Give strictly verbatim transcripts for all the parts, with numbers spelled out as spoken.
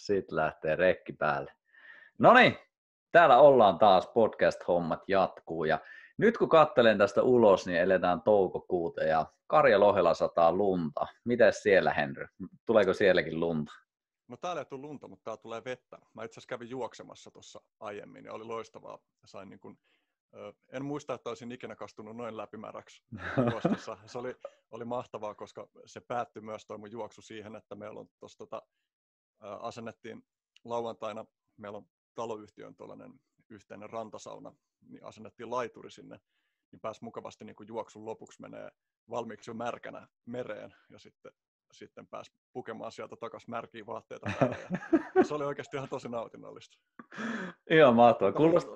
Sitten lähtee rekki päälle. Noniin, täällä ollaan taas, podcast-hommat jatkuu ja nyt kun katselen tästä ulos, niin eletään toukokuuta ja Karjalohella sataa lunta. Mites siellä, Henry? Tuleeko sielläkin lunta? No täällä ei tule lunta, mutta täällä tulee vettä. Mä itse asiassa kävin juoksemassa tuossa aiemmin ja oli loistavaa. Sain niin kuin, en muista, että olisin ikinä kastunut noin läpimäräksi juostessa. Se oli, oli mahtavaa, koska se päättyi myös toi mun juoksu siihen, että meillä on tossa, tota, asennettiin lauantaina, meillä on taloyhtiön tuollainen yhteinen rantasauna, niin asennettiin laituri sinne, niin pääsi mukavasti niin kuin juoksun lopuksi menee valmiiksi jo märkänä mereen ja sitten, sitten pääsi pukemaan sieltä takaisin märkiä vaatteita päälle. Ja se oli oikeasti ihan tosi nautinnollista. Ihan mahtavaa. Kuulostaa...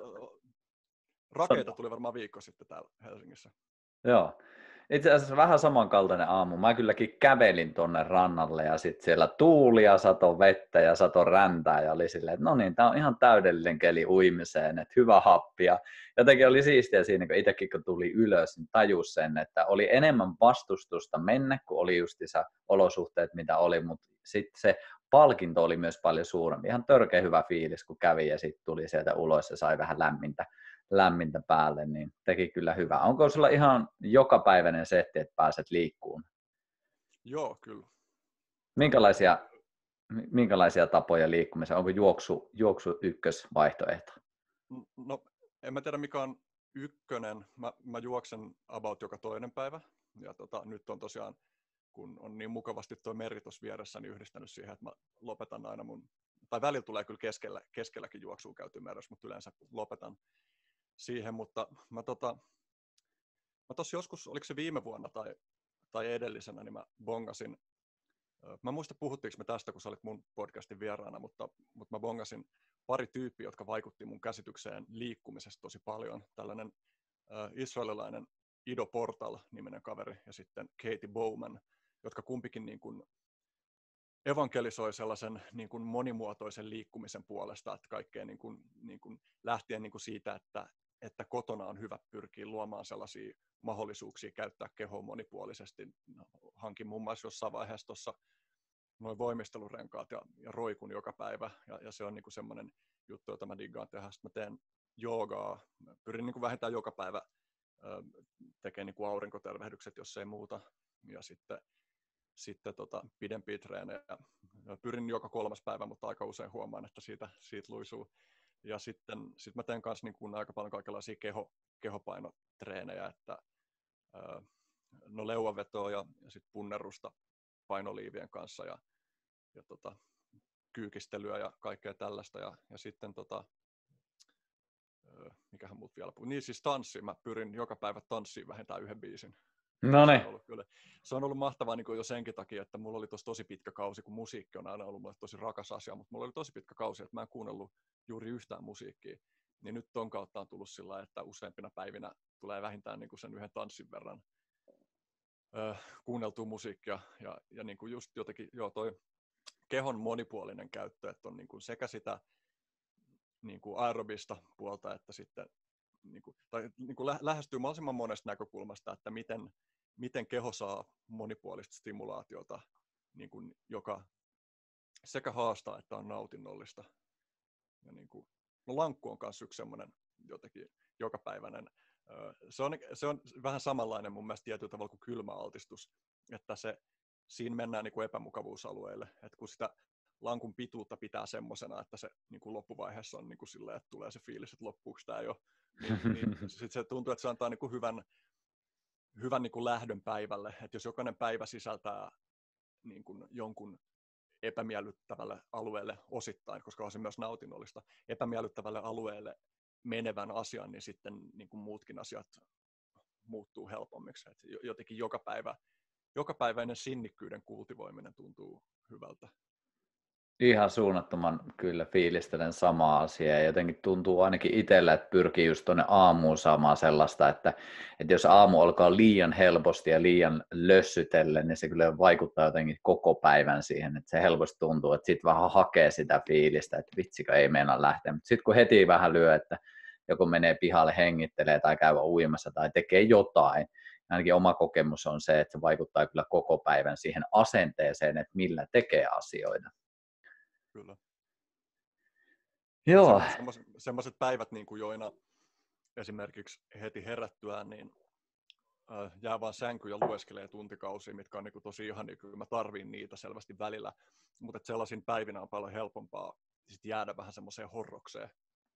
Rakeita tuli varmaan viikko sitten täällä Helsingissä. Joo. Itse asiassa vähän samankaltainen aamu. Mä kylläkin kävelin tonne rannalle ja sitten siellä tuuli ja sato vettä ja sato räntää ja oli silleen, että no niin, tää on ihan täydellinen keli uimiseen, että hyvä happi. Ja jotenkin oli siistiä siinä, kun itsekin kun tuli ylös, niin tajus sen, että oli enemmän vastustusta mennä, kun oli justiinsa olosuhteet, mitä oli, mutta sitten se palkinto oli myös paljon suurempi. Ihan törkeä hyvä fiilis, kun kävi ja sitten tuli sieltä ulos ja sai vähän lämmintä. lämmintä päälle, niin teki kyllä hyvää. Onko sulla ihan jokapäiväinen setti, että pääset liikkuun? Joo, kyllä. Minkälaisia, minkälaisia tapoja liikkumiseen? Onko juoksu, juoksu ykkösvaihtoehto? No, en mä tiedä mikä on ykkönen. Mä, mä juoksen about joka toinen päivä. Ja tota, nyt on tosiaan, kun on niin mukavasti tuo meri tuossa vieressä, niin yhdistänyt siihen, että mä lopetan aina mun, tai välillä tulee kyllä keskellä, keskelläkin juoksuun käyty meressä, mutta yleensä lopetan siihen, mutta mä tota, mä tossa joskus, oliko se viime vuonna tai, tai edellisenä, niin mä bongasin, mä muista puhuttiinko me tästä, kun sä olit mun podcastin vieraana, mutta, mutta mä bongasin pari tyyppiä, jotka vaikutti mun käsitykseen liikkumisesta tosi paljon. Tällainen äh, israelilainen Ido Portal-niminen kaveri ja sitten Katie Bowman, jotka kumpikin niin kuin evankelisoi sellaisen niin kuin monimuotoisen liikkumisen puolesta, että kaikkeen niin kuin, niin kuin lähtien niin kuin siitä, että että kotona on hyvä pyrkiä luomaan sellaisia mahdollisuuksia käyttää kehoa monipuolisesti. Hankin muun muassa jossain vaiheessa tuossa noin voimistelurenkaat ja, ja roikun joka päivä, ja, ja se on niinku semmoinen juttu, jota mä diggaan tehdä. Sitten mä teen joogaa, pyrin niinku vähintään joka päivä ö, tekemään niinku aurinkotervehdykset, jos ei muuta, ja sitten, sitten tota, pidempiä treenejä. Pyrin joka kolmas päivä, mutta aika usein huomaan, että siitä, siitä luisuu. Ja sitten sit mä teen kanssa niin kuin aika paljon kaikenlaisia keho, kehopainotreenejä, että ää, no leuavetoa ja, ja sitten punnerusta painoliivien kanssa ja, ja tota, kyykistelyä ja kaikkea tällaista. Ja, ja sitten tota, ää, mikähän muut vielä puhuu. Niin siis tanssi, mä pyrin joka päivä tanssiin vähintään yhden biisin. No Se niin. on ollut, kyllä, se on ollut mahtavaa niin kuin jo senkin takia, että mulla oli tosi, tosi pitkä kausi, kun musiikki on aina ollut mulle tosi rakas asia, mutta mulla oli tosi pitkä kausi, että mä en kuunnellut juuri yhtään musiikkia. Niin nyt ton kautta on tullut sillä, että useampina päivinä tulee vähintään niin kuin sen yhden tanssin verran öö, kuunneltua musiikkia. Ja, ja niin kuin just jotenkin, joo, toi kehon monipuolinen käyttö, että on niin kuin sekä sitä niin kuin aerobista puolta, että sitten niin kuin, tai niin kuin lä- lähestyy mahdollisimman monesta näkökulmasta, että miten miten keho saa monipuolista stimulaatiota, niin kuin, joka sekä haastaa että on nautinnollista. Ja niin kuin, no lankku on myös yksi semmoinen jotenkin jokapäiväinen. Se on, se on vähän samanlainen mun mielestä tietyllä tavalla kuin kylmäaltistus, että se, siinä mennään niin kuin epämukavuusalueelle, että kun sitä lankun pituutta pitää semmoisena, että se niin kuin loppuvaiheessa on niin kuin silleen, että tulee se fiilis, että loppuuko tämä jo, niin, niin sitten se tuntuu, että se antaa niin kuin hyvän hyvän niin kuin lähdön päivälle, että jos jokainen päivä sisältää niin kuin jonkun epämiellyttävälle alueelle osittain, koska on se myös nautinnollista, epämiellyttävälle alueelle menevän asian, niin sitten niin kuin muutkin asiat muuttuu helpommiksi. Et jotenkin joka päivä, jokapäiväinen sinnikkyyden kultivoiminen tuntuu hyvältä. Ihan suunnattoman kyllä fiilistelen samaa asiaa ja jotenkin tuntuu ainakin itsellä, että pyrkii just tuonne aamuun saamaan sellaista, että, että jos aamu alkaa liian helposti ja liian lössytellen, niin se kyllä vaikuttaa jotenkin koko päivän siihen, että se helposti tuntuu, että sitten vähän hakee sitä fiilistä, että vitsikö ei meinaa lähteä, mutta sitten kun heti vähän lyö, että joku menee pihalle hengittelee tai käy uimassa tai tekee jotain, ainakin oma kokemus on se, että se vaikuttaa kyllä koko päivän siihen asenteeseen, että millä tekee asioita. Kyllä. Joo. Semmoiset päivät, niin kuin joina esimerkiksi heti herättyään, niin äh, jää vaan sänky ja lueskelee tuntikausia, mitkä on niin kuin tosi ihania, kyllä mä tarviin niitä selvästi välillä, mutta sellaisin päivinä on paljon helpompaa sit jäädä vähän semmoiseen horrokseen.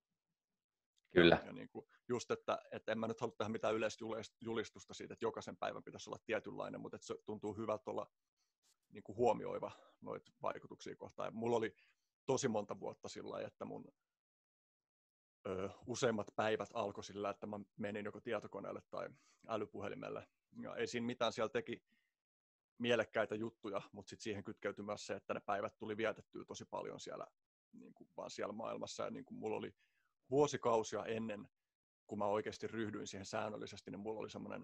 Kyllä. Ja, ja niin kuin just, että, että en mä nyt halua tehdä mitään yleisjulistusta siitä, että jokaisen päivän pitäisi olla tietynlainen, mutta että se tuntuu hyvältä olla niin kuin huomioiva noita vaikutuksia kohtaan. Ja mulla oli tosi monta vuotta sillä lailla, että mun ö, useimmat päivät alkoi sillä, että mä menin joko tietokoneelle tai älypuhelimelle. Ja ei siinä mitään, siellä teki mielekkäitä juttuja, mutta sitten siihen kytkeytyi myös se, että ne päivät tuli vietettyä tosi paljon siellä, niin kuin vaan siellä maailmassa. Ja niin kuin mulla oli vuosikausia ennen, kun mä oikeasti ryhdyin siihen säännöllisesti, niin mulla oli semmoinen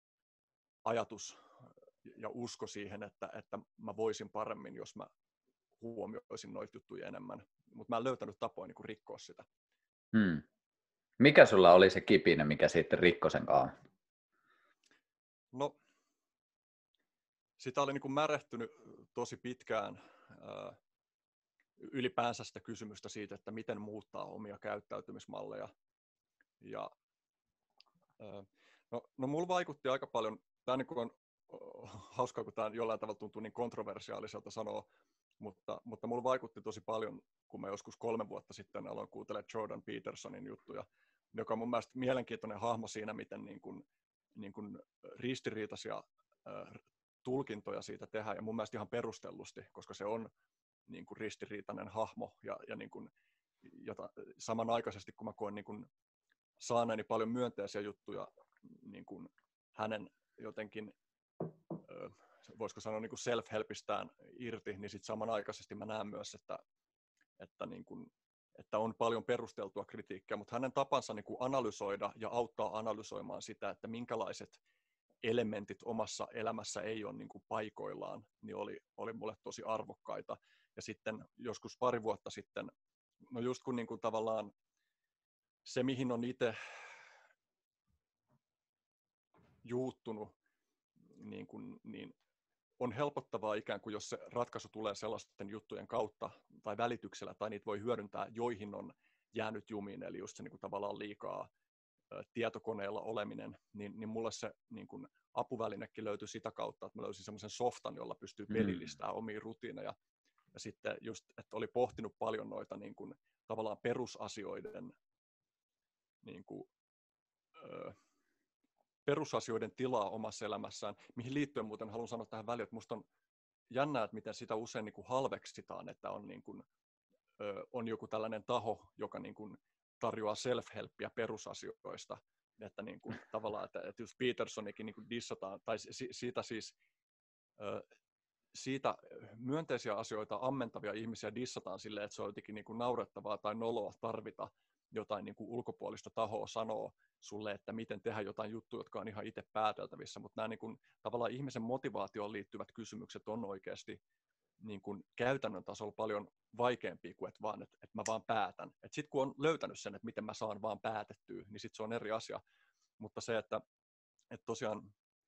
ajatus ja usko siihen, että, että mä voisin paremmin, jos mä huomioisin noita juttuja enemmän. Mutta mä en löytänyt tapoja niin kuin rikkoa sitä. Hmm. Mikä sulla oli se kipinä, mikä sitten rikkoi sen kanssa? No, sitä oli niin kuin märehtynyt tosi pitkään ää, ylipäänsä sitä kysymystä siitä, että miten muuttaa omia käyttäytymismalleja. Ja, ää, no, no mulla vaikutti aika paljon, tämä niin on hauskaa, kun tämä jollain tavalla tuntuu niin kontroversiaaliselta sanoa, mutta, mutta mulla vaikutti tosi paljon, kun mä joskus kolme vuotta sitten aloin kuuntelemaan Jordan Petersonin juttuja, joka on mun mielestä mielenkiintoinen hahmo siinä, miten niin kuin, niin kuin ristiriitaisia äh, tulkintoja siitä tehdään, ja mun mielestä ihan perustellusti, koska se on niin kuin ristiriitainen hahmo, ja, ja niin kuin, jota, samanaikaisesti kun mä koen niin kuin saaneeni paljon myönteisiä juttuja niin kuin hänen jotenkin, äh, voisiko sanoa niin kuin self-helpistään irti, niin sitten samanaikaisesti mä näen myös, että, että, niin kuin, että on paljon perusteltua kritiikkiä, mutta hänen tapansa niin kuin analysoida ja auttaa analysoimaan sitä, että minkälaiset elementit omassa elämässä ei ole niin kuin paikoillaan, niin oli, oli mulle tosi arvokkaita. Ja sitten joskus pari vuotta sitten, no just kun niin kuin tavallaan se, mihin on itse juuttunut, niin, kuin, niin on helpottavaa ikään kuin, jos se ratkaisu tulee sellaisten juttujen kautta tai välityksellä, tai niitä voi hyödyntää, joihin on jäänyt jumiin, eli just se niin kuin tavallaan liikaa ä, tietokoneella oleminen, niin, niin mulle se niin kuin apuvälinekin löytyi sitä kautta, että mä löysin semmoisen softan, jolla pystyy pelillistämään mm. omia rutiineja, ja sitten just, että oli pohtinut paljon noita niin kuin, tavallaan perusasioiden niin kuin, ö, perusasioiden tilaa omassa elämässään, mihin liittyen muuten haluan sanoa tähän väliin, että musta on jännää, että miten sitä usein niin kuin halveksitaan, että on, niin kuin, ö, on joku tällainen taho, joka niin kuin tarjoaa self-helppiä perusasioista, että niin kuin, tavallaan, että, että just Petersonikin niin kuin dissataan, tai si, siitä siis ö, siitä myönteisiä asioita ammentavia ihmisiä dissataan silleen, että se on jotenkin niin kuin naurettavaa tai noloa tarvita jotain niin kuin ulkopuolista tahoa sanoo sulle, että miten tehdä jotain juttuja, jotka on ihan itse pääteltävissä, mutta nämä niin kuin, tavallaan ihmisen motivaatioon liittyvät kysymykset on oikeasti niin kuin käytännön tasolla paljon vaikeampia kuin, että, vaan, että, että mä vaan päätän. Sitten kun on löytänyt sen, että miten mä saan vaan päätettyä, niin sitten se on eri asia. Mutta se, että, että tosiaan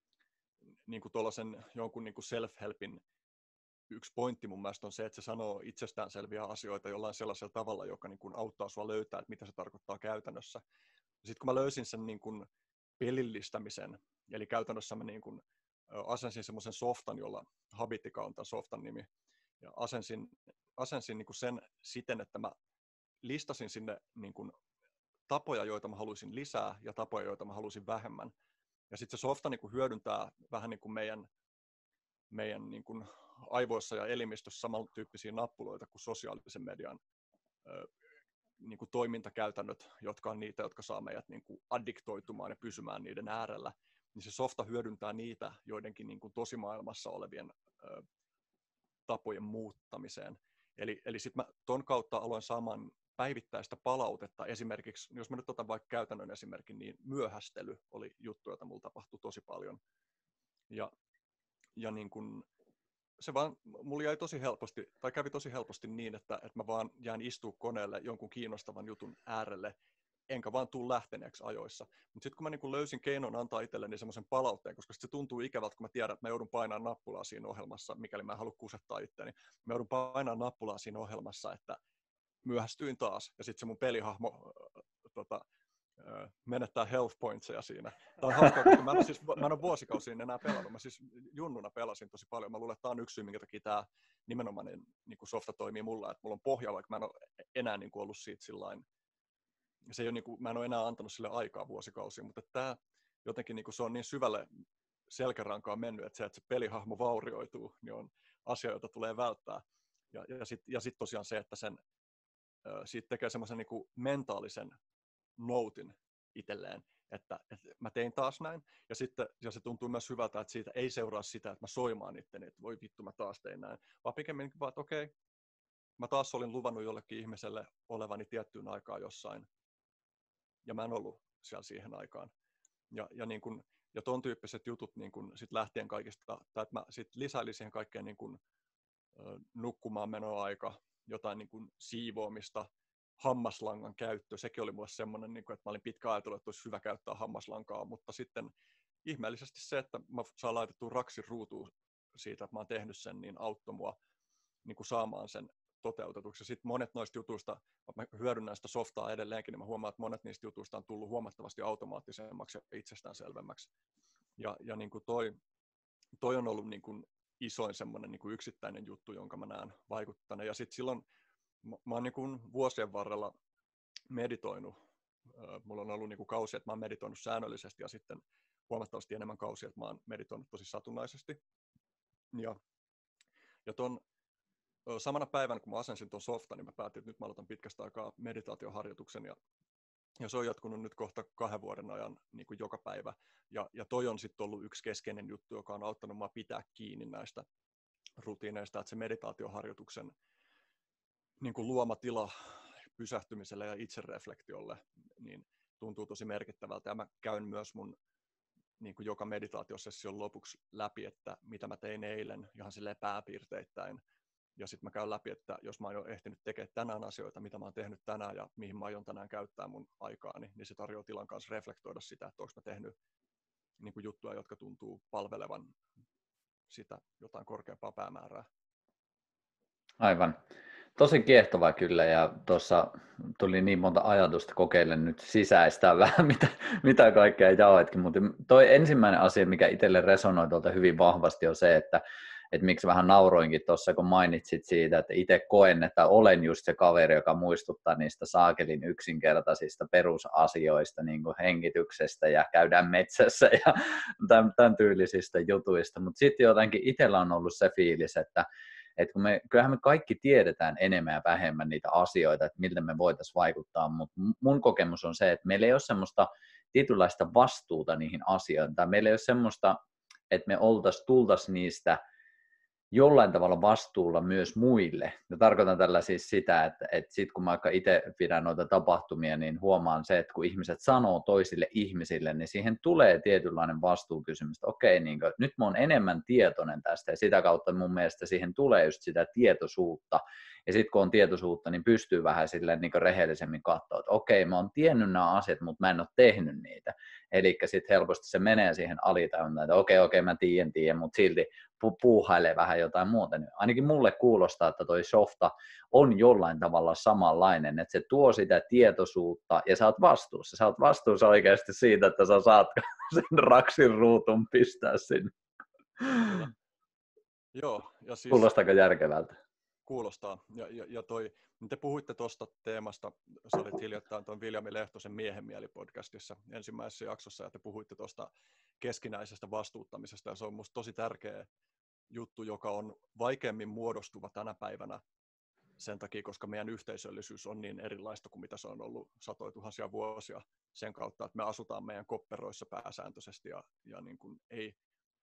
niin kuin tuollaisen jonkun niin kuin self-helpin yksi pointti mun mielestä on se, että se sanoo itsestäänselviä asioita jollain sellaisella tavalla, joka niin kuin auttaa sua löytää, että mitä se tarkoittaa käytännössä. Sitten kun mä löysin sen niin kuin pelillistämisen, eli käytännössä mä niin kuin asensin semmoisen softan, jolla Habitica on tämän softan nimi, ja asensin, asensin niin kuin sen siten, että mä listasin sinne niin kuin tapoja, joita mä haluaisin lisää, ja tapoja, joita mä haluaisin vähemmän. Ja sitten se softa niin kuin hyödyntää vähän niin kuin meidän, meidän niin kuin aivoissa ja elimistössä samantyyppisiä nappuloita kuin sosiaalisen median ö, niin kuin toimintakäytännöt, jotka on niitä, jotka saa meidät niin kuin addiktoitumaan ja pysymään niiden äärellä. Niin se softa hyödyntää niitä joidenkin niin kuin tosimaailmassa olevien ö, tapojen muuttamiseen. Eli, eli sitten mä ton kautta aloin saamaan päivittäistä palautetta. Esimerkiksi, jos mä nyt otan vaikka käytännön esimerkin, niin myöhästely oli juttu, jota mulla tapahtui tosi paljon. Ja, ja niin kun, se vaan, mulla jäi tosi helposti, tai kävi tosi helposti niin, että, että mä vaan jään istua koneelle jonkun kiinnostavan jutun äärelle, enkä vaan tuu lähteneeksi ajoissa. Mutta sitten kun mä niin kun löysin keinon antaa itselleni semmoisen palautteen, koska se tuntuu ikävältä, kun mä tiedän, että mä joudun painamaan nappulaa siinä ohjelmassa, mikäli mä en halua kusettaa itseäni. Mä joudun painamaan nappulaa siinä ohjelmassa, että myöhästyin taas. Ja sitten se mun pelihahmo äh, tota, äh, menettää health pointseja siinä. Tämä on hauskaa, koska mä en ole, siis, mä en ole vuosikausiin enää pelannut. Mä siis junnuna pelasin tosi paljon. Mä luulen, että tämä on yksi syy, minkä takia tämä nimenomainen niin kuin softa toimii mulla. Että mulla on pohja, vaikka mä en ole enää niin kuin ollut siitä sillain. Se ei ole, niin kuin, mä en ole enää antanut sille aikaa vuosikausia, mutta tämä jotenkin niin kuin se on niin syvälle selkärankaan mennyt, että se, että se pelihahmo vaurioituu, niin on asia, jota tulee välttää. Ja, ja sitten ja sit tosiaan se, että sen, siitä tekee semmoisen niin kuin mentaalisen noutin itselleen, että, että mä tein taas näin. Ja sitten ja se tuntuu myös hyvältä, että siitä ei seuraa sitä, että mä soimaan itteni, että voi vittu, mä taas tein näin. Vaan pikemminkin vaan, että okei, mä taas olin luvannut jollekin ihmiselle olevani tiettyyn aikaan jossain. Ja mä en ollut siellä siihen aikaan. Ja, ja, niin kun, ja ton tyyppiset jutut niin kun sit lähtien kaikista, tai että mä sit lisäilin siihen kaikkeen niin kun, nukkumaan menoaika, jotain niin kun siivoamista, hammaslangan käyttö, sekin oli mulle semmoinen, niin kun, että mä olin pitkään ajatellut, että olisi hyvä käyttää hammaslankaa, mutta sitten ihmeellisesti se, että mä saan laitettua raksin ruutuun siitä, että mä oon tehnyt sen, niin auttoi mua niin kun saamaan sen toteutetuksi. Sitten monet noista jutuista, mä hyödynnän sitä softaa edelleenkin, niin mä huomaan, että monet niistä jutuista on tullut huomattavasti automaattisemmaksi ja itsestäänselvemmäksi. Ja, ja niin kuin toi, toi on ollut niin kuin isoin semmoinen niin kuin yksittäinen juttu, jonka mä näen vaikuttaneen. Ja sitten silloin, mä, mä oon niin kuin vuosien varrella meditoinut. Mulla on ollut niin kuin kausia, että mä oon meditoinut säännöllisesti ja sitten huomattavasti enemmän kausia, että mä oon meditoinut tosi satunnaisesti. Ja, ja ton samana päivänä, kun mä asensin tuon softan, niin mä päätin, että nyt mä aloitan pitkästä aikaa meditaatioharjoituksen. Ja, ja se on jatkunut nyt kohta kahden vuoden ajan niin kuin joka päivä. Ja, ja toi on sitten ollut yksi keskeinen juttu, joka on auttanut mua pitää kiinni näistä rutiineista, että se meditaatioharjoituksen niin kuin luoma tila pysähtymiselle ja itsereflektiolle niin tuntuu tosi merkittävältä. Ja mä käyn myös mun niin kuin joka meditaatiosession lopuksi läpi, että mitä mä tein eilen ihan silleen pääpiirteittäin. Ja sitten mä käyn läpi, että jos mä oon jo ehtinyt tekemään tänään asioita, mitä mä oon tehnyt tänään ja mihin mä aion tänään käyttää mun aikaani, niin se tarjoaa tilan kanssa reflektoida sitä, että onko mä tehnyt niin kuin juttuja, jotka tuntuu palvelevan sitä jotain korkeampaa päämäärää. Aivan. Tosi kiehtovaa kyllä, ja tuossa tuli niin monta ajatusta, kokeilen nyt sisäistää vähän, mitä, mitä kaikkea jaoitkin, mutta toi ensimmäinen asia, mikä itselle resonoi tuolta hyvin vahvasti, on se, että että miksi vähän nauroinkin tuossa, kun mainitsit siitä, että itse koen, että olen just se kaveri, joka muistuttaa niistä saakelin yksinkertaisista perusasioista, niin kuin hengityksestä ja käydään metsässä ja tämän, tämän tyylisistä jutuista, mutta sitten jotenkin itsellä on ollut se fiilis, että että kun me, kyllähän me kaikki tiedetään enemmän ja vähemmän niitä asioita, että miltä me voitaisiin vaikuttaa, mutta mun kokemus on se, että meillä ei ole semmoista tietynlaista vastuuta niihin asioihin, tai meillä ei ole semmoista, että me oltaisiin, tultaisiin niistä jollain tavalla vastuulla myös muille. Ja tarkoitan tällä siis sitä, että, että sit kun mä vaikka itse pidän noita tapahtumia, niin huomaan se, että kun ihmiset sanoo toisille ihmisille, niin siihen tulee tietynlainen vastuukysymys, että okei, niin kuin, nyt mä oon enemmän tietoinen tästä, ja sitä kautta mun mielestä siihen tulee just sitä tietoisuutta, ja sitten kun on tietoisuutta, niin pystyy vähän silleen niin kuin rehellisemmin katsoa, että okei, mä oon tiennyt nämä asiat, mutta mä en ole tehnyt niitä. Eli sitten helposti se menee siihen alitajuntaan, että okei, okei, mä tiedän, tiedän, mutta silti pu- puuhailee vähän jotain muuta. Ainakin mulle kuulostaa, että toi softa on jollain tavalla samanlainen, että se tuo sitä tietoisuutta ja sä oot vastuussa. Sä oot vastuussa oikeasti siitä, että sä saat sen raksin ruutun pistää sinne. Kyllä. Joo, ja siis... Kuulostaako järkevältä? Kuulostaa. Ja, ja, ja toi, te puhuitte tuosta teemasta, sä olit hiljattain tuon Viljami Lehtosen Miehen mieli-podcastissa ensimmäisessä jaksossa, ja te puhuitte tuosta keskinäisestä vastuuttamisesta, ja se on musta tosi tärkeä juttu, joka on vaikeammin muodostuva tänä päivänä sen takia, koska meidän yhteisöllisyys on niin erilaista kuin mitä se on ollut satoja tuhansia vuosia sen kautta, että me asutaan meidän kopperoissa pääsääntöisesti, ja, ja niin kuin ei,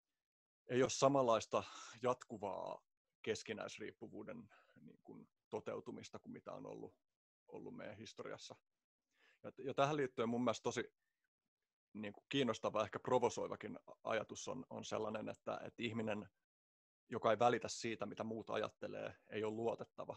ei ole samanlaista jatkuvaa keskinäisriippuvuuden niin kuin toteutumista kuin mitä on ollut, ollut meidän historiassa. Ja, ja tähän liittyen mun mielestä tosi niin kuin kiinnostava, ehkä provosoivakin ajatus on, on sellainen, että, että ihminen, joka ei välitä siitä, mitä muut ajattelee, ei ole luotettava.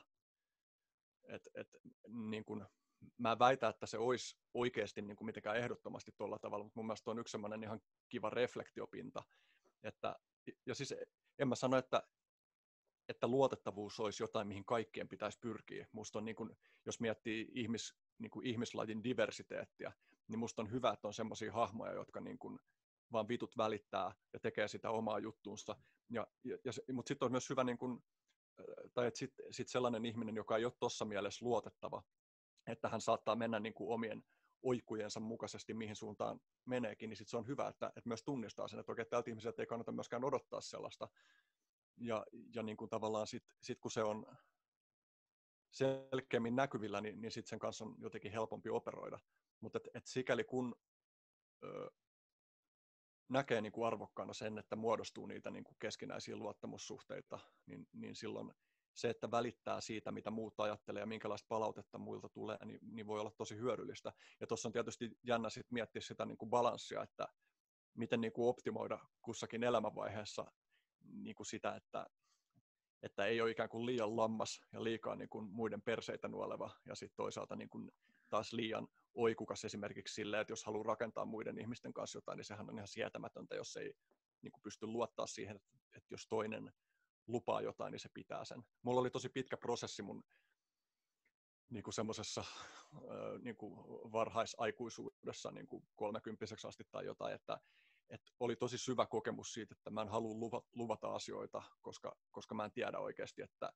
Et, et, niin kuin, mä väitän, että se olisi oikeasti niin kuin mitenkään ehdottomasti tuolla tavalla, mutta mun mielestä on yksi sellainen ihan kiva reflektiopinta. Että, ja siis en mä sano, että että luotettavuus olisi jotain, mihin kaikkien pitäisi pyrkiä. Musta on, niin kuin, jos miettii ihmis, niin kuin ihmislajin diversiteettiä, niin musta on hyvä, että on semmoisia hahmoja, jotka niin kuin vaan vitut välittää ja tekee sitä omaa juttuunsa. Ja, ja, ja, mutta sitten on myös hyvä, niin kuin, tai että sitten sit sellainen ihminen, joka ei ole tuossa mielessä luotettava, että hän saattaa mennä niin kuin omien oikkujensa mukaisesti, mihin suuntaan meneekin, niin sit se on hyvä, että, että myös tunnistaa sen, että oikein tältä ihmiseltä ei kannata myöskään odottaa sellaista. Ja, ja niin kuin tavallaan sitten sit kun se on selkeämmin näkyvillä, niin, niin sitten sen kanssa on jotenkin helpompi operoida. Mutta et, et sikäli kun ö, näkee niin kuin arvokkaana sen, että muodostuu niitä niin kuin keskinäisiä luottamussuhteita, niin, niin silloin se, että välittää siitä, mitä muut ajattelee ja minkälaista palautetta muilta tulee, niin, niin voi olla tosi hyödyllistä. Ja tuossa on tietysti jännä sit miettiä sitä niin kuin balanssia, että miten niin kuin optimoida kussakin elämänvaiheessa niin kuin sitä, että, että ei ole ikään kuin liian lammas ja liikaa niin kuin muiden perseitä nuoleva ja sitten toisaalta niin kuin taas liian oikukas esimerkiksi sille, että jos haluaa rakentaa muiden ihmisten kanssa jotain, niin sehän on ihan sietämätöntä, jos ei niin kuin pysty luottaa siihen, että, että jos toinen lupaa jotain, niin se pitää sen. Mulla oli tosi pitkä prosessi mun niin kuin semmoisessa niin kuin varhaisaikuisuudessa niin kuin kolmekymppiseksi asti tai jotain, että, että oli tosi syvä kokemus siitä, että mä en halua luvata, luvata asioita, koska, koska mä en tiedä oikeasti, että,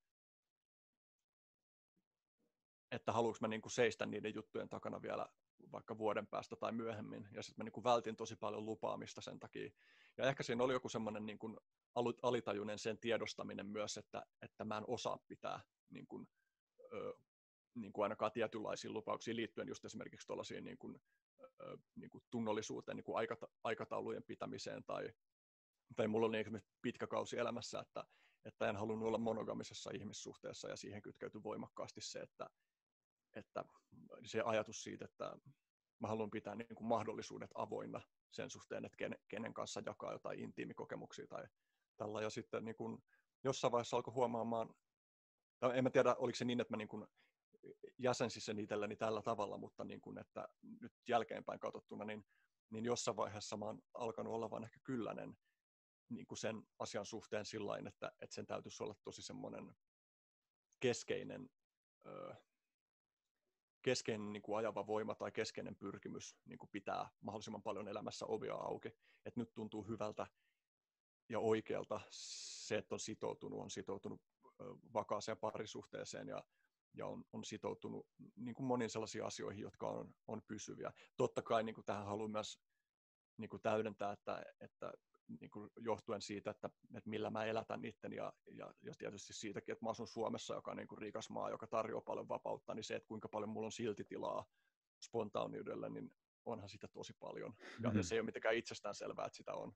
että haluanko mä niin kuin seistä niiden juttujen takana vielä vaikka vuoden päästä tai myöhemmin. Ja sitten mä niin kuin vältin tosi paljon lupaamista sen takia. Ja ehkä siinä oli joku semmoinen niin kuin alitajuinen sen tiedostaminen myös, että, että mä en osaa pitää niin kuin, ö, niin kuin ainakaan tietynlaisiin lupauksiin liittyen just esimerkiksi tuollaisiin niin kuin, ö, niin kuin tunnollisuuteen, niin kuin aikata- aikataulujen pitämiseen tai, tai mulla oli esimerkiksi pitkä kausi elämässä, että, että en halunnut olla monogamisessa ihmissuhteessa ja siihen kytkeytyi voimakkaasti se, että, että se ajatus siitä, että mä haluan pitää niin kuin mahdollisuudet avoinna sen suhteen, että kenen, kenen kanssa jakaa jotain intiimikokemuksia tai tällä. Ja sitten niin kuin jossain vaiheessa alkoi huomaamaan, tai en mä tiedä, oliko se niin, että mä niin kuin jäsensin sen itselleni tällä tavalla, mutta niin kuin, että nyt jälkeenpäin katsottuna, niin, niin jossain vaiheessa mä oon alkanut olla vaan ehkä kylläinen niin kuin sen asian suhteen sillain, että, että sen täytyisi olla tosi semmoinen keskeinen, ö, keskeinen niin kuin ajava voima tai keskeinen pyrkimys niin kuin pitää mahdollisimman paljon elämässä ovia auki. Että nyt tuntuu hyvältä ja oikealta se, että on sitoutunut, on sitoutunut vakaaseen parisuhteeseen ja, ja on, on sitoutunut niin kuin moniin sellaisiin asioihin, jotka on, on pysyviä. Totta kai niin kuin tähän haluan myös niin kuin täydentää, että, että niin kuin johtuen siitä, että, että millä mä elätän itten ja, ja, ja tietysti siitäkin, että mä asun Suomessa, joka on niin kuin rikas maa, joka tarjoaa paljon vapautta, niin se, että kuinka paljon mulla on silti tilaa spontaaniudelle, niin onhan sitä tosi paljon. Ja, mm-hmm. ja se ei ole mitenkään itsestään selvää, että sitä on.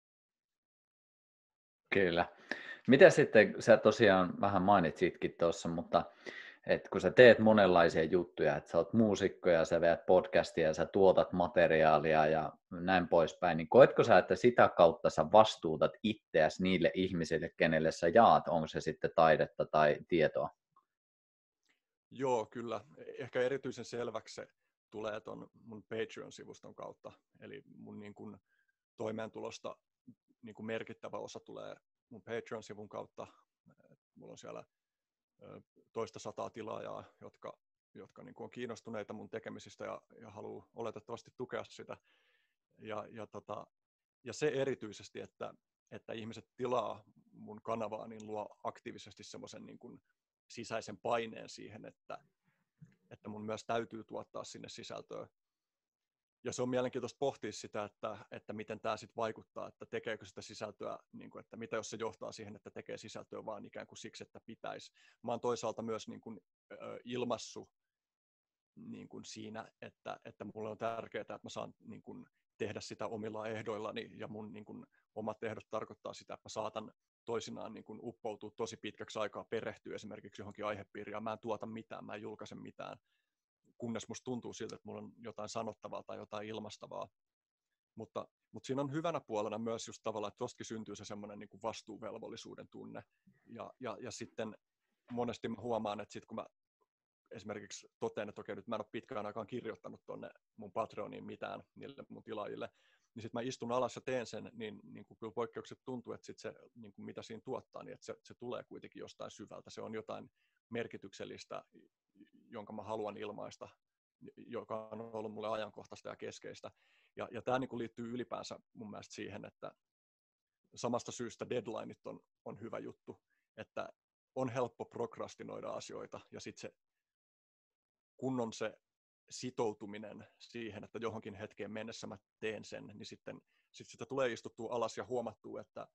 Kyllä. Mitä sitten, sä tosiaan vähän mainitsitkin tuossa, mutta et kun sä teet monenlaisia juttuja, että sä oot muusikko ja sä veät podcastia ja sä tuotat materiaalia ja näin poispäin, niin koetko sä, että sitä kautta sä vastuutat itseäsi niille ihmisille, kenelle sä jaat, onko se sitten taidetta tai tietoa? Joo, kyllä. Ehkä erityisen selväksi se tulee ton mun Patreon-sivuston kautta, eli mun niin kun toimeentulosta niin kun merkittävä osa tulee mun Patreon-sivun kautta. Mulla on siellä toista sataa tilaajaa, jotka, jotka niin kuin on kiinnostuneita mun tekemisistä ja, ja haluaa oletettavasti tukea sitä. Ja, ja, tota, ja se erityisesti, että, että ihmiset tilaa mun kanavaa, niin luo aktiivisesti semmoisen niin kuin sisäisen paineen siihen, että, että mun myös täytyy tuottaa sinne sisältöä. Ja se on mielenkiintoista pohtia sitä, että, että miten tämä sitten vaikuttaa, että tekeekö sitä sisältöä, niin kuin, että mitä jos se johtaa siihen, että tekee sisältöä vaan ikään kuin siksi, että pitäisi. Mä oon toisaalta myös niin kuin, ö, ilmassut niin kuin siinä, että, että mulle on tärkeää, että mä saan niin kuin, tehdä sitä omilla ehdoillani, ja mun niin kuin, omat ehdot tarkoittaa sitä, että mä saatan toisinaan niin kuin, uppoutua tosi pitkäksi aikaa perehtyä esimerkiksi johonkin aihepiiriin, ja mä en tuota mitään, mä en julkaise mitään, kunnes musta tuntuu siltä, että mulla on jotain sanottavaa tai jotain ilmastavaa. Mutta, mutta siinä on hyvänä puolena myös just tavallaan, että tostakin syntyy se semmoinen niin kuin vastuuvelvollisuuden tunne. Ja, ja, ja sitten monesti mä huomaan, että sit kun mä esimerkiksi totean, että okei, nyt mä en ole pitkään aikaan kirjoittanut tonne mun Patreoniin mitään niille mun tilaajille, niin sitten mä istun alas ja teen sen, niin, niin kuin kyllä poikkeukset tuntuu, että sit se, niin kuin mitä siinä tuottaa, niin että se, se tulee kuitenkin jostain syvältä. Se on jotain merkityksellistä, jonka mä haluan ilmaista, joka on ollut mulle ajankohtaista ja keskeistä. Ja, ja tämä niin kuin liittyy ylipäänsä mun mielestä siihen, että samasta syystä deadlineit on, on hyvä juttu, että on helppo prokrastinoida asioita, ja sitten se, kun on se sitoutuminen siihen, että johonkin hetkeen mennessä mä teen sen, niin sitten sit sitä tulee istuttua alas ja huomattua, että,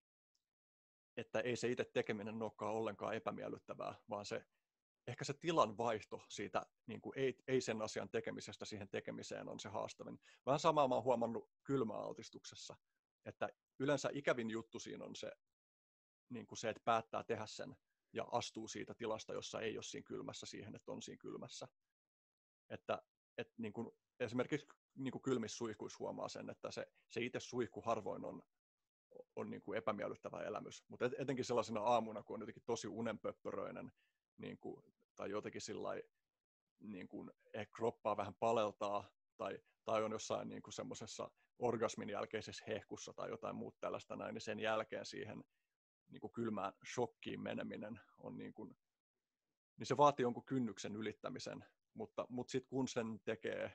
että ei se itse tekeminen olekaan ollenkaan epämiellyttävää, vaan se, ehkä se tilan vaihto siitä niin kuin ei, ei sen asian tekemisestä siihen tekemiseen on se haastavin. Vähän samaa mä oon huomannut kylmäaltistuksessa, että yleensä ikävin juttu siinä on se, niin kuin se, että päättää tehdä sen ja astuu siitä tilasta, jossa ei ole siinä kylmässä siihen, että on siinä kylmässä. Että, että niin kuin esimerkiksi niin kuin kylmissä suihkuissa huomaa sen, että se, se itse suihku harvoin on, on niin kuin epämiellyttävä elämys. Mutta etenkin sellaisena aamuna, kun on jotenkin tosi unenpöppöröinen niin kuin, tai jotenkin sillai, niin kuin ehkä kroppaa vähän paleltaa tai, tai on jossain niin kuin semmoisessa orgasmin jälkeisessä hehkussa tai jotain muuta tällaista näin, niin sen jälkeen siihen niin kuin kylmään shokkiin meneminen on niin kuin, niin se vaatii jonkun kynnyksen ylittämisen, mutta, mutta sitten kun sen tekee,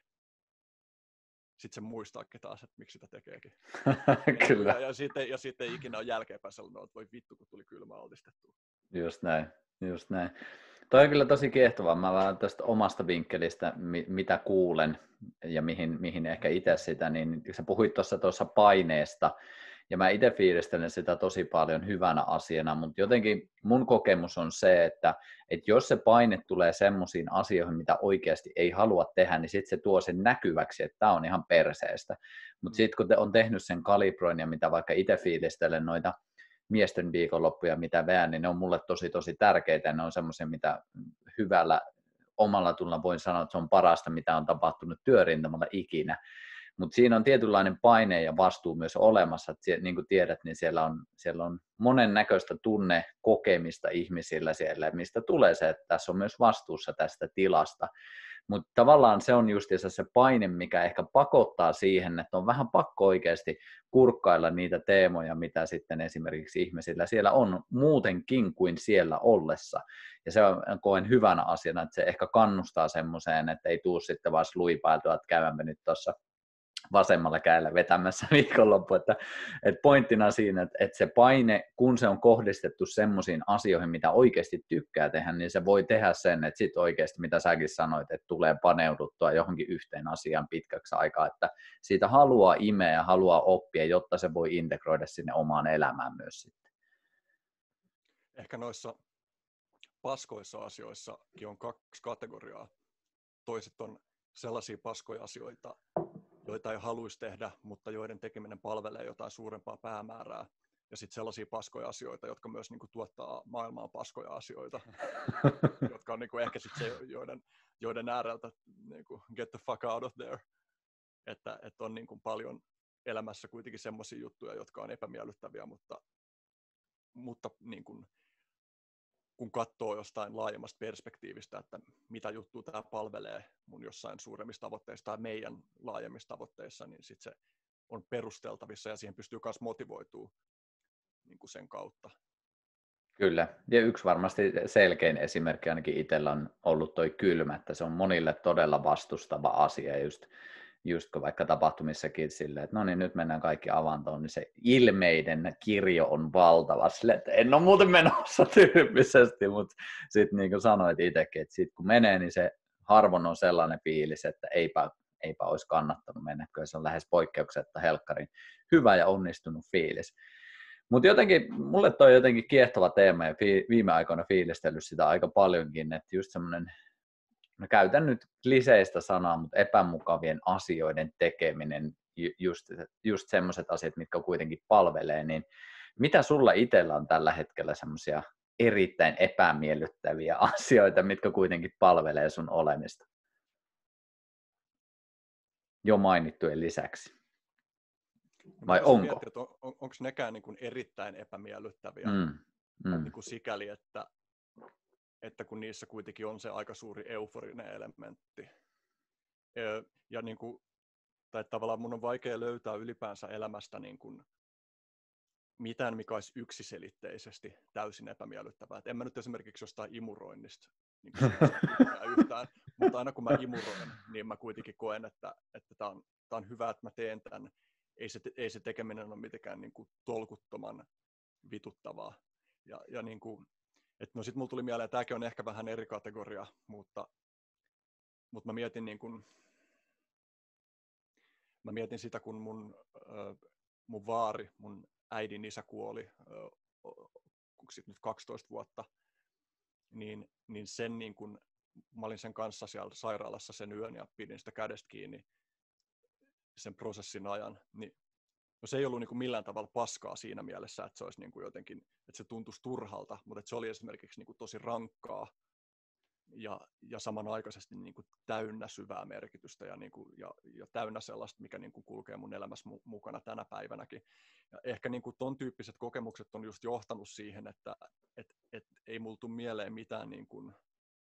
sitten se muistaakin taas, että miksi sitä tekeekin. Kyllä. Ja, ja, sitten, ja sitten ei ikinä ole jälkeenpäin sellainen, että voi vittu, kun tuli kylmä altistettua. Just näin, just näin. Toi on kyllä tosi kiehtovaa. Mä vähän tästä omasta vinkkelistä, mitä kuulen ja mihin, mihin ehkä itse sitä, niin sä puhuit tuossa tuossa paineesta, ja mä itse fiilistelen sitä tosi paljon hyvänä asiana, mutta jotenkin mun kokemus on se, että, että jos se paine tulee semmoisiin asioihin, mitä oikeasti ei halua tehdä, niin sitten se tuo sen näkyväksi, että tämä on ihan perseestä. Mutta sitten kun te on tehnyt sen kalibroinnin, mitä vaikka itse fiilistelen noita miesten viikonloppuja, mitä veän, niin ne on mulle tosi tosi tärkeitä, ja ne on semmoisia, mitä hyvällä omalla tulla voin sanoa, että se on parasta, mitä on tapahtunut työrintamalla ikinä. Mutta siinä on tietynlainen paine ja vastuu myös olemassa, että niin kuin tiedät, niin siellä on, siellä on monennäköistä tunnekokemista ihmisillä siellä, mistä tulee se, että tässä on myös vastuussa tästä tilasta. Mutta tavallaan se on justiinsa se paine, mikä ehkä pakottaa siihen, että on vähän pakko oikeasti kurkkailla niitä teemoja, mitä sitten esimerkiksi ihmisillä siellä on muutenkin kuin siellä ollessa. Ja se on, koen hyvänä asiana, että se ehkä kannustaa semmoiseen, että ei tule sitten vaan luipailtua, että käymme nyt tuossa vasemmalla kädellä vetämässä viikonloppu, että, että pointtina siinä, että, että se paine, kun se on kohdistettu semmoisiin asioihin, mitä oikeasti tykkää tehdä, niin se voi tehdä sen, että sitten oikeasti, mitä säkin sanoit, että tulee paneuduttua johonkin yhteen asiaan pitkäksi aikaa, että siitä haluaa imeä ja haluaa oppia, jotta se voi integroida sinne omaan elämään myös sitten. Ehkä noissa paskoissa asioissakin on kaksi kategoriaa. Toiset on sellaisia paskoja asioita, joita ei haluaisi tehdä, mutta joiden tekeminen palvelee jotain suurempaa päämäärää. Ja sitten sellaisia paskoja asioita, jotka myös niinku tuottaa maailmaan paskoja asioita, jotka on niinku ehkä sit se, joiden, joiden ääreltä niinku get the fuck out of there. Että, että on niinku paljon elämässä kuitenkin sellaisia juttuja, jotka on epämiellyttäviä, mutta, mutta niinku, kun katsoo jostain laajemmasta perspektiivistä, että mitä juttua tämä palvelee mun jossain suuremmissa tavoitteissa tai meidän laajemmissa tavoitteissa, niin sit se on perusteltavissa ja siihen pystyy myös motivoitumaan niin kuin sen kautta. Kyllä, ja yksi varmasti selkein esimerkki ainakin itsellä on ollut toi kylmä, että se on monille todella vastustava asia, just, just kun vaikka tapahtumissakin silleen, että no niin, nyt mennään kaikki avantoon, niin se ilmeiden kirjo on valtava, silleen, että en ole muuten menossa tyyppisesti, mutta sitten niin kuin sanoit itsekin, että sit kun menee, niin se harvoin on sellainen fiilis, että eipä, eipä olisi kannattanut mennä, kun se on lähes poikkeuksetta helkkarin hyvä ja onnistunut fiilis. Mutta jotenkin, mulle toi on jotenkin kiehtova teema ja fi- viime aikoina fiilistellyt sitä aika paljonkin, että just semmoinen, no käytän nyt kliseistä sanaa, mutta epämukavien asioiden tekeminen, ju- just, just semmoiset asiat, mitkä kuitenkin palvelee, niin mitä sulla itsellä on tällä hetkellä semmoisia erittäin epämiellyttäviä asioita, mitkä kuitenkin palvelee sun olemista? Jo mainittujen lisäksi. Vai onko? Miettiä, että on, on, onko nekään niin kuin erittäin epämiellyttäviä Mm, mm. niin kuin sikäli, että, että kun niissä kuitenkin on se aika suuri euforinen elementti. Ja niin kuin tai tavallaan mun on vaikea löytää ylipäänsä elämästä niin kuin mitään, mikä olisi yksiselitteisesti täysin epämiellyttävää. Et en mä nyt esimerkiksi jostain imuroinnista niin kuin yhtään, mutta aina kun mä imuroin, niin mä kuitenkin koen, että että tää on, tää on hyvä, että mä teen tämän. Ei se, ei se tekeminen ole mitenkään niin kuin tolkuttoman vituttavaa. Ja, ja niin kuin, et no sit mulla tuli mieleen, että tämäkin on ehkä vähän eri kategoria, mutta, mutta mä mietin niin kuin, mä mietin sitä, kun mun, äh, mun vaari, mun äidin isä kuoli äh, nyt kaksitoista vuotta, niin, niin sen niin kun, mä olin sen kanssa siellä sairaalassa sen yön ja pidin sitä kädestä kiinni sen prosessin ajan, niin no se ei ollut niin kuin millään tavalla paskaa siinä mielessä, että se olisi niin kuin jotenkin, että se tuntuisi turhalta, mutta että se oli esimerkiksi niin kuin tosi rankkaa ja, ja samanaikaisesti niin kuin täynnä syvää merkitystä ja, niin kuin, ja, ja täynnä sellaista, mikä niin kuin kulkee mun elämässä mu- mukana tänä päivänäkin. Ja ehkä niin kuin ton tyyppiset kokemukset on just johtanut siihen, että et, et ei mulla tule mieleen mitään, niin kuin,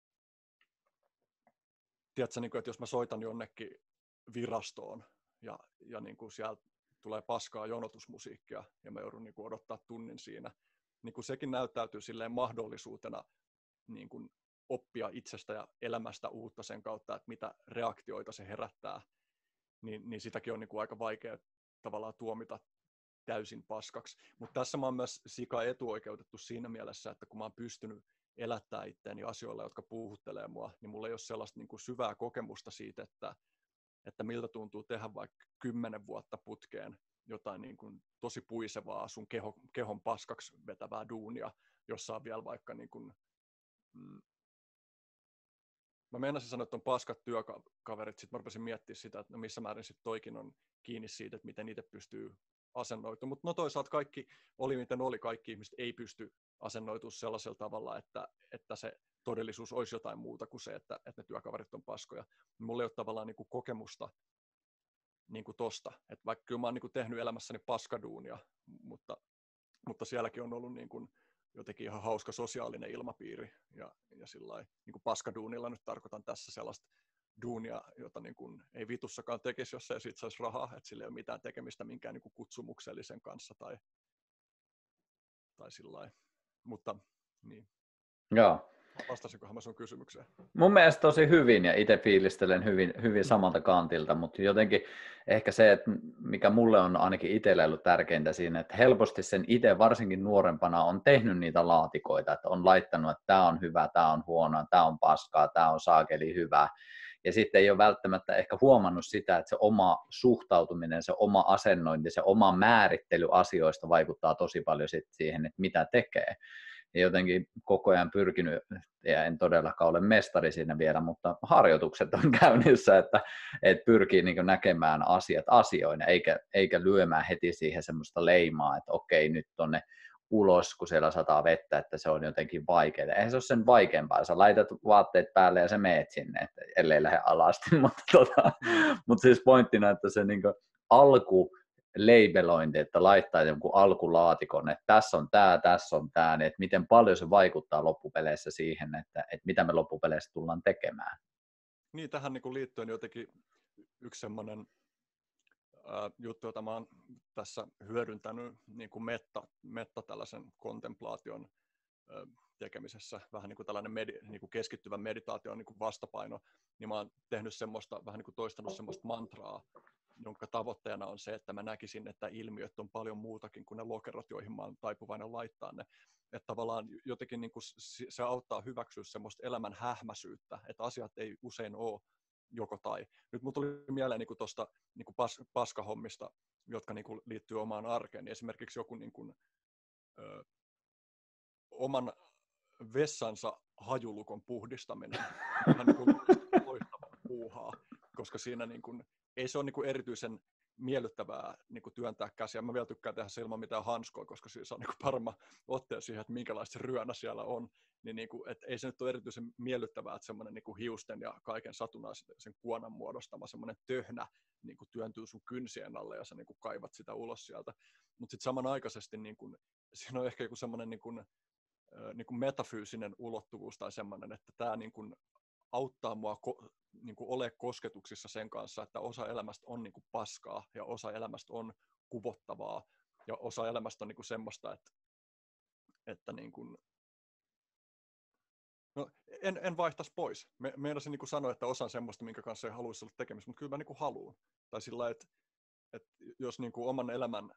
tiedätkö, niin kuin, että jos mä soitan jonnekin virastoon ja, ja niin kuin siellä tulee paskaa jonotusmusiikkia ja mä joudun niin kuin odottaa tunnin siinä, niin kuin sekin näyttäytyy silleen mahdollisuutena niin kuin oppia itsestä ja elämästä uutta sen kautta, että mitä reaktioita se herättää, niin, niin sitäkin on niin kuin aika vaikea tavallaan tuomita täysin paskaksi. Mutta tässä mä oon myös sika etuoikeutettu siinä mielessä, että kun mä oon pystynyt elättää itteeni asioilla, jotka puhuttelee mua, niin mulla ei ole sellaista niin kuin syvää kokemusta siitä, että, että miltä tuntuu tehdä vaikka kymmenen vuotta putkeen jotain niin kuin tosi puisevaa sun keho, kehon paskaksi vetävää duunia, jossa on vielä vaikka niin kuin, mm, mä meinasin sanoa, että on paskat työkaverit, sitten mä rupesin miettimään sitä, että no missä määrin sitten toikin on kiinni siitä, että miten itse pystyy asennoitumaan. Mutta no toisaalta kaikki oli miten oli, kaikki ihmiset ei pysty asennoitumaan sellaisella tavalla, että, että se todellisuus olisi jotain muuta kuin se, että, että ne työkaverit on paskoja. Mulla ei ole tavallaan niin kuin kokemusta niin kuin tosta. Että vaikka kyllä mä oon niin kuin tehnyt elämässäni paskaduunia, mutta, mutta sielläkin on ollut niin kuin jotenkin ihan hauska sosiaalinen ilmapiiri. Ja, ja sillai, niin kuin paskaduunilla nyt tarkoitan tässä sellaista duunia, jota niin kuin ei vitussakaan tekisi, jos ei siitä saisi rahaa. Että sillä ei ole mitään tekemistä minkään niin kuin kutsumuksellisen kanssa tai, tai sillai. Mutta niin. Joo. Vastasinkohan mä sun kysymykseen? Mun mielestä tosi hyvin ja itse fiilistelen hyvin, hyvin samalta kantilta, mutta jotenkin ehkä se, että mikä mulle on ainakin itselle ollut tärkeintä siinä, että helposti sen itse varsinkin nuorempana on tehnyt niitä laatikoita, että on laittanut, että tämä on hyvä, tämä on huonoa, tämä on paskaa, tämä on saakeli hyvää. Ja sitten ei ole välttämättä ehkä huomannut sitä, että se oma suhtautuminen, se oma asennointi, se oma määrittely asioista vaikuttaa tosi paljon siihen, että mitä tekee. Ja jotenkin koko ajan pyrkinyt, ja en todellakaan ole mestari siinä vielä, mutta harjoitukset on käynnissä, että, että pyrkii niin kuin näkemään asiat asioina, eikä, eikä lyömään heti siihen semmoista leimaa, että okei, nyt tonne ulos, kun siellä sataa vettä, että se on jotenkin vaikeaa. Eihän se ole sen vaikeampaa, sä laitat vaatteet päälle ja sä meet sinne, että ellei lähde alasti, mutta, tota, mutta siis pointtina, että se niin kuin alku, labelointi, että laittaa jonkun alkulaatikon, että tässä on tämä, tässä on tämä, niin että miten paljon se vaikuttaa loppupeleissä siihen, että, että mitä me loppupeleissä tullaan tekemään. Niin, tähän niin kuin liittyen jotenkin yksi semmoinen äh, juttu, jota mä oon tässä hyödyntänyt niin kuin metta, metta tällaisen kontemplaation äh, tekemisessä, vähän niin kuin tällainen medi, niin kuin keskittyvä meditaation niin kuin vastapaino, niin mä oon tehnyt semmoista, vähän niin kuin toistanut semmoista mantraa, jonka tavoitteena on se, että mä näkisin, että ilmiöt on paljon muutakin kuin ne lokerot, joihin mä oon taipuvainen laittaa ne. Että tavallaan jotenkin niin kuin se auttaa hyväksyä semmoista elämän hähmäisyyttä, että asiat ei usein ole joko tai. Nyt mun tuli mieleen niin kuin tuosta niin kuin pas, paskahommista, jotka niin kuin liittyy omaan arkeen, niin esimerkiksi joku niin kuin, ö, oman vessansa hajulukon puhdistaminen on niin kuin loistavaa puuhaa, koska siinä niin kuin, ei se ole niin kuin erityisen miellyttävää niin kuin työntää käsiä. Mä vielä tykkään tehdä se ilman mitään hanskoa, koska siis on niin kuin paremmin otteen siihen, että minkälaista se ryönä siellä on. Niin, niin kuin, että ei se nyt ole erityisen miellyttävää, että semmoinen niin kuin hiusten ja kaiken satunnaisen kuonan muodostama semmoinen töhnä niin kuin työntyy sun kynsien alle ja sä niin kuin kaivat sitä ulos sieltä. Mutta sitten samanaikaisesti niin kuin, siinä on ehkä joku semmoinen niin kuin, niin kuin metafyysinen ulottuvuus tai semmoinen, että tämä niin kuin auttaa mua ko, niin kuin ole kosketuksissa sen kanssa, että osa elämästä on niin kuin paskaa ja osa elämästä on kuvottavaa ja osa elämästä on niin kuin semmoista, että, että niin kuin, no, en, en vaihtaisi pois. Me, meinasin niin kuin sanoa, että osa on semmoista, minkä kanssa ei haluaisi olla tekemistä, mutta kyllä mä niin kuin haluan. Tai sillä että, että jos niin kuin oman elämän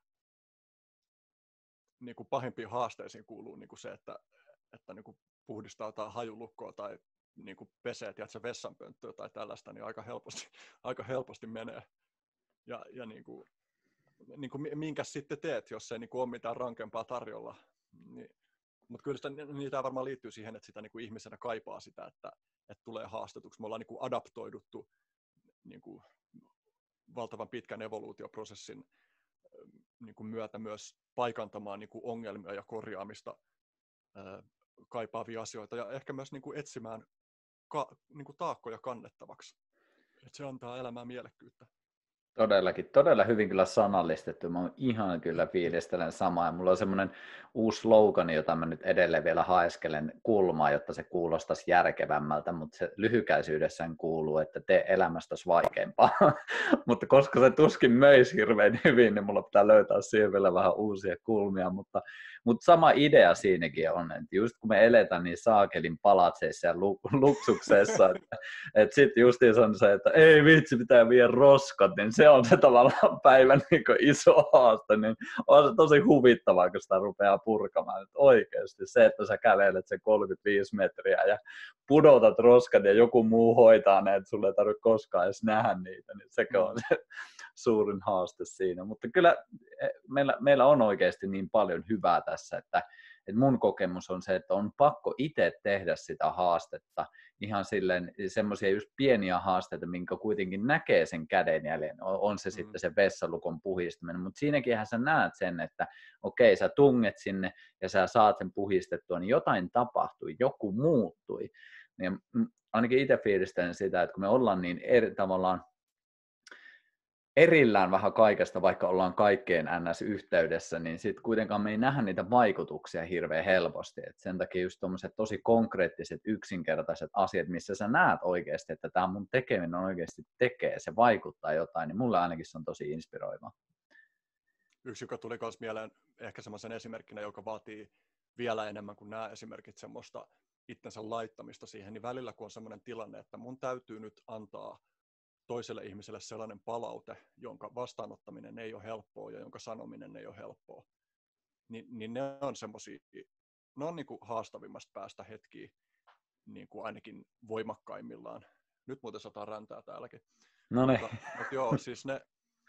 niin kuin pahimpiin haasteisiin kuuluu niin kuin se, että, että niin kuin puhdistaa jotain hajulukkoa tai niin kuin pesee tiedätkö, vessanpönttöä tai tällaista, niin aika helposti, aika helposti menee. Ja, ja niin kuin, niin kuin minkä sitten teet, jos ei niin kuin ole mitään rankempaa tarjolla. Niin, mutta kyllä sitä, niitä varmaan liittyy siihen, että sitä niin kuin ihmisenä kaipaa sitä, että, että tulee haastetuksi. Me ollaan niin kuin adaptoiduttu niin kuin valtavan pitkän evoluutioprosessin niin kuin myötä myös paikantamaan niin kuin ongelmia ja korjaamista ää, kaipaavia asioita ja ehkä myös niin kuin etsimään ka, niin kuin taakkoja kannettavaksi. Et se antaa elämään mielekkyyttä. Todellakin, todella hyvin kyllä sanallistettu. Mä oon ihan kyllä fiilistelen samaa. Ja mulla on semmoinen uusi slogani, jota mä nyt edelleen vielä haeskelen kulmaa, jotta se kuulostaisi järkevämmältä, mutta se lyhykäisyydessään kuuluu, että tee elämästäsi vaikeampaa. Mutta koska se tuskin möisi hirveän hyvin, niin mulla pitää löytää siihen vielä vähän uusia kulmia. Mutta, mutta sama idea siinäkin on, että just kun me eletään niin saakelin palatseissa ja luksuksessa, että, että sitten justiin on se, että ei vitsi, pitää viedä roskat, niin se on se tavallaan päivän niin iso haaste, niin on se tosi huvittavaa, kun sitä rupeaa purkamaan. Että oikeasti se, että sä kävelet sen kolmekymmentäviisi metriä ja pudotat roskat ja joku muu hoitaa ne, että sulle ei tarvitse koskaan edes nähdä niitä, niin sekö on se suurin haaste siinä. Mutta kyllä meillä, meillä on oikeasti niin paljon hyvää tässä, että, että mun kokemus on se, että on pakko itse tehdä sitä haastetta, ihan silleen semmoisia just pieniä haasteita, minkä kuitenkin näkee sen kädenjäljen, on, on se mm. sitten se vessalukon puhistaminen, mutta siinäkinhän sä näet sen, että okei, sä tunget sinne ja sä saat sen puhistettua, niin jotain tapahtui, joku muuttui. Niin ainakin itse fiilistelen sitä, että kun me ollaan niin eri, tavallaan erillään vähän kaikesta, vaikka ollaan kaikkeen N S-yhteydessä, niin sitten kuitenkaan me ei nähdä niitä vaikutuksia hirveän helposti. Et sen takia just tommoset tosi konkreettiset, yksinkertaiset asiat, missä sä näet oikeasti, että tämä mun tekeminen oikeasti tekee, se vaikuttaa jotain, niin mulle ainakin se on tosi inspiroivaa. Yksi, joka tuli myös mieleen ehkä semmoisen esimerkkinä, joka vaatii vielä enemmän kuin nämä esimerkit semmoista itsensä laittamista siihen, niin välillä kun on semmoinen tilanne, että mun täytyy nyt antaa toiselle ihmiselle sellainen palaute, jonka vastaanottaminen ei ole helppoa ja jonka sanominen ei ole helppoa, niin, niin ne on semmoisia, ne on niin kuin haastavimmasta päästä hetkiä niin kuin ainakin voimakkaimmillaan. Nyt muuten sataa räntää täälläkin. No niin. Mutta, mutta joo, siis ne,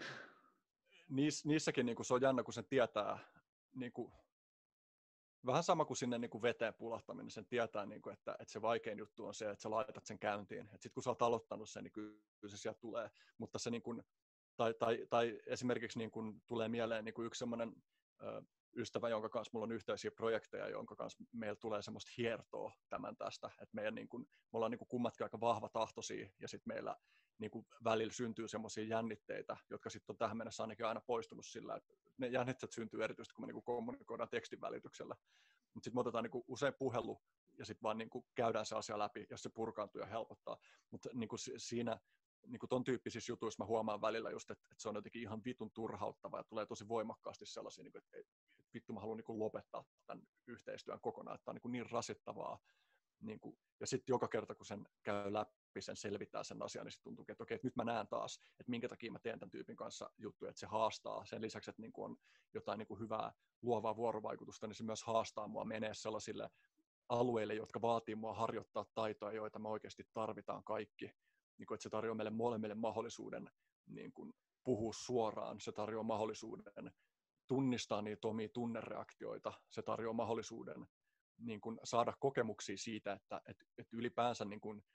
niiss, niissäkin niin kuin se on jännä, kun sen tietää, niin kuin, vähän sama kuin sinne niin kuin veteen pulahtaminen, sen tietää, niin kuin, että, että se vaikein juttu on se, että sä laitat sen käyntiin. Sitten kun sä oot aloittanut sen, niin kyllä se sieltä tulee. Mutta se, niin kuin, tai, tai, tai esimerkiksi niin kuin, tulee mieleen niin kuin yksi sellainen ö, ystävä, jonka kanssa mulla on yhteisiä projekteja, jonka kanssa meillä tulee semmoista hiertoa tämän tästä. Että meidän, niin kuin, me ollaan niin kuin kummatkin aika vahvatahtoisia ja sitten meillä niin kuin välillä syntyy semmoisia jännitteitä, jotka sitten on tähän mennessä ainakin aina poistunut sillä, että ne jännitteet syntyy erityisesti, kun me niin kuin kommunikoidaan tekstin välityksellä. Mutta sitten me otetaan niinku usein puhelu ja sitten vaan niinku käydään se asia läpi, jos se purkaantuu ja helpottaa. Mutta niinku siinä niinku ton tyyppisissä jutuissa mä huomaan välillä just, että et se on jotenkin ihan vitun turhauttava ja tulee tosi voimakkaasti sellaisia, niinku, että et, vittu mä haluan niinku lopettaa tämän yhteistyön kokonaan, että tämä on niinku niin rasittavaa. Niinku, ja sitten joka kerta, kun sen käy läpi, sen selvittää sen asian, niin sitten tuntuu, että okei, että nyt mä näen taas, että minkä takia mä teen tämän tyypin kanssa juttuja, että se haastaa. Sen lisäksi, että niinku on jotain niinku hyvää luovaa vuorovaikutusta, niin se myös haastaa mua menee sellaisille alueille, jotka vaatii mua harjoittaa taitoja, joita me oikeasti tarvitaan kaikki. Niin kuin, että se tarjoaa meille molemmille mahdollisuuden niin kuin, puhua suoraan, se tarjoaa mahdollisuuden tunnistaa niitä omia tunnereaktioita, se tarjoaa mahdollisuuden niin kuin, saada kokemuksia siitä, että et, et ylipäänsä niin kuin,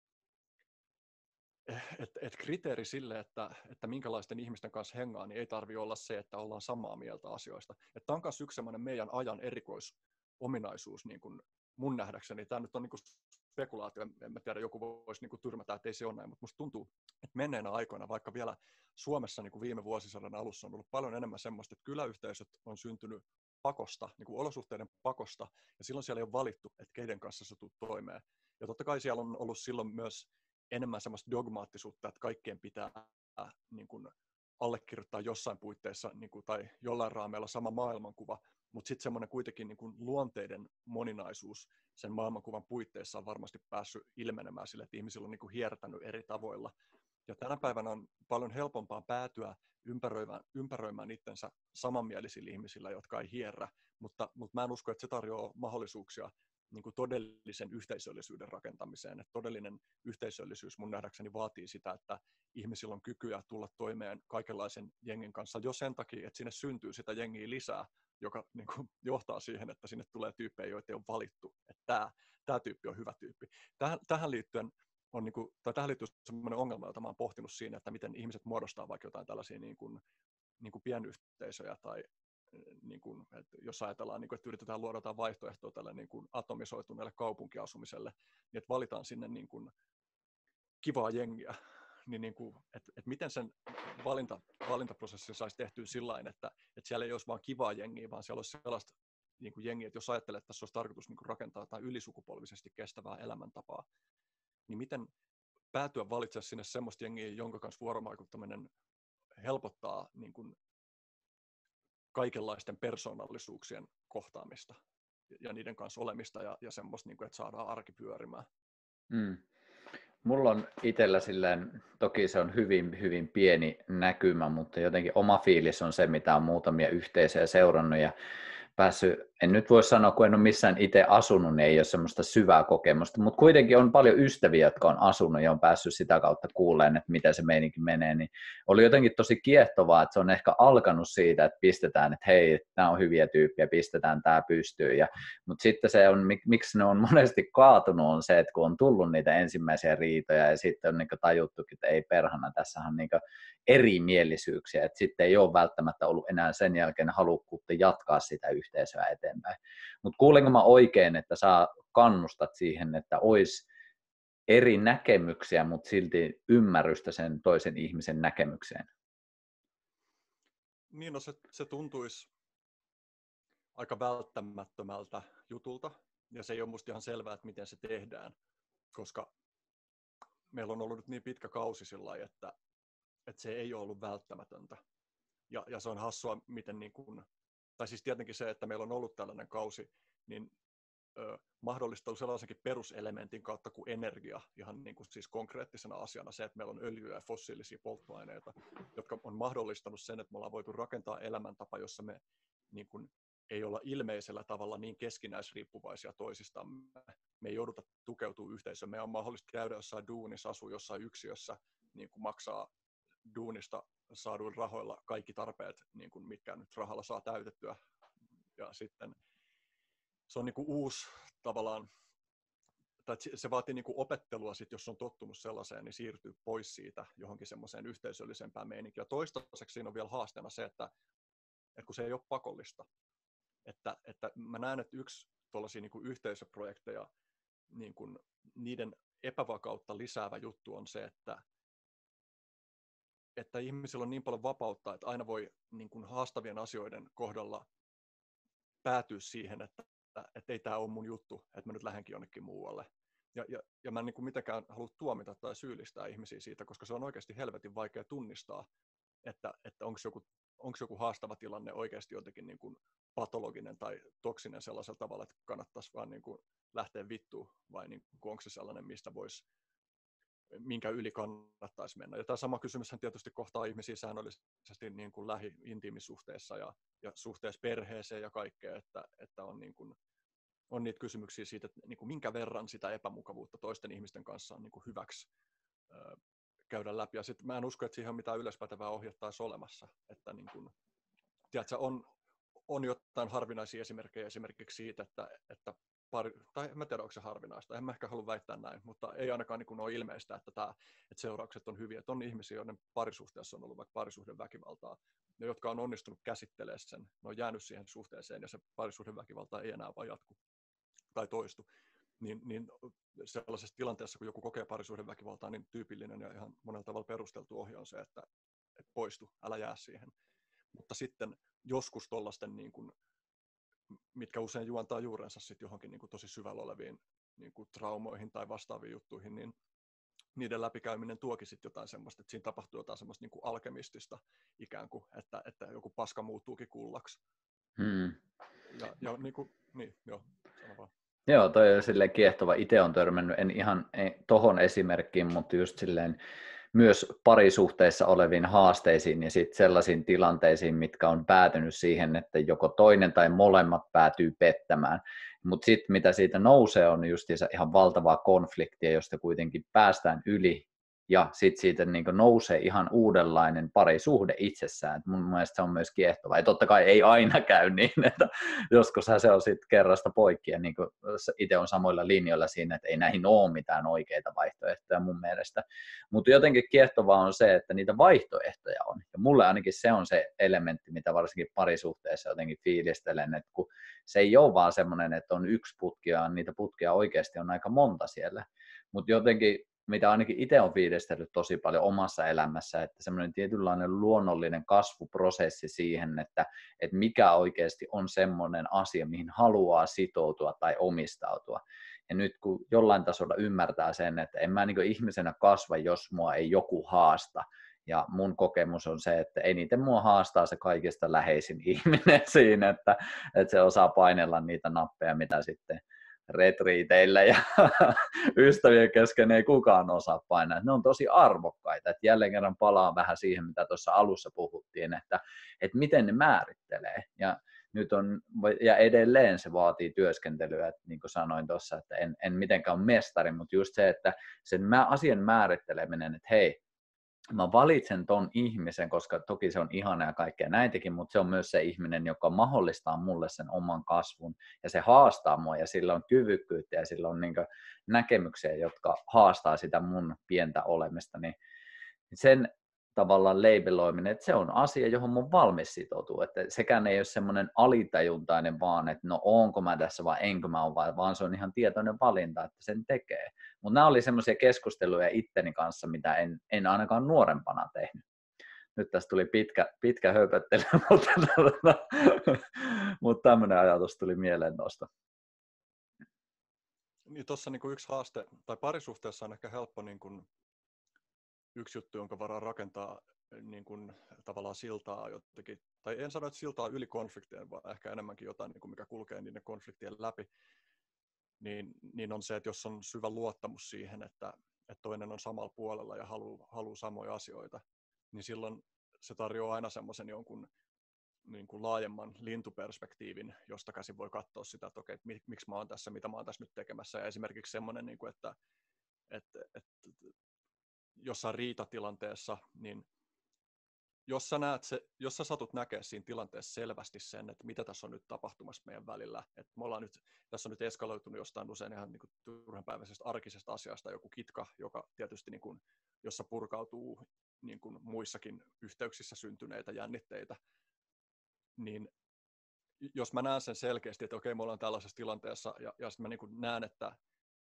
et, et kriteeri sille, että, että minkälaisten ihmisten kanssa hengaa, niin ei tarvitse olla se, että ollaan samaa mieltä asioista. Tämä on myös yksi sellainen meidän ajan erikoisominaisuus, niin kuin mun nähdäkseni. Tämä nyt on niin kuin spekulaatio, en mä tiedä, joku voisi niin kuin tyrmätä, että ei se ole näin, mutta musta tuntuu, että menneenä aikoina, vaikka vielä Suomessa niin kuin viime vuosisadan alussa on ollut paljon enemmän semmoista, että kyläyhteisöt on syntynyt pakosta, niin kuin olosuhteiden pakosta, ja silloin siellä ei ole valittu, että keiden kanssa sä tulet toimeen. Ja totta kai siellä on ollut silloin myös enemmän semmoista dogmaattisuutta, että kaikkien pitää niin kuin allekirjoittaa jossain puitteissa niin kuin, tai jollain raameilla sama maailmankuva, mutta sitten semmoinen kuitenkin niin kuin luonteiden moninaisuus sen maailmankuvan puitteissa on varmasti päässyt ilmenemään sille, että ihmisillä on niin kuin hiertänyt eri tavoilla. Ja tänä päivänä on paljon helpompaa päätyä ympäröimään, ympäröimään itsensä samanmielisillä ihmisillä, jotka ei hierrä, mutta, mutta mä en usko, että se tarjoaa mahdollisuuksia niin kuin todellisen yhteisöllisyyden rakentamiseen. Että todellinen yhteisöllisyys mun nähdäkseni vaatii sitä, että ihmisillä on kykyä tulla toimeen kaikenlaisen jengin kanssa jo sen takia, että sinne syntyy sitä jengiä lisää, joka niin kuin johtaa siihen, että sinne tulee tyyppejä, joita ei ole valittu. Että tämä, tämä tyyppi on hyvä tyyppi. Tähän, tähän liittyen on niin kuin, tai tähän liittyy sellainen ongelma, jota mä oon pohtinut siinä, että miten ihmiset muodostaa vaikka jotain tällaisia niin kuin, niin kuin pienyhteisöjä tai niin kuin, että jos ajatellaan, niin kuin, että yritetään luoda jotain vaihtoehtoa tälle niin kuin atomisoituneelle kaupunkiasumiselle, niin että valitaan sinne niin kuin kivaa jengiä, niin, niin kuin, että, että miten sen valinta, valintaprosessin saisi tehtyä sillain, että, että siellä ei olisi vain kivaa jengiä, vaan siellä olisi sellaista niin kuin jengiä, että jos ajattelee, että tässä olisi tarkoitus niin kuin rakentaa jotain ylisukupolvisesti kestävää elämäntapaa, niin miten päätyä valitsemaan sinne semmoista jengiä, jonka kanssa vuorovaikuttaminen helpottaa niin kuin kaikenlaisten persoonallisuuksien kohtaamista ja niiden kanssa olemista ja, ja semmoista, niin kuin, että saadaan arki pyörimään. Mm. Mulla on itsellä silleen, toki se on hyvin, hyvin pieni näkymä, mutta jotenkin oma fiilis on se, mitä on muutamia yhteisöjä seurannut ja päässyt, en nyt voi sanoa, kun en ole missään itse asunut, niin ei ole semmoista syvää kokemusta, mutta kuitenkin on paljon ystäviä, jotka on asunut ja on päässyt sitä kautta kuuleen, että miten se meininki menee, niin oli jotenkin tosi kiehtovaa, että se on ehkä alkanut siitä, että pistetään, että hei, nämä on hyviä tyyppejä, pistetään tämä pystyyn, ja, mutta sitten se on, miksi ne on monesti kaatunut, on se, että kun on tullut niitä ensimmäisiä riitoja ja sitten on niin tajuttukin, että ei perhana, tässä on niin erimielisyyksiä, että sitten ei ole välttämättä ollut enää sen jälkeen halukkuutta jatkaa sitä yhteisöä eteenpäin. Mutta kuulenko mä oikein, että sä kannustat siihen, että olisi eri näkemyksiä, mutta silti ymmärrystä sen toisen ihmisen näkemykseen? Niin, no se, se tuntuisi aika välttämättömältä jutulta, ja se ei ole musta ihan selvää, että miten se tehdään, koska meillä on ollut nyt niin pitkä kausi sillä lailla, että, että se ei ole ollut välttämätöntä. Ja, ja se on hassua, miten niin kuin, tai siis tietenkin se, että meillä on ollut tällainen kausi, niin ö, mahdollistaa sellaisenkin peruselementin kautta kuin energia, ihan niin kuin siis konkreettisena asiana se, että meillä on öljyä ja fossiilisia polttoaineita, jotka on mahdollistanut sen, että me ollaan voitu rakentaa elämäntapa, jossa me niin kuin, ei olla ilmeisellä tavalla niin keskinäisriippuvaisia toisistamme. Me ei jouduta tukeutumaan yhteisöön. Meidän on mahdollista käydä jossain duunissa, asua jossain yksiössä, niin kuin maksaa duunista saaduilla rahoilla kaikki tarpeet, niin kuin mitkä nyt rahalla saa täytettyä. Ja sitten se on niin kuin uusi tavallaan, tai se vaatii niin kuin opettelua, sit, jos on tottunut sellaiseen, niin siirtyy pois siitä johonkin semmoiseen yhteisöllisempään meininkiin. Ja toistaiseksi siinä on vielä haasteena se, että, että kun se ei ole pakollista, että, että mä näen, että yksi tuollaisia niin kuin yhteisöprojekteja, niin kuin niiden epävakautta lisäävä juttu on se, että että ihmisillä on niin paljon vapautta, että aina voi niin kuin haastavien asioiden kohdalla päätyä siihen, että, että ei tämä ole mun juttu, että mä nyt lähdenkin jonnekin muualle. Ja, ja, ja mä en niin kuin mitenkään halua tuomita tai syyllistää ihmisiä siitä, koska se on oikeasti helvetin vaikea tunnistaa, että, että onko joku, onko joku haastava tilanne oikeasti jotenkin niin kuin patologinen tai toksinen sellaisella tavalla, että kannattaisi vaan niin kuin lähteä vittuun, vai niin kuin onko se sellainen, mistä voisi minkä yli kannattaisi mennä. Ja tämä sama kysymyshän tietysti kohtaa ihmisiä säännöllisesti niin kuin lähi-intiimisuhteessa ja, ja suhteessa perheeseen ja kaikkea, että, että on, niin kuin, on niitä kysymyksiä siitä, että niin kuin minkä verran sitä epämukavuutta toisten ihmisten kanssa on niin kuin hyväksi ö, käydä läpi. Ja sitten mä en usko, että siihen on mitään yleispätevää ohjetta olisi olemassa. Että niin kuin, tiedätkö, on, on jotain harvinaisia esimerkkejä esimerkiksi siitä, että, että pari, tai en mä tiedä, onko se harvinaista, en mä ehkä halua väittää näin, mutta ei ainakaan niin kuin ole ilmeistä, että, tämä, että seuraukset on hyviä. Että on ihmisiä, joiden parisuhteessa on ollut vaikka parisuhden väkivaltaa, ne, jotka on onnistunut käsittelemään sen, ne on jäänyt siihen suhteeseen ja se parisuhden väkivalta ei enää vaan jatku tai toistu. Niin, niin sellaisessa tilanteessa, kun joku kokee parisuhden väkivaltaa, niin tyypillinen ja ihan monella tavalla perusteltu ohje on se, että, että poistu, älä jää siihen. Mutta sitten joskus tollaisten niin kuin mitkä usein juontaa juurensa sit johonkin niin kuin tosi syvällä oleviin niin kuin traumoihin tai vastaaviin juttuihin, niin niiden läpikäyminen tuokin sitten jotain semmoista, että siinä tapahtuu jotain semmoista niin kuin alkemistista ikään kuin, että, että joku paska muuttuukin kullaksi. Hmm. Ja, ja niin kuin, niin, joo, sano vaan. Joo, toi on silleen kiehtova. Itse on törmännyt, en ihan tohon esimerkkiin, mutta just silleen myös parisuhteissa oleviin haasteisiin ja sitten sellaisiin tilanteisiin, mitkä on päätynyt siihen, että joko toinen tai molemmat päätyy pettämään. Mutta sitten mitä siitä nousee on justiinsa ihan valtavaa konfliktia, josta kuitenkin päästään yli ja sitten siitä niin nousee ihan uudenlainen parisuhde itsessään. Et mun mielestä se on myös kiehtova. Ja totta kai ei aina käy niin, että joskushan se on sitten kerrasta poikki ja niin itse on samoilla linjoilla siinä, että ei näihin ole mitään oikeita vaihtoehtoja mun mielestä. Mutta jotenkin kiehtovaa on se, että niitä vaihtoehtoja on. Ja mulle ainakin se on se elementti, mitä varsinkin parisuhteessa jotenkin fiilistelen, että kun se ei ole vaan semmoinen, että on yksi putki ja niitä putkia oikeasti on aika monta siellä. Mutta jotenkin mitä ainakin itse olen fiilistellyt tosi paljon omassa elämässä, että semmoinen tietynlainen luonnollinen kasvuprosessi siihen, että, että mikä oikeasti on semmoinen asia, mihin haluaa sitoutua tai omistautua. Ja nyt kun jollain tasolla ymmärtää sen, että en mä niin kuin ihmisenä kasva, jos mua ei joku haasta, ja mun kokemus on se, että eniten mua haastaa se kaikista läheisin ihminen siinä, että, että se osaa painella niitä nappeja, mitä sitten retriiteillä ja ystävien kesken ei kukaan osaa painaa. Ne on tosi arvokkaita. Että jälleen kerran palaan vähän siihen, mitä tuossa alussa puhuttiin, että, että miten ne määrittelee. Ja, nyt on, ja edelleen se vaatii työskentelyä, että niin kuin sanoin tuossa, että en, en mitenkään ole mestari, mutta just se, että sen asian määritteleminen, että hei, mä valitsen ton ihmisen, koska toki se on ihana ja kaikkea näitäkin, mutta se on myös se ihminen, joka mahdollistaa mulle sen oman kasvun ja se haastaa mua ja sillä on kyvykkyyttä ja sillä on niin kuin näkemyksiä, jotka haastaa sitä mun pientä olemista, niin sen tavallaan labeloiminen, että se on asia, johon mun valmis sitoutuu, että sekään ei ole semmoinen alitajuntainen vaan, että no onko mä tässä vai enkö mä ole, vaan se on ihan tietoinen valinta, että sen tekee. Mutta nämä oli semmoisia keskusteluja itteni kanssa, mitä en, en ainakaan nuorempana tehnyt. Nyt tästä tuli pitkä, pitkä höpöttely, mutta, mutta tämmöinen ajatus tuli mieleen tuosta. Niin tuossa niin kuin yksi haaste, tai parisuhteessa on ehkä helppo niin kuin yksi juttu, jonka varaan rakentaa niin kuin, tavallaan siltaa jotenkin, tai en sano, että siltaa yli konfliktien, vaan ehkä enemmänkin jotain, niin kuin mikä kulkee niiden konfliktien läpi, niin, niin on se, että jos on syvä luottamus siihen, että, että toinen on samalla puolella ja haluaa, haluaa samoja asioita, niin silloin se tarjoaa aina semmoisen jonkun niin kuin laajemman lintuperspektiivin, josta käsin voi katsoa sitä, että okei, mik, miksi mä oon tässä, mitä mä oon tässä nyt tekemässä, ja esimerkiksi semmoinen, niin kuin, että, että, että jossain riitatilanteessa, niin jos sä, näet se, jos sä satut näkee siinä tilanteessa selvästi sen, että mitä tässä on nyt tapahtumassa meidän välillä, että me ollaan nyt, tässä on nyt eskaloitunut jostain usein ihan niin kuin turhanpäiväisestä arkisesta asiasta joku kitka, joka tietysti niin kuin, jossa purkautuu niin kuin muissakin yhteyksissä syntyneitä jännitteitä, niin jos mä näen sen selkeästi, että okei, me ollaan tällaisessa tilanteessa, ja, ja sitten mä niin kuin näen, että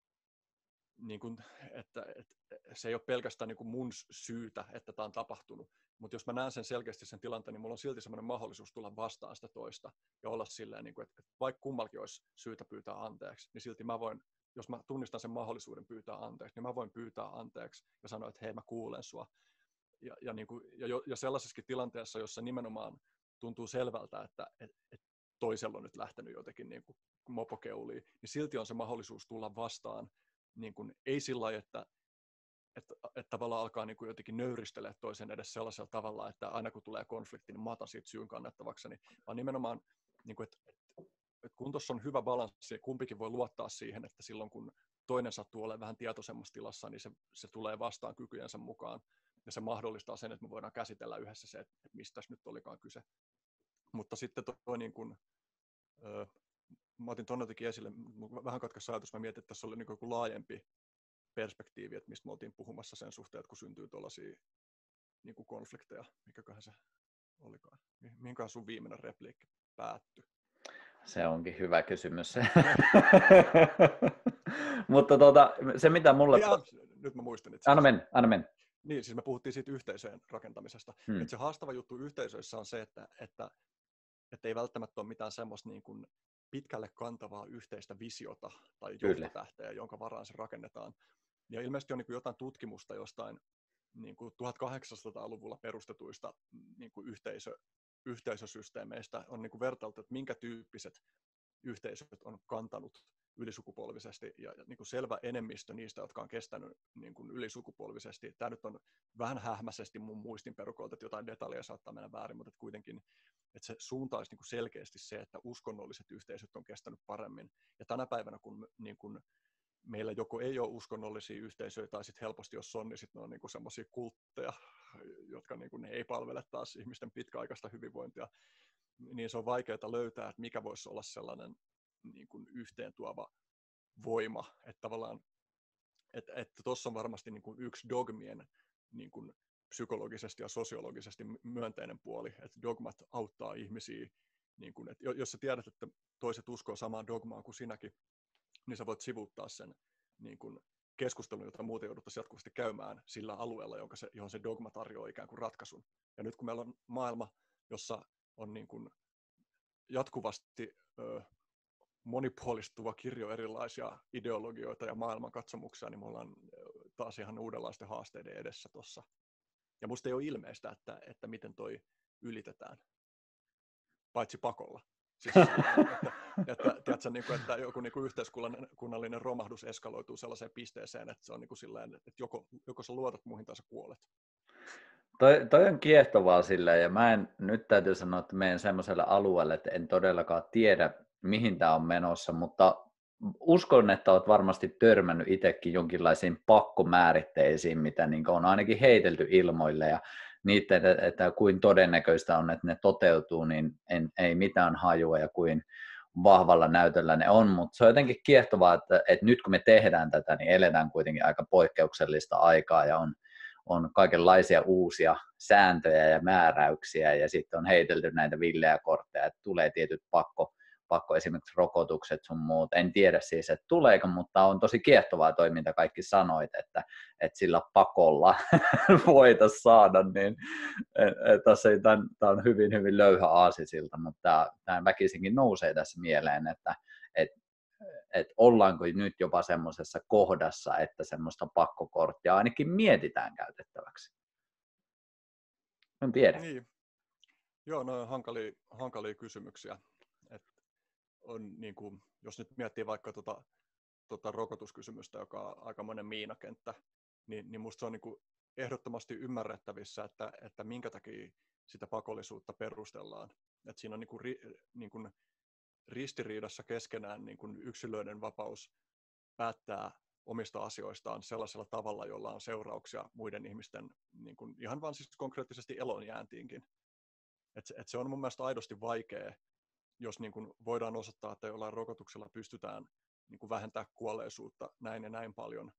niin kuin, että, että se ei ole pelkästään niin kuin mun syytä, että tämä on tapahtunut, mutta jos mä näen sen selkeästi sen tilanteen, niin mulla on silti semmoinen mahdollisuus tulla vastaan sitä toista ja olla silleen, niin kuin, että vaikka kummallakin olisi syytä pyytää anteeksi, niin silti mä voin, jos mä tunnistan sen mahdollisuuden pyytää anteeksi, niin mä voin pyytää anteeksi ja sanoa, että hei, mä kuulen sua. Ja, ja, niin kuin, ja, jo, ja sellaisessakin tilanteessa, jossa nimenomaan tuntuu selvältä, että et, et toisella on nyt lähtenyt jotenkin niin kuin mopokeuliin, niin silti on se mahdollisuus tulla vastaan. Niin kuin, ei sillä lailla, että, että, että tavallaan alkaa niin kuin jotenkin nöyristelee toisen edes sellaisella tavalla, että aina kun tulee konflikti, niin mä otan siitä syyn kannettavakseni, vaan nimenomaan, niin kuin, että, että, että kun tuossa on hyvä balanssi, kumpikin voi luottaa siihen, että silloin kun toinen sattuu olemaan vähän tietoisemmassa tilassa, niin se, se tulee vastaan kykyjensä mukaan, ja se mahdollistaa sen, että me voidaan käsitellä yhdessä se, että, että mistä nyt olikaan kyse. Mutta sitten toi niin kuin, öö, mä otin tuonne jotenkin esille, vähän katkaisi ajatus, mä mietin, että tässä oli niin joku laajempi perspektiivi, että mistä me oltiin puhumassa sen suhteen, että kun syntyy tuollaisia niin kuin konflikteja, mikäköhän se olikaan. Mihinköhän sun viimeinen repliikki päättyi? Se onkin hyvä kysymys. Mutta tuota, se mitä mulle... Ja, nyt mä muistan itse. Anna mennä, anna mennä. Niin, siis me puhuttiin siitä yhteisöjen rakentamisesta. Hmm. Että se haastava juttu yhteisöissä on se, että, että, että ei välttämättä ole mitään semmoista niin kuin pitkälle kantavaa yhteistä visiota tai Kyllä. johtotähteä, jonka varaan se rakennetaan. Ja ilmeisesti on niin kuin jotain tutkimusta jostain niin kuin tuhatkahdeksansataaluvulla perustetuista niin kuin yhteisö, yhteisösysteemeistä on niin kuin vertailtu, että minkä tyyppiset yhteisöt on kantanut ylisukupolvisesti, ja niin kuin selvä enemmistö niistä, jotka on kestänyt niin kuin ylisukupolvisesti. Tämä nyt on vähän hähmäisesti mun muistin perukoilta, että jotain detaljeja saattaa mennä väärin, mutta että kuitenkin että se suunta olisi niin kuin selkeästi se, että uskonnolliset yhteisöt on kestänyt paremmin. Ja tänä päivänä, kun niin kuin meillä joko ei ole uskonnollisia yhteisöjä, tai sitten helposti jos on, niin sitten ne on niin kuin semmoisia kultteja, jotka niin kuin ei palvele taas ihmisten pitkäaikaista hyvinvointia, niin se on vaikeaa löytää, että mikä voisi olla sellainen niin kuin yhteen tuova voima, että tavallaan, että, että tuossa on varmasti niin kuin yksi dogmien niin kuin psykologisesti ja sosiologisesti myönteinen puoli, että dogmat auttaa ihmisiä, niin kuin, että jos sä tiedät, että toiset uskoo samaan dogmaan kuin sinäkin, niin sä voit sivuuttaa sen niin kuin keskustelun, jota muuten jouduttaisiin jatkuvasti käymään sillä alueella, jonka se, johon se dogma tarjoaa ikään kuin ratkaisun. Ja nyt kun meillä on maailma, jossa on niin kuin jatkuvasti ö, monipuolistuva kirjo erilaisia ideologioita ja maailmankatsomuksia, niin me ollaan taas ihan uudenlaisten haasteiden edessä tuossa. Ja musta ei ole ilmeistä, että, että miten toi ylitetään, paitsi pakolla. Siis, että, että, tiedätkö, niin kuin, että joku niin kuin yhteiskunnallinen romahdus eskaloituu sellaiseen pisteeseen, että se on niin kuin silleen, että joko, joko sä luotat muihin tai sä kuolet. Toi, toi on kiehtovaa silleen, ja mä en, nyt täytyy sanoa, että menen semmoiselle alueelle, että en todellakaan tiedä, mihin tämä on menossa, mutta uskon, että olet varmasti törmännyt itsekin jonkinlaisiin pakkomääritteisiin, mitä niin on ainakin heitelty ilmoille, ja niitä, että, että kuin todennäköistä on, että ne toteutuu, niin en, ei mitään hajua, ja kuin vahvalla näytöllä ne on, mutta se on jotenkin kiehtovaa, että, että nyt kun me tehdään tätä, niin eletään kuitenkin aika poikkeuksellista aikaa, ja on on kaikenlaisia uusia sääntöjä ja määräyksiä, ja sitten on heitelty näitä villejä kortteja, että tulee tietyt pakko, pakko esimerkiksi rokotukset sun muut. En tiedä siis, että tuleeko, mutta on tosi kiehtovaa toi, mitä kaikki sanoit, että, että sillä pakolla voitaisiin saada, niin tämä on hyvin, hyvin löyhä aasisilta, mutta tämä väkisinkin nousee tässä mieleen, että, että että ollaanko nyt jopa semmoisessa kohdassa, että semmoista pakkokorttia ainakin mietitään käytettäväksi. En tiedä. Niin. Joo, no on hankalia, hankalia kysymyksiä. Et on, niin kuin, jos nyt miettii vaikka tuota, tuota rokotuskysymystä, joka on aikamoinen miinakenttä, niin, niin musta se on niin kuin ehdottomasti ymmärrettävissä, että, että minkä takia sitä pakollisuutta perustellaan. Et siinä on niin kuin, niin kuin ristiriidassa keskenään niin kuin yksilöiden vapaus päättää omista asioistaan sellaisella tavalla, jolla on seurauksia muiden ihmisten niin kuin ihan vaan siis konkreettisesti elonjääntiinkin. Et, et se on mun mielestä aidosti vaikea, jos niin kuin voidaan osoittaa, että jollain rokotuksella pystytään niin kuin vähentämään kuolleisuutta näin ja näin paljon.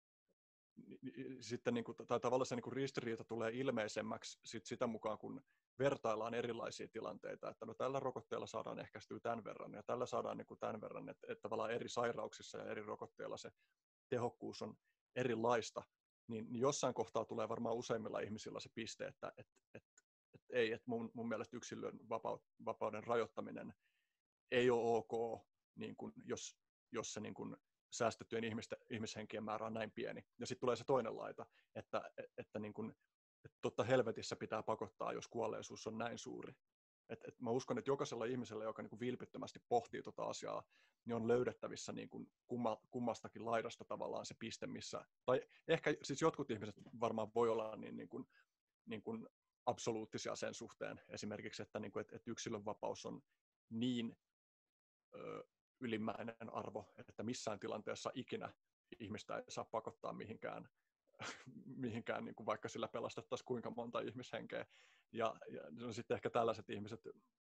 Sitten niin kuin, tai tavallaan se niin kuin ristiriita tulee ilmeisemmäksi sit sitä mukaan, kun vertaillaan erilaisia tilanteita, että no tällä rokotteella saadaan ehkäistyä tämän verran ja tällä saadaan niin kuin tämän verran, että, että tavallaan eri sairauksissa ja eri rokotteilla se tehokkuus on erilaista, niin, niin jossain kohtaa tulee varmaan useimmilla ihmisillä se piste, että et, et, et ei, että mun, mun mielestä yksilön vapauden rajoittaminen ei ole ok, niin kuin jos, jos se niin kuin säästettyjen ihmisten, ihmishenkien määrä on näin pieni. Ja sitten tulee se toinen laita, että, että, niin kuin, että totta helvetissä pitää pakottaa, jos kuolleisuus on näin suuri. Et, et mä uskon, että jokaisella ihmisellä, joka niin kuin vilpittömästi pohtii tota asiaa, niin on löydettävissä niin kuin kumma, kummastakin laidasta tavallaan se piste, missä, tai ehkä siis jotkut ihmiset varmaan voi olla niin, niin, kuin, niin kuin absoluuttisia sen suhteen, esimerkiksi, että, niin kuin, että, että yksilön vapaus on niin ö, ylimmäinen arvo, että missään tilanteessa ikinä ihmistä ei saa pakottaa mihinkään, mihinkään niin kuin vaikka sillä pelastettaisiin kuinka monta ihmishenkeä. Ja, ja no sitten ehkä tällaiset ihmiset,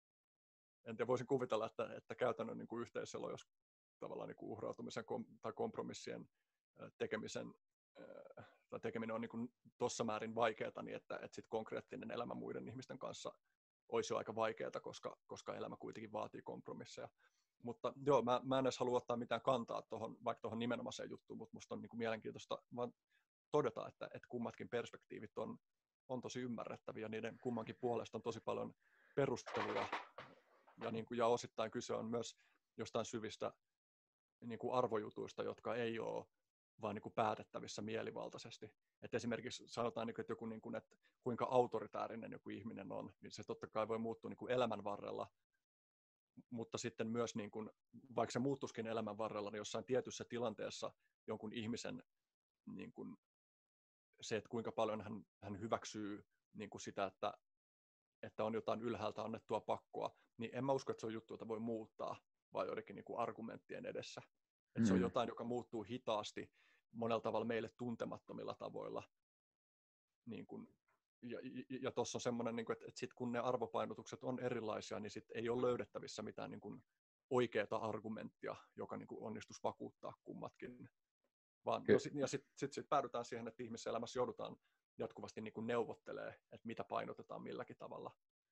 en tiedä, voisin kuvitella, että, että käytännön niin kuin yhteiselo, jos tavallaan niin kuin uhrautumisen kom, tai kompromissien tekemisen, tai tekeminen on niin tuossa määrin vaikeaa, niin että, että sit konkreettinen elämä muiden ihmisten kanssa olisi jo aika vaikeaa, koska, koska elämä kuitenkin vaatii kompromisseja. Mutta joo, mä, mä en edes halua ottaa mitään kantaa tohon, vaikka tuohon nimenomaiseen juttuun, mutta musta on niin kuin mielenkiintoista vaan todeta, että, että kummatkin perspektiivit on, on tosi ymmärrettäviä, ja niiden kummankin puolesta on tosi paljon perusteluja, ja, niin kuin, ja osittain kyse on myös jostain syvistä niin kuin arvojutuista, jotka ei ole vaan niin kuin päätettävissä mielivaltaisesti. Et esimerkiksi sanotaan, että, joku, niin kuin, että kuinka autoritäärinen joku ihminen on, niin se totta kai voi muuttua niin kuin elämän varrella, mutta sitten myös, niin kuin, vaikka se muuttuisikin elämän varrella, niin jossain tietyssä tilanteessa jonkun ihmisen niin kuin, se, että kuinka paljon hän, hän hyväksyy niin kuin sitä, että, että on jotain ylhäältä annettua pakkoa, niin en mä usko, että se on juttu, jota voi muuttaa, vaan joidenkin niin kuin argumenttien edessä. Että mm. se on jotain, joka muuttuu hitaasti, monella tavalla meille tuntemattomilla tavoilla. Niin kuin, ja ja, ja tuossa on semmoinen, niin kuin, että, että sit kun ne arvopainotukset on erilaisia, niin sit ei ole löydettävissä mitään niin kuin oikeaa argumenttia, joka niin kuin onnistuisi vakuuttaa kummatkin. Vaan, no sit, ja sitten sit, sit päädytään siihen, että ihmisessä elämässä joudutaan jatkuvasti niin kuin neuvottelemaan, että mitä painotetaan milläkin tavalla.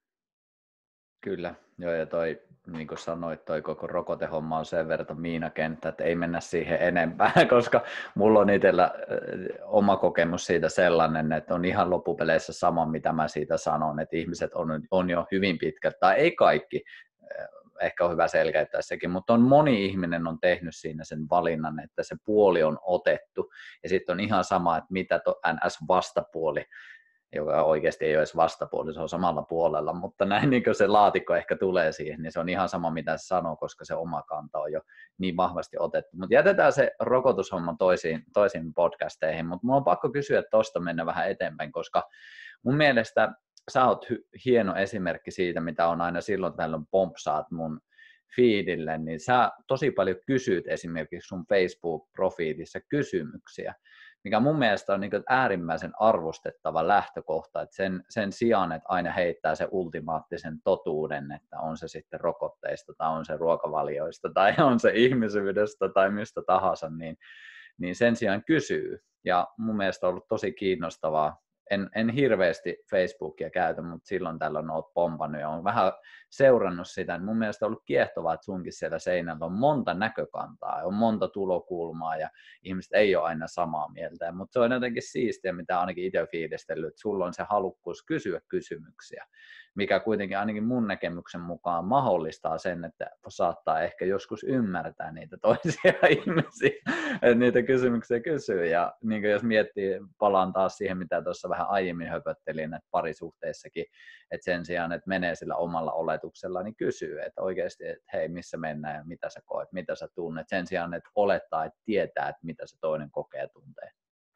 Kyllä, joo, ja toi, niin kuin sanoit, toi koko rokotehomma on sen verran miinakenttä, että ei mennä siihen enempää, koska mulla on itsellä oma kokemus siitä sellainen, että on ihan loppupeleissä sama, mitä mä siitä sanon, että ihmiset on, on jo hyvin pitkältä, tai ei kaikki, ehkä on hyvä selkeyttää sekin, mutta on moni ihminen on tehnyt siinä sen valinnan, että se puoli on otettu, ja sitten on ihan sama, että mitä tuo N S-vastapuoli, joka oikeasti ei ole edes vastapuoli, se on samalla puolella, mutta näin niin kuin se laatikko ehkä tulee siihen, niin se on ihan sama, mitä se sanoo, koska se oma kanta on jo niin vahvasti otettu. Mutta jätetään se rokotushomma toisiin, toisiin podcasteihin, mutta mulla on pakko kysyä tuosta mennä vähän eteenpäin, koska mun mielestä sä oot hy- hieno esimerkki siitä, mitä on aina silloin tällöin pompsaat mun feedille, niin sä tosi paljon kysyt esimerkiksi sun Facebook-profiilissa kysymyksiä, mikä mun mielestä on niin kuin äärimmäisen arvostettava lähtökohta, että sen, sen sijaan, että aina heittää se ultimaattisen totuuden, että on se sitten rokotteista tai on se ruokavalioista tai on se ihmisyydestä tai mistä tahansa, niin, niin sen sijaan kysyy. Ja mun mielestä on ollut tosi kiinnostavaa. En, en hirveästi Facebookia käytä, mutta silloin tällöin olet pompannut ja olen vähän seurannut sitä. Mun mielestä on ollut kiehtovaa, että sunkin siellä seinällä on monta näkökantaa, on monta tulokulmaa ja ihmiset ei ole aina samaa mieltä. Mutta se on jotenkin siistiä, mitä ainakin itse olen fiilistellyt, että sulla on se halukkuus kysyä kysymyksiä, mikä kuitenkin ainakin mun näkemyksen mukaan mahdollistaa sen, että saattaa ehkä joskus ymmärtää niitä toisia ihmisiä, että niitä kysymyksiä kysyy. Ja niin jos miettii, palaan taas siihen, mitä tuossa vähän aiemmin höpöttelin, että parisuhteissakin, että sen sijaan, että menee sillä omalla oletuksella, niin kysyy, että oikeasti, että hei, missä mennään ja mitä sä koet, mitä sä tunnet, sen sijaan, että olettaa, että tietää, että mitä se toinen kokee ja tuntee.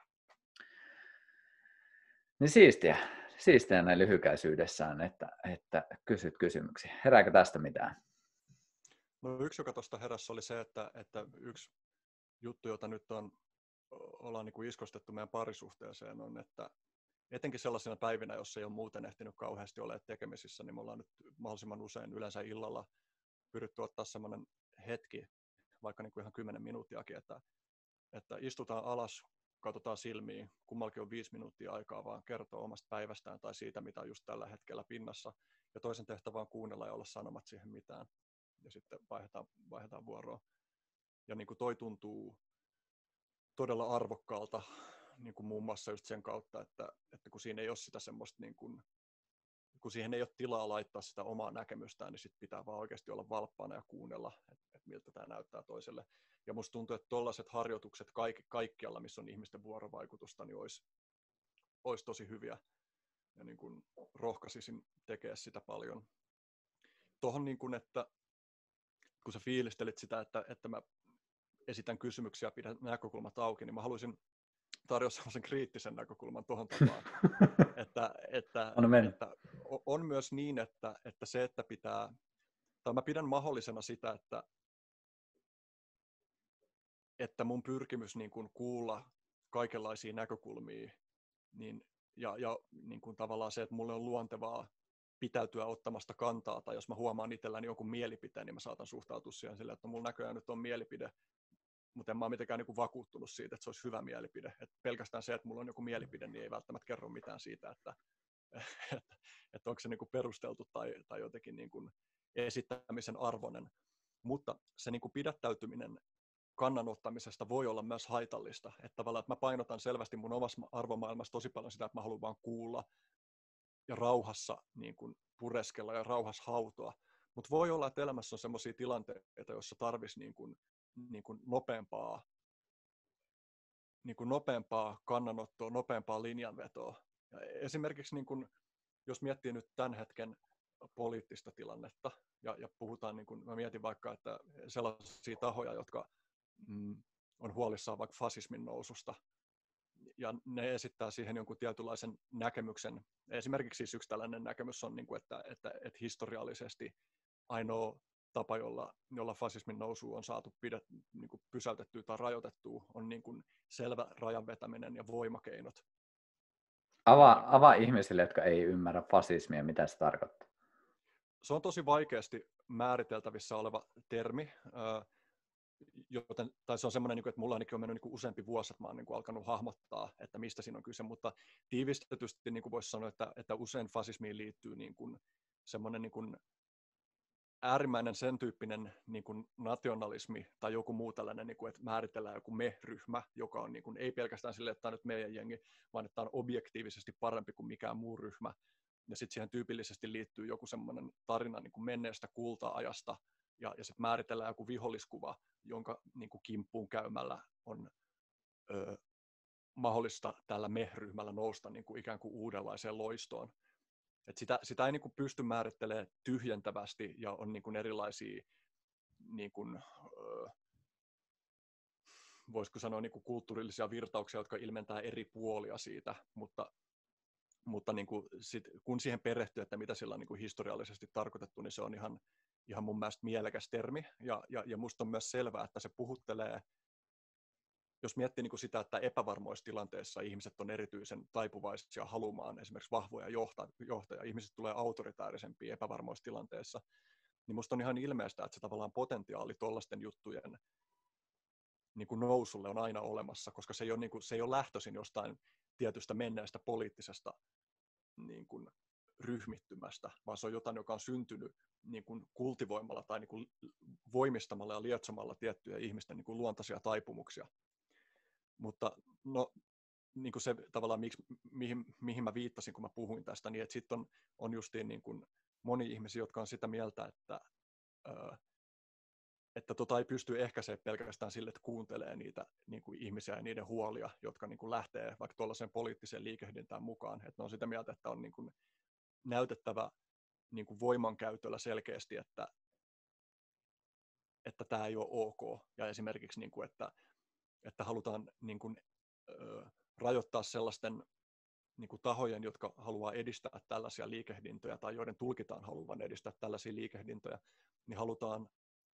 Niin siistiä, siistiä näin lyhykäisyydessään, että, että kysyt kysymyksiä. Herääkö tästä mitään? No yksi, joka tuosta heräsi, oli se, että, että yksi juttu, jota nyt on, ollaan niin kuin iskostettu meidän parisuhteeseen, on, että etenkin sellaisina päivinä, jos ei ole muuten ehtinyt kauheasti olemaan tekemisissä, niin me ollaan nyt mahdollisimman usein yleensä illalla pyritty ottaa sellainen hetki, vaikka niin kuin ihan kymmenen minuuttiakin, että, että istutaan alas, katsotaan silmiin, kummallakin on viisi minuuttia aikaa vaan kertoa omasta päivästään tai siitä, mitä on just tällä hetkellä pinnassa, ja toisen tehtävä on kuunnella ja olla sanomat siihen mitään, ja sitten vaihdetaan, vaihdetaan vuoroa. Ja niin kuin toi tuntuu todella arvokkaalta, niin kuin muun muassa just sen kautta, että, että kun siinä ei ole sitä semmoista, niin kuin, kun siihen ei ole tilaa laittaa sitä omaa näkemystään, niin sit pitää vaan oikeasti olla valppaana ja kuunnella, että, että miltä tämä näyttää toiselle. Ja musta tuntuu, että tollaiset harjoitukset kaikki, kaikkialla, missä on ihmisten vuorovaikutusta, niin olisi, olisi tosi hyviä. Ja niin kuin rohkaisisin tekemään sitä paljon. Tuohon, niin kuin, että kun sä fiilistelit sitä, että, että mä esitän kysymyksiä ja pidän näkökulmat auki, niin mä haluaisin tarjoa sellaisen kriittisen näkökulman tuohon tapaan, että, että, että on myös niin, että, että se, että pitää, tai mä pidän mahdollisena sitä, että, että mun pyrkimys niin kuin kuulla kaikenlaisia näkökulmia, niin, ja, ja niin kuin tavallaan se, että mulle on luontevaa pitäytyä ottamasta kantaa, tai jos mä huomaan itselläni jonkun mielipiteen, niin mä saatan suhtautua siihen silleen, että mulla näköjään nyt on mielipide, mutta en mä ole mitenkään niin kuin vakuuttunut siitä, että se olisi hyvä mielipide. Et pelkästään se, että mulla on joku mielipide, niin ei välttämättä kerro mitään siitä, että, että, että onko se niin kuin perusteltu tai, tai jotenkin niin kuin esittämisen arvoinen. Mutta se niin kuin pidättäytyminen kannanottamisesta voi olla myös haitallista. Että tavallaan, että mä painotan selvästi mun omassa arvomaailmassa tosi paljon sitä, että mä haluan vaan kuulla ja rauhassa niin kuin pureskella ja rauhassa hautoa. Mutta voi olla, että elämässä on sellaisia tilanteita, joissa tarvitsisi niin kuin, niin kuin nopeampaa, niin kuin nopeampaa kannanottoa, nopeampaa linjanvetoa. Ja esimerkiksi niin kuin, jos miettii nyt tämän hetken poliittista tilannetta, ja, ja puhutaan, niin kuin, mä mietin vaikka, että sellaisia tahoja, jotka mm, on huolissaan vaikka fasismin noususta, ja ne esittää siihen jonkun tietynlaisen näkemyksen. Esimerkiksi siis yksi tällainen näkemys on, niin kuin, että, että, että historiallisesti ainoa tapa, jolla, jolla fasismin nousu on saatu pidet, niin kuin pysäytettyä tai rajoitettua, on niin kuin selvä rajan vetäminen ja voimakeinot. Avaa, avaa ihmisille, jotka ei ymmärrä fasismia, mitä se tarkoittaa. Se on tosi vaikeasti määriteltävissä oleva termi, joten, tai se on semmoinen, että mulla ainakin on mennyt useampi vuosi, että mä oon alkanut hahmottaa, että mistä siinä on kyse, mutta tiivistetysti niin voisi sanoa, että, että usein fasismiin liittyy niin kuin semmoinen niin kuin äärimmäinen sen tyyppinen niin kuin nationalismi tai joku muu tällainen, niin kuin, että määritellään joku me-ryhmä, joka on niin kuin, ei pelkästään sille, että tämä on nyt meidän jengi, vaan että tämä on objektiivisesti parempi kuin mikään muu ryhmä. Ja sitten siihen tyypillisesti liittyy joku semmoinen tarina niin kuin menneestä kulta-ajasta, ja, ja sitten määritellään joku viholliskuva, jonka niin kuin kimppuun käymällä on ö, mahdollista tällä me-ryhmällä nousta niin kuin ikään kuin uudenlaiseen loistoon. Et sitä, sitä ei niin kuin pysty määrittelemään tyhjentävästi, ja on niin kuin erilaisia, niin kuin, ö, voisiko sanoa, niin kuin kulttuurillisia virtauksia, jotka ilmentää eri puolia siitä, mutta, mutta niin kuin sit, kun siihen perehtyy, että mitä sillä on niin kuin historiallisesti tarkoitettu, niin se on ihan, ihan mun mielestä mielekäs termi, ja, ja, ja musta on myös selvää, että se puhuttelee, jos miettii niin kuin sitä, että epävarmoissa tilanteissa ihmiset on erityisen taipuvaisia halumaan esimerkiksi vahvoja johtajia, ihmiset tulee autoritäärisempiä epävarmoissa tilanteissa, niin musta on ihan ilmeistä, että se tavallaan potentiaali tuollaisten juttujen niin kuin nousulle on aina olemassa, koska se ei ole, niin kuin, se ei ole lähtöisin jostain tietystä menneestä poliittisesta niin kuin ryhmittymästä, vaan se on jotain, joka on syntynyt niin kuin kultivoimalla tai niin kuin voimistamalla ja lietsomalla tiettyjä ihmisten niin kuin luontaisia taipumuksia. Mutta no, niin kuin se tavallaan, miksi, mihin, mihin mä viittasin, kun mä puhuin tästä, niin että sitten on, on justiin niin kuin moni ihmisiä, jotka on sitä mieltä, että, ää, että tota ei pysty ehkäisemään pelkästään sille, että kuuntelee niitä niin kuin ihmisiä ja niiden huolia, jotka niin kuin lähtee vaikka tuollaiseen poliittiseen liikehdintään mukaan. Että ne on sitä mieltä, että on niin kuin näytettävä niin kuin voimankäytöllä selkeästi, että, että tämä ei ole ok. Ja esimerkiksi, niin kuin, että, että halutaan niin kuin, ö, rajoittaa sellaisten niin kuin tahojen, jotka haluaa edistää tällaisia liikehdintoja tai joiden tulkitaan haluavan edistää tällaisia liikehdintoja, niin halutaan,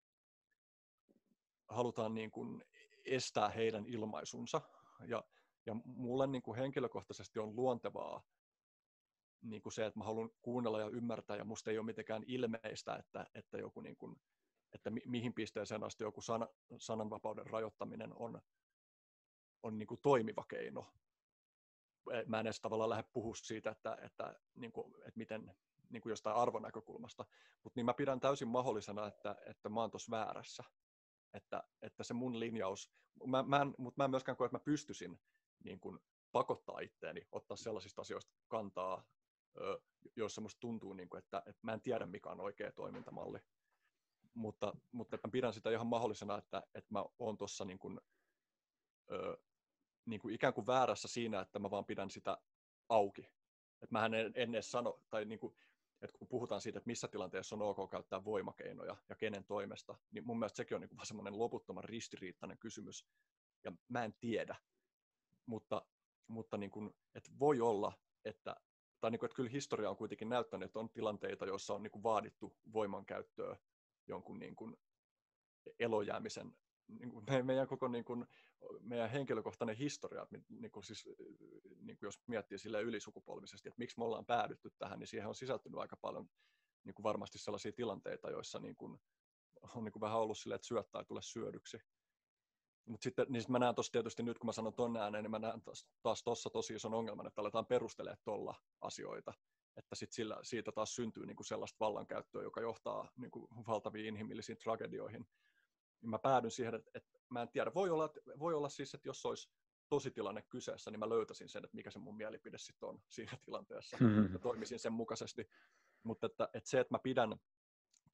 halutaan niin kuin estää heidän ilmaisunsa. Ja, ja mulle niin kuin henkilökohtaisesti on luontevaa niin kuin se, että mä haluan kuunnella ja ymmärtää, ja musta ei ole mitenkään ilmeistä, että, että, joku niin kuin, että mi, mihin pisteeseen asti joku sana, sananvapauden rajoittaminen on, on niin kuin toimiva keino. Mä en edes tavallaan lähde puhua siitä, että, että, niin kuin, että miten niin kuin jostain arvonäkökulmasta, mutta niin mä pidän täysin mahdollisena, että, että mä oon tuossa väärässä, että, että se mun linjaus, mä, mä en, mutta mä en myöskään koe, että mä pystyisin niin kuin pakottaa itteeni ottaa sellaisista asioista kantaa, joissa musta tuntuu, niin kuin, että, että mä en tiedä, mikä on oikea toimintamalli, mutta, mutta mä pidän sitä ihan mahdollisena, että, että mä oon tuossa niin kuin, niin kuin ikään kuin väärässä siinä, että mä vaan pidän sitä auki. Että mähän en, en edes sano, tai niin kuin, että kun puhutaan siitä, että missä tilanteessa on ok käyttää voimakeinoja ja kenen toimesta, niin mun mielestä sekin on niin kuin vaan semmoinen loputtoman ristiriitainen kysymys, ja mä en tiedä. Mutta, mutta niin kuin, että voi olla, että, tai niin kuin, että kyllä historia on kuitenkin näyttänyt, että on tilanteita, joissa on niin kuin vaadittu voimankäyttöä jonkun niin kuin elojäämisen, niin kuin meidän koko niin kuin, meidän henkilökohtainen historia, niin kuin siis, niin kuin jos miettii sille ylisukupolvisesti, että miksi me ollaan päädytty tähän, niin siihen on sisältynyt aika paljon niin kuin varmasti sellaisia tilanteita, joissa niin kuin, on niin kuin vähän ollut silleen, että syöt tai tule syödyksi. Mutta sitten niin sit mä näen tuossa tietysti nyt, kun mä sanon ton ääneen, niin mä näen taas tuossa tosi ison ongelman, että aletaan perustelemaan tuolla asioita. Että sit sillä, siitä taas syntyy niinku sellaista vallankäyttöä, joka johtaa niinku valtaviin inhimillisiin tragedioihin. Ja mä päädyn siihen, että, että mä en tiedä. Voi olla, voi olla siis, että jos olisi tositilanne kyseessä, niin mä löytäisin sen, että mikä se mun mielipide sitten on siinä tilanteessa. Ja toimisin sen mukaisesti. Mutta että, että se, että mä pidän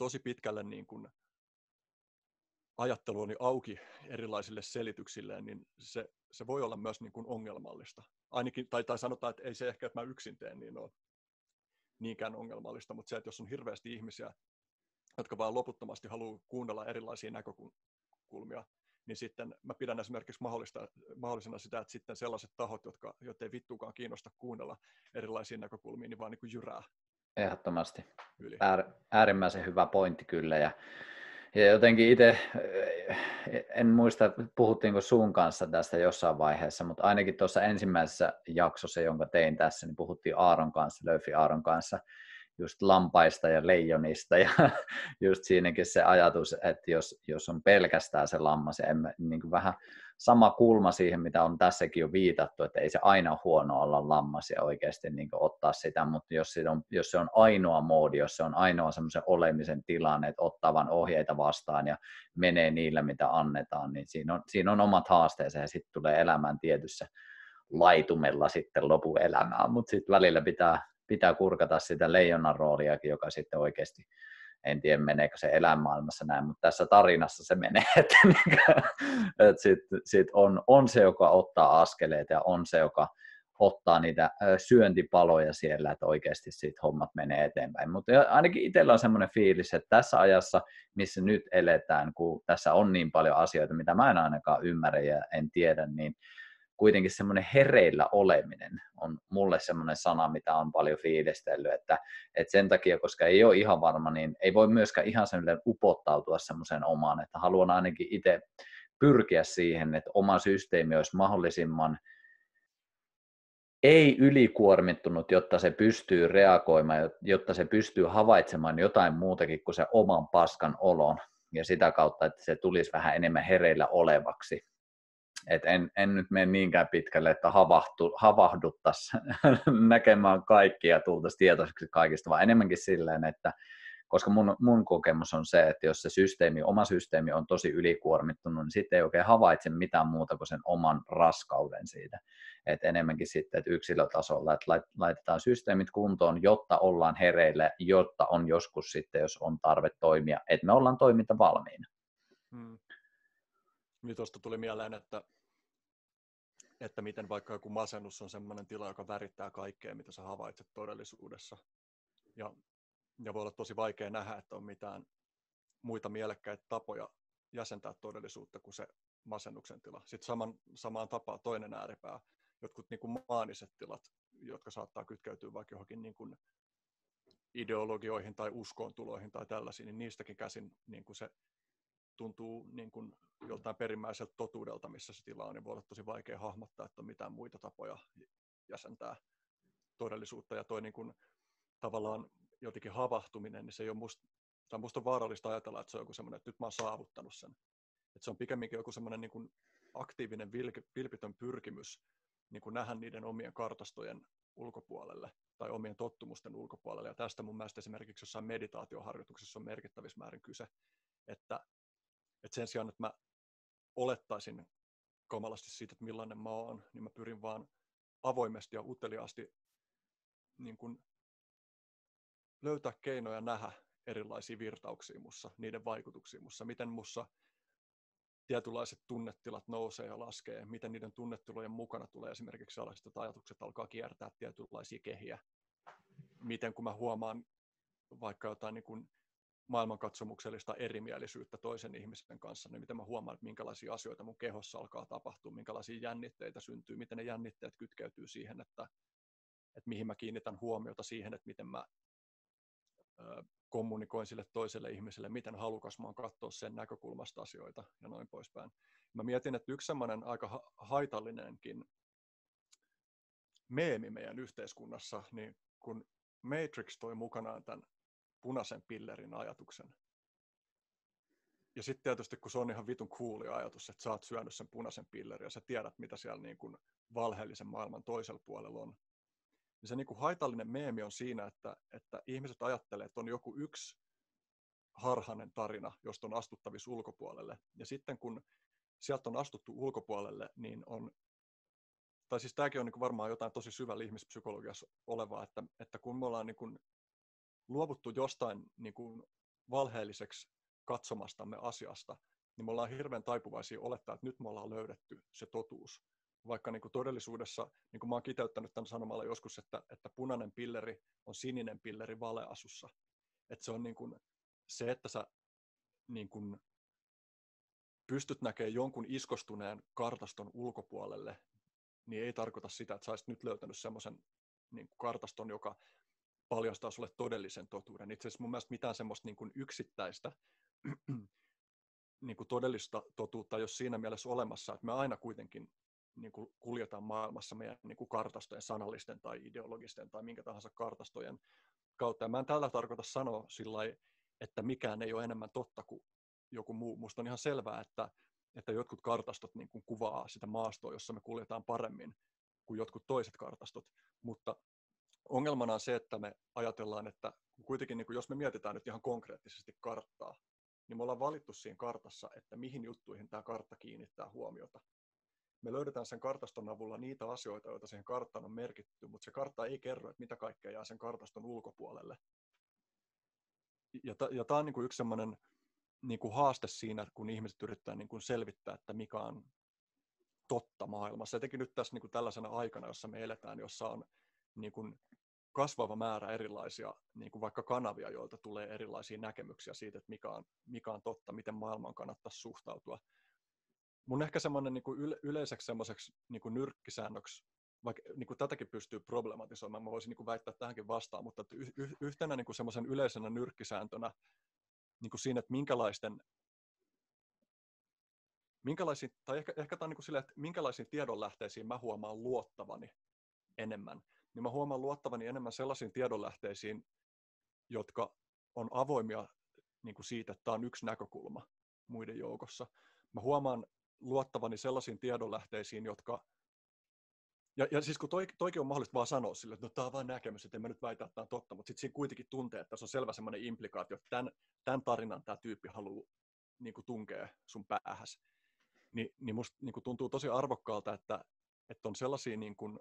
tosi pitkälle niin kuin ajatteluani auki erilaisille selityksille, niin se, se voi olla myös niin kuin ongelmallista. Ainakin, tai, tai sanotaan, että ei se ehkä, että mä yksin teen, niin ole niinkään ongelmallista, mutta se, että jos on hirveästi ihmisiä, jotka vaan loputtomasti haluaa kuunnella erilaisia näkökulmia, niin sitten mä pidän esimerkiksi mahdollista, mahdollisena sitä, että sitten sellaiset tahot, jotka, joita ei vittuakaan kiinnosta kuunnella erilaisia näkökulmia, niin vaan niin kuin jyrää Ehdottomasti. yli. Äär, äärimmäisen hyvä pointti kyllä. Ja, ja jotenkin itse, en muista, puhuttiinko sun kanssa tästä jossain vaiheessa, mutta ainakin tuossa ensimmäisessä jaksossa, jonka tein tässä, niin puhuttiin Aaron kanssa, Löfi Aaron kanssa, just lampaista ja leijonista ja just siinäkin se ajatus, että jos, jos on pelkästään se lammas ja emme, niin kuin vähän sama kulma siihen, mitä on tässäkin jo viitattu, että ei se aina ole huono olla lammas ja oikeasti niin kuin ottaa sitä, mutta jos se, on, jos se on ainoa moodi, jos se on ainoa semmoisen olemisen tilanne, että ottaa vaan ohjeita vastaan ja menee niillä, mitä annetaan, niin siinä on, siinä on omat haasteensa ja sitten tulee elämään tietyssä laitumella sitten lopuelämää, mutta sitten välillä pitää pitää kurkata sitä leijonan rooliakin, joka sitten oikeasti, en tiedä meneekö se elämänmaailmassa näin, mutta tässä tarinassa se menee, että, että sitten sit on, on se, joka ottaa askeleet ja on se, joka ottaa niitä syöntipaloja siellä, että oikeasti siitä hommat menee eteenpäin. Mutta ainakin itsellä on semmoinen fiilis, että tässä ajassa, missä nyt eletään, kun tässä on niin paljon asioita, mitä mä en ainakaan ymmärrä ja en tiedä, niin kuitenkin semmoinen hereillä oleminen on mulle semmoinen sana, mitä on paljon fiilistellyt, että, että sen takia, koska ei ole ihan varma, niin ei voi myöskään ihan semmoinen upottautua semmoiseen omaan, että haluan ainakin itse pyrkiä siihen, että oma systeemi olisi mahdollisimman ei ylikuormittunut, jotta se pystyy reagoimaan, jotta se pystyy havaitsemaan jotain muutakin kuin se oman paskan olon, ja sitä kautta, että se tulisi vähän enemmän hereillä olevaksi. Et en, en nyt mene niinkään pitkälle, että havahtu, havahduttaisiin näkemään kaikkia ja tultaisiin tietoiseksi kaikista, vaan enemmänkin silleen, että koska mun, mun kokemus on se, että jos se systeemi, oma systeemi on tosi ylikuormittunut, niin sitten ei oikein havaitse mitään muuta kuin sen oman raskauden siitä. Et enemmänkin sitten, että yksilötasolla, että laitetaan systeemit kuntoon, jotta ollaan hereillä, jotta on joskus sitten, jos on tarve toimia, että me ollaan toiminta valmiina. Hmm. Niin tuosta tuli mieleen, että, että miten vaikka joku masennus on sellainen tila, joka värittää kaikkea, mitä sä havaitset todellisuudessa. Ja, ja voi olla tosi vaikea nähdä, että on mitään muita mielekkäitä tapoja jäsentää todellisuutta kuin se masennuksen tila. Sitten saman, samaan tapaan toinen ääripää, jotkut niin kuin maaniset tilat, jotka saattaa kytkeytyä vaikka johonkin niin kuin ideologioihin tai uskoontuloihin tai tällaisiin, niin niistäkin käsin niin kuin se tuntuu niin kuin joltain perimmäiseltä totuudelta, missä se tila on, niin voi olla tosi vaikea hahmottaa, että on mitään muita tapoja jäsentää todellisuutta. Ja toi niin kuin, tavallaan jotenkin havahtuminen, niin se ei ole musta, tai musta on vaarallista ajatella, että se on joku semmoinen, että nyt mä oon saavuttanut sen. Että se on pikemminkin joku semmoinen niin kuin aktiivinen, vilpitön pyrkimys niin kuin nähdä niiden omien kartastojen ulkopuolelle tai omien tottumusten ulkopuolelle. Ja tästä mun mielestä esimerkiksi jossain meditaatioharjoituksessa on merkittävissä määrin kyse, että Että sen sijaan, että mä olettaisin kamalasti siitä, että millainen mä oon, niin mä pyrin vaan avoimesti ja uteliaasti niin kun löytää keinoja nähdä erilaisia virtauksia mussa, niiden vaikutuksia mussa, miten mussa tietynlaiset tunnetilat nousee ja laskee, miten niiden tunnetilojen mukana tulee esimerkiksi sellaiset, että ajatukset alkaa kiertää tietynlaisia kehiä, miten kun mä huomaan vaikka jotain niin kun maailmankatsomuksellista erimielisyyttä toisen ihmisen kanssa, niin miten mä huomaan, että minkälaisia asioita mun kehossa alkaa tapahtua, minkälaisia jännitteitä syntyy, miten ne jännitteet kytkeytyy siihen, että, että mihin mä kiinnitän huomiota siihen, että miten mä ö, kommunikoin sille toiselle ihmiselle, miten halukas mä oon katsoa sen näkökulmasta asioita ja noin poispäin. Mä mietin, että yksi semmoinen aika ha- haitallinenkin meemi meidän yhteiskunnassa, niin kun Matrix toi mukanaan tämän punaisen pillerin ajatuksen. Ja sitten tietysti, kun se on ihan vitun cooli ajatus, että sä oot syönyt sen punaisen pillerin ja sä tiedät, mitä siellä niin kuin valheellisen maailman toisella puolella on. Niin se niin kuin haitallinen meemi on siinä, että, että ihmiset ajattelee, että on joku yksi harhainen tarina, josta on astuttavissa ulkopuolelle. Ja sitten kun sieltä on astuttu ulkopuolelle, niin on, tai siis tämäkin on niin kuin varmaan jotain tosi syvällä ihmispsykologiassa olevaa, että, että kun me ollaan niin kuin luovuttu jostain niin kuin valheelliseksi katsomastamme asiasta, niin me ollaan hirveän taipuvaisia olettaa, että nyt me ollaan löydetty se totuus. Vaikka niin kuin todellisuudessa, niin kuin mä oon kiteyttänyt tämän sanomalla joskus, että, että punainen pilleri on sininen pilleri valeasussa. Että se on niin kuin se, että sä niin kuin pystyt näkemään jonkun iskostuneen kartaston ulkopuolelle, niin ei tarkoita sitä, että sä olisit nyt löytänyt semmoisen niin kuin kartaston, joka paljastaa sulle todellisen totuuden. Itse asiassa mun mielestä mitään semmoista niin kuin yksittäistä niin kuin todellista totuutta ei ole siinä mielessä olemassa, että me aina kuitenkin niin kuin kuljetaan maailmassa meidän niin kuin kartastojen, sanallisten tai ideologisten tai minkä tahansa kartastojen kautta. Ja mä en tällä tarkoita sanoa sillä lailla, että mikään ei ole enemmän totta kuin joku muu. Musta on ihan selvää, että, että jotkut kartastot niin kuin kuvaa sitä maastoa, jossa me kuljetaan paremmin kuin jotkut toiset kartastot, mutta ongelmana on se, että me ajatellaan, että kuitenkin niin kuin jos me mietitään nyt ihan konkreettisesti karttaa, niin me ollaan valittu siinä kartassa, että mihin juttuihin tämä kartta kiinnittää huomiota. Me löydetään sen kartaston avulla niitä asioita, joita siihen karttaan on merkitty, mutta se kartta ei kerro, että mitä kaikkea jää sen kartaston ulkopuolelle. Ja, ta, ja tämä on niin kuin yksi sellainen niin kuin haaste siinä, kun ihmiset yrittää niin kuin selvittää, että mikä on totta maailmassa. Etenkin nyt tässä niin kuin tällaisena aikana, jossa me eletään, jossa on niin kuin kasvava määrä erilaisia niin kuin vaikka kanavia, joilta tulee erilaisia näkemyksiä siitä, että mikä on, mikä on totta, miten maailmaan kannattaisi suhtautua. Mun ehkä semmoinen niin kuin yle, yleiseksi semmoiseksi niin kuin nyrkkisäännöksi, vaikka niin kuin tätäkin pystyy problematisoimaan, mä voisin niin kuin väittää tähänkin vastaan, mutta että y, y, yhtenä niin kuin semmoisen yleisenä nyrkkisääntönä niin kuin siinä, että minkälaisten, minkälaisiin, tai ehkä, ehkä tämä on niin kuin silleen, että minkälaisiin tiedonlähteisiin mä huomaan luottavani enemmän, niin mä huomaan luottavani enemmän sellaisiin tiedonlähteisiin, jotka on avoimia niin kuin siitä, että tämä on yksi näkökulma muiden joukossa. Mä huomaan luottavani sellaisiin tiedonlähteisiin, jotka... Ja, ja siis kun toi, toikin on mahdollista vaan sanoa sille, että no tämä on vain näkemys, että en mä nyt väitä, että tämä on totta, mutta sitten siinä kuitenkin tuntee, että tässä on selvä semmoinen implikaatio, että tämän, tämän tarinan tämä tyyppi haluaa niin kuin tunkea sun päähäs. Ni, niin musta niin kuin tuntuu tosi arvokkaalta, että, että on sellaisia niin kuin,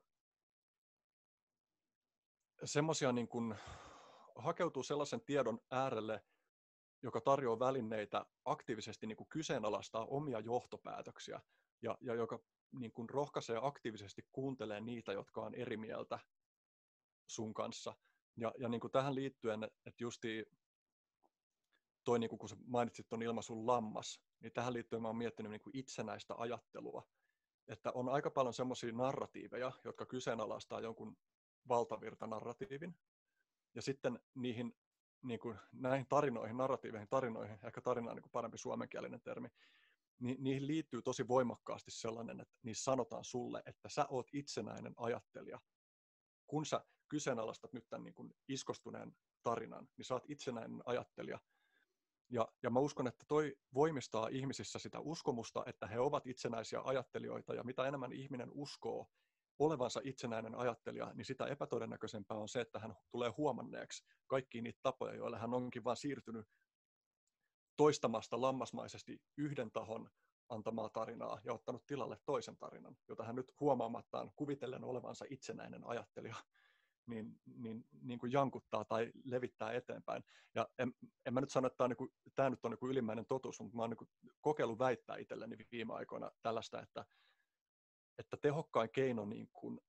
semmoisia niin kuin, hakeutuu sellaisen tiedon äärelle, joka tarjoaa välineitä aktiivisesti niin kuin kyseenalaistaa omia johtopäätöksiä ja, ja joka niin kuin rohkaisee aktiivisesti kuuntelemaan niitä, jotka on eri mieltä sun kanssa. Ja, ja niin kuin tähän liittyen, että justiin toi, niin kuin kun sä mainitsit tuon ilmaisun lammas, niin tähän liittyen mä oon miettinyt niin kuin itsenäistä ajattelua. Että on aika paljon semmoisia narratiiveja, jotka kyseenalaistaa jonkun valtavirtanarratiivin. Ja sitten niihin, niin kuin näihin tarinoihin, narratiiveihin, tarinoihin, ehkä tarina on niin kuin parempi suomenkielinen termi, niin niihin liittyy tosi voimakkaasti sellainen, että niissä sanotaan sulle, että sä oot itsenäinen ajattelija. Kun sä kyseenalaistat nyt tämän niin kuin iskostuneen tarinan, niin sä oot itsenäinen ajattelija. Ja, ja mä uskon, että toi voimistaa ihmisissä sitä uskomusta, että he ovat itsenäisiä ajattelijoita, ja mitä enemmän ihminen uskoo olevansa itsenäinen ajattelija, niin sitä epätodennäköisempää on se, että hän tulee huomanneeksi kaikkia niitä tapoja, joilla hän onkin vaan siirtynyt toistamasta lammasmaisesti yhden tahon antamaa tarinaa ja ottanut tilalle toisen tarinan, jota hän nyt huomaamattaan kuvitellen olevansa itsenäinen ajattelija, niin, niin, niin kuin jankuttaa tai levittää eteenpäin. Ja en, en mä nyt sano, että tämä, on niin kuin, tämä nyt on niin kuin ylimmäinen totuus, mutta mä oon niin kuin kokeillut väittää itselleni viime aikoina tällaista, että, että tehokkain keino niin kuin,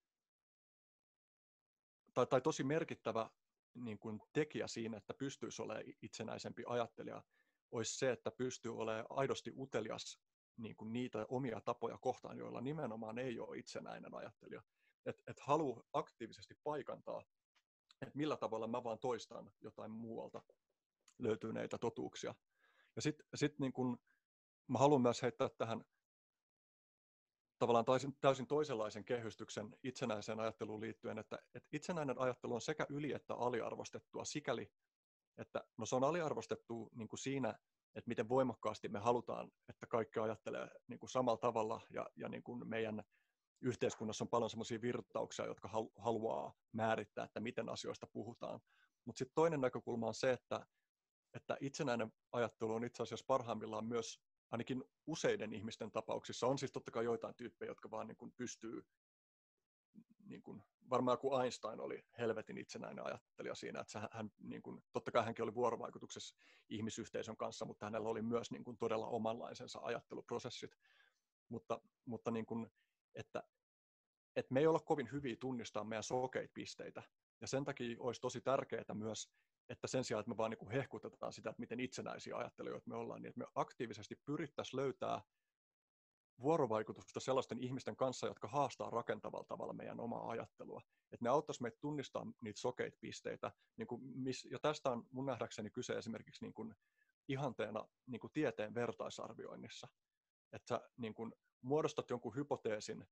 tai, tai tosi merkittävä niin kuin tekijä siinä, että pystyisi olemaan itsenäisempi ajattelija, olisi se, että pystyy olemaan aidosti utelias niin kuin niitä omia tapoja kohtaan, joilla nimenomaan ei ole itsenäinen ajattelija. Että et haluaa aktiivisesti paikantaa, että millä tavalla mä vaan toistan jotain muualta löytyneitä totuuksia. Ja sitten sit niin kuin mä haluan myös heittää tähän tavallaan täysin, täysin toisenlaisen kehystyksen itsenäiseen ajatteluun liittyen, että, että itsenäinen ajattelu on sekä yli- että aliarvostettua sikäli, että no se on aliarvostettu niin kuin siinä, että miten voimakkaasti me halutaan, että kaikki ajattelee niin kuin samalla tavalla, ja, ja niin kuin meidän yhteiskunnassa on paljon sellaisia virtauksia, jotka haluaa määrittää, että miten asioista puhutaan. Mutta sitten toinen näkökulma on se, että, että itsenäinen ajattelu on itse asiassa parhaimmillaan myös ainakin useiden ihmisten tapauksissa. On siis totta kai joitain tyyppejä, jotka vaan niin kuin pystyy niin kuin, varmaan joku Einstein oli helvetin itsenäinen ajattelija siinä, että hän, niin kuin, totta kai hänkin oli vuorovaikutuksessa ihmisyhteisön kanssa, mutta hänellä oli myös niin kuin, todella omanlaisensa ajatteluprosessit. Mutta, mutta niin kuin, että, että me ei olla kovin hyviä tunnistaa meidän sokeita pisteitä. Ja sen takia olisi tosi tärkeää myös, että sen sijaan, että me vaan niin kuin hehkutetaan sitä, että miten itsenäisiä ajattelijoita me ollaan, niin että me aktiivisesti pyrittäisiin löytää vuorovaikutusta sellaisten ihmisten kanssa, jotka haastaa rakentavalla tavalla meidän omaa ajattelua. Että ne auttaisi meitä tunnistaa niitä sokeita pisteitä. Niin kuin miss, ja tästä on mun nähdäkseni kyse esimerkiksi niin kuin ihanteena niin kuin tieteen vertaisarvioinnissa. Että sä niin kuin muodostat jonkun hypoteesin,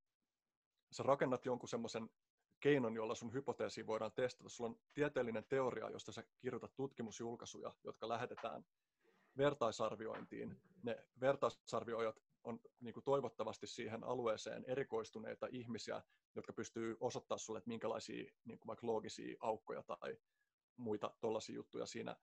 sä rakennat jonkun semmoisen keinon, jolla sun hypoteesiin voidaan testata. Sulla on tieteellinen teoria, josta sä kirjoitat tutkimusjulkaisuja, jotka lähetetään vertaisarviointiin. Ne vertaisarvioijat on niin kuin toivottavasti siihen alueeseen erikoistuneita ihmisiä, jotka pystyy osoittamaan sulle, että minkälaisia niin kuin vaikka loogisia aukkoja tai muita tollaisia juttuja siinä,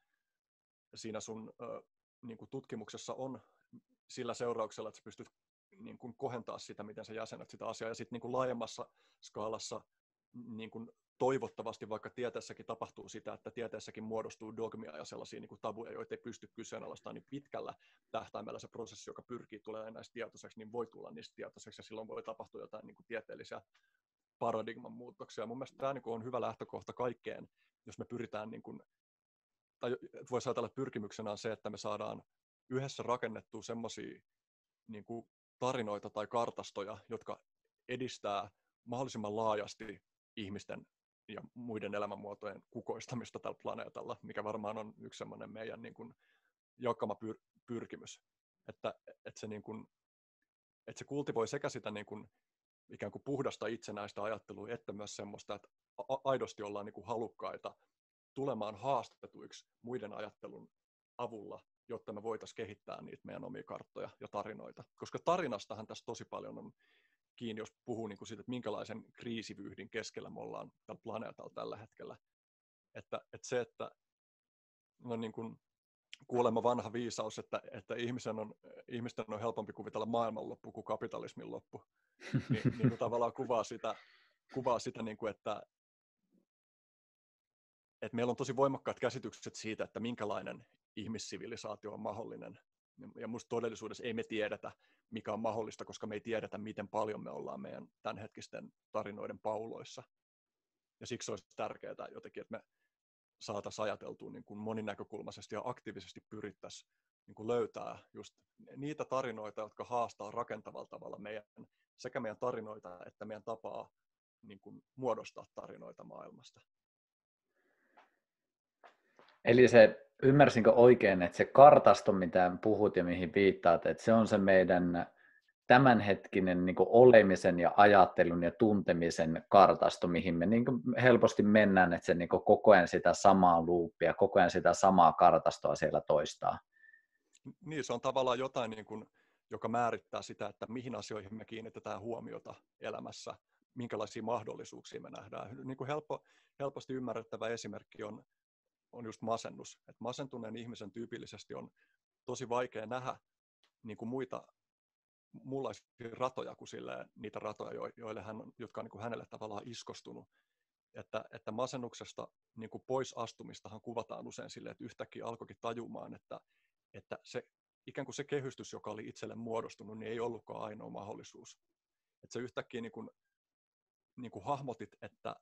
siinä sun ö, niin kuin tutkimuksessa on sillä seurauksella, että sä pystyt niin kuin kohentaa sitä, miten sä jäsenet sitä asiaa. Ja sitten niin kuin laajemmassa skaalassa niin kuin toivottavasti, vaikka tieteessäkin tapahtuu sitä, että tieteessäkin muodostuu dogmia ja sellaisia niin kuin tabuja, joita ei pysty kyseenalaistamaan, niin pitkällä tähtäimellä se prosessi, joka pyrkii tulemaan näistä tietoiseksi, niin voi tulla niistä tietoiseksi ja silloin voi tapahtua jotain niin kuin tieteellisiä paradigman muutoksia. Mun mielestä tämä niin kuin on hyvä lähtökohta kaikkeen, jos me pyritään, niin kuin, tai voisi ajatella, että pyrkimyksenä on se, että me saadaan yhdessä rakennettua semmoisia niin kuin tarinoita tai kartastoja, jotka edistää mahdollisimman laajasti ihmisten ja muiden elämänmuotojen kukoistamista tällä planeetalla, mikä varmaan on yksi semmoinen meidän niin kuin jakama pyr- pyrkimys. Että, että, se niin kuin, että se kultivoi sekä sitä niin kuin ikään kuin puhdasta itsenäistä ajattelua, että myös semmoista, että aidosti ollaan niin kuin halukkaita tulemaan haastetuiksi muiden ajattelun avulla, jotta me voitaisiin kehittää niitä meidän omia karttoja ja tarinoita. Koska tarinastahan tässä tosi paljon on kiinni, jos puhuu niin kuin siitä, että minkälaisen kriisivyyhdin keskellä me ollaan tällä planeetalla tällä hetkellä. Että, että se, että no niin kuin kuulemma vanha viisaus, että, että ihmisen on, ihmisten on helpompi kuvitella maailmanloppu kuin kapitalismin loppu, niin, niin kuin tavallaan kuvaa sitä, kuvaa sitä niin kuin, että, että meillä on tosi voimakkaat käsitykset siitä, että minkälainen ihmissivilisaatio on mahdollinen. Ja musta todellisuudessa ei me tiedetä, mikä on mahdollista, koska me ei tiedetä, miten paljon me ollaan meidän tämänhetkisten tarinoiden pauloissa. Ja siksi olisi tärkeää jotenkin, että me saataisiin ajateltua niin kuin moninäkökulmaisesti ja aktiivisesti pyrittäisiin niin kuin löytää just niitä tarinoita, jotka haastaa rakentavalla tavalla meidän, sekä meidän tarinoita että meidän tapaa niin kuin muodostaa tarinoita maailmasta. Eli se, ymmärsinkö oikein, että se kartasto, mitä puhut ja mihin viittaat, että se on se meidän tämänhetkinen niin kuin olemisen ja ajattelun ja tuntemisen kartasto, mihin me niin kuin helposti mennään, että se niin kuin koko ajan sitä samaa loopia, koko ajan sitä samaa kartastoa siellä toistaa. Niin, se on tavallaan jotain, niin kuin, joka määrittää sitä, että mihin asioihin me kiinnitetään huomiota elämässä, minkälaisia mahdollisuuksia me nähdään. Niin kuin helppo, helposti ymmärrettävä esimerkki on, on just masennus. Et masentuneen ihmisen tyypillisesti on tosi vaikea nähdä niin kuin muita muunlaisia ratoja kuin silleen, niitä ratoja, joille hän, jotka on niin kuin hänelle tavallaan iskostunut. Että, että masennuksesta niin kuin pois astumistahan kuvataan usein silleen, että yhtäkkiä alkoikin tajumaan, että, että se, ikään kuin se kehystys, joka oli itselle muodostunut, niin ei ollutkaan ainoa mahdollisuus. Että se yhtäkkiä niin kuin, niin kuin hahmotit, että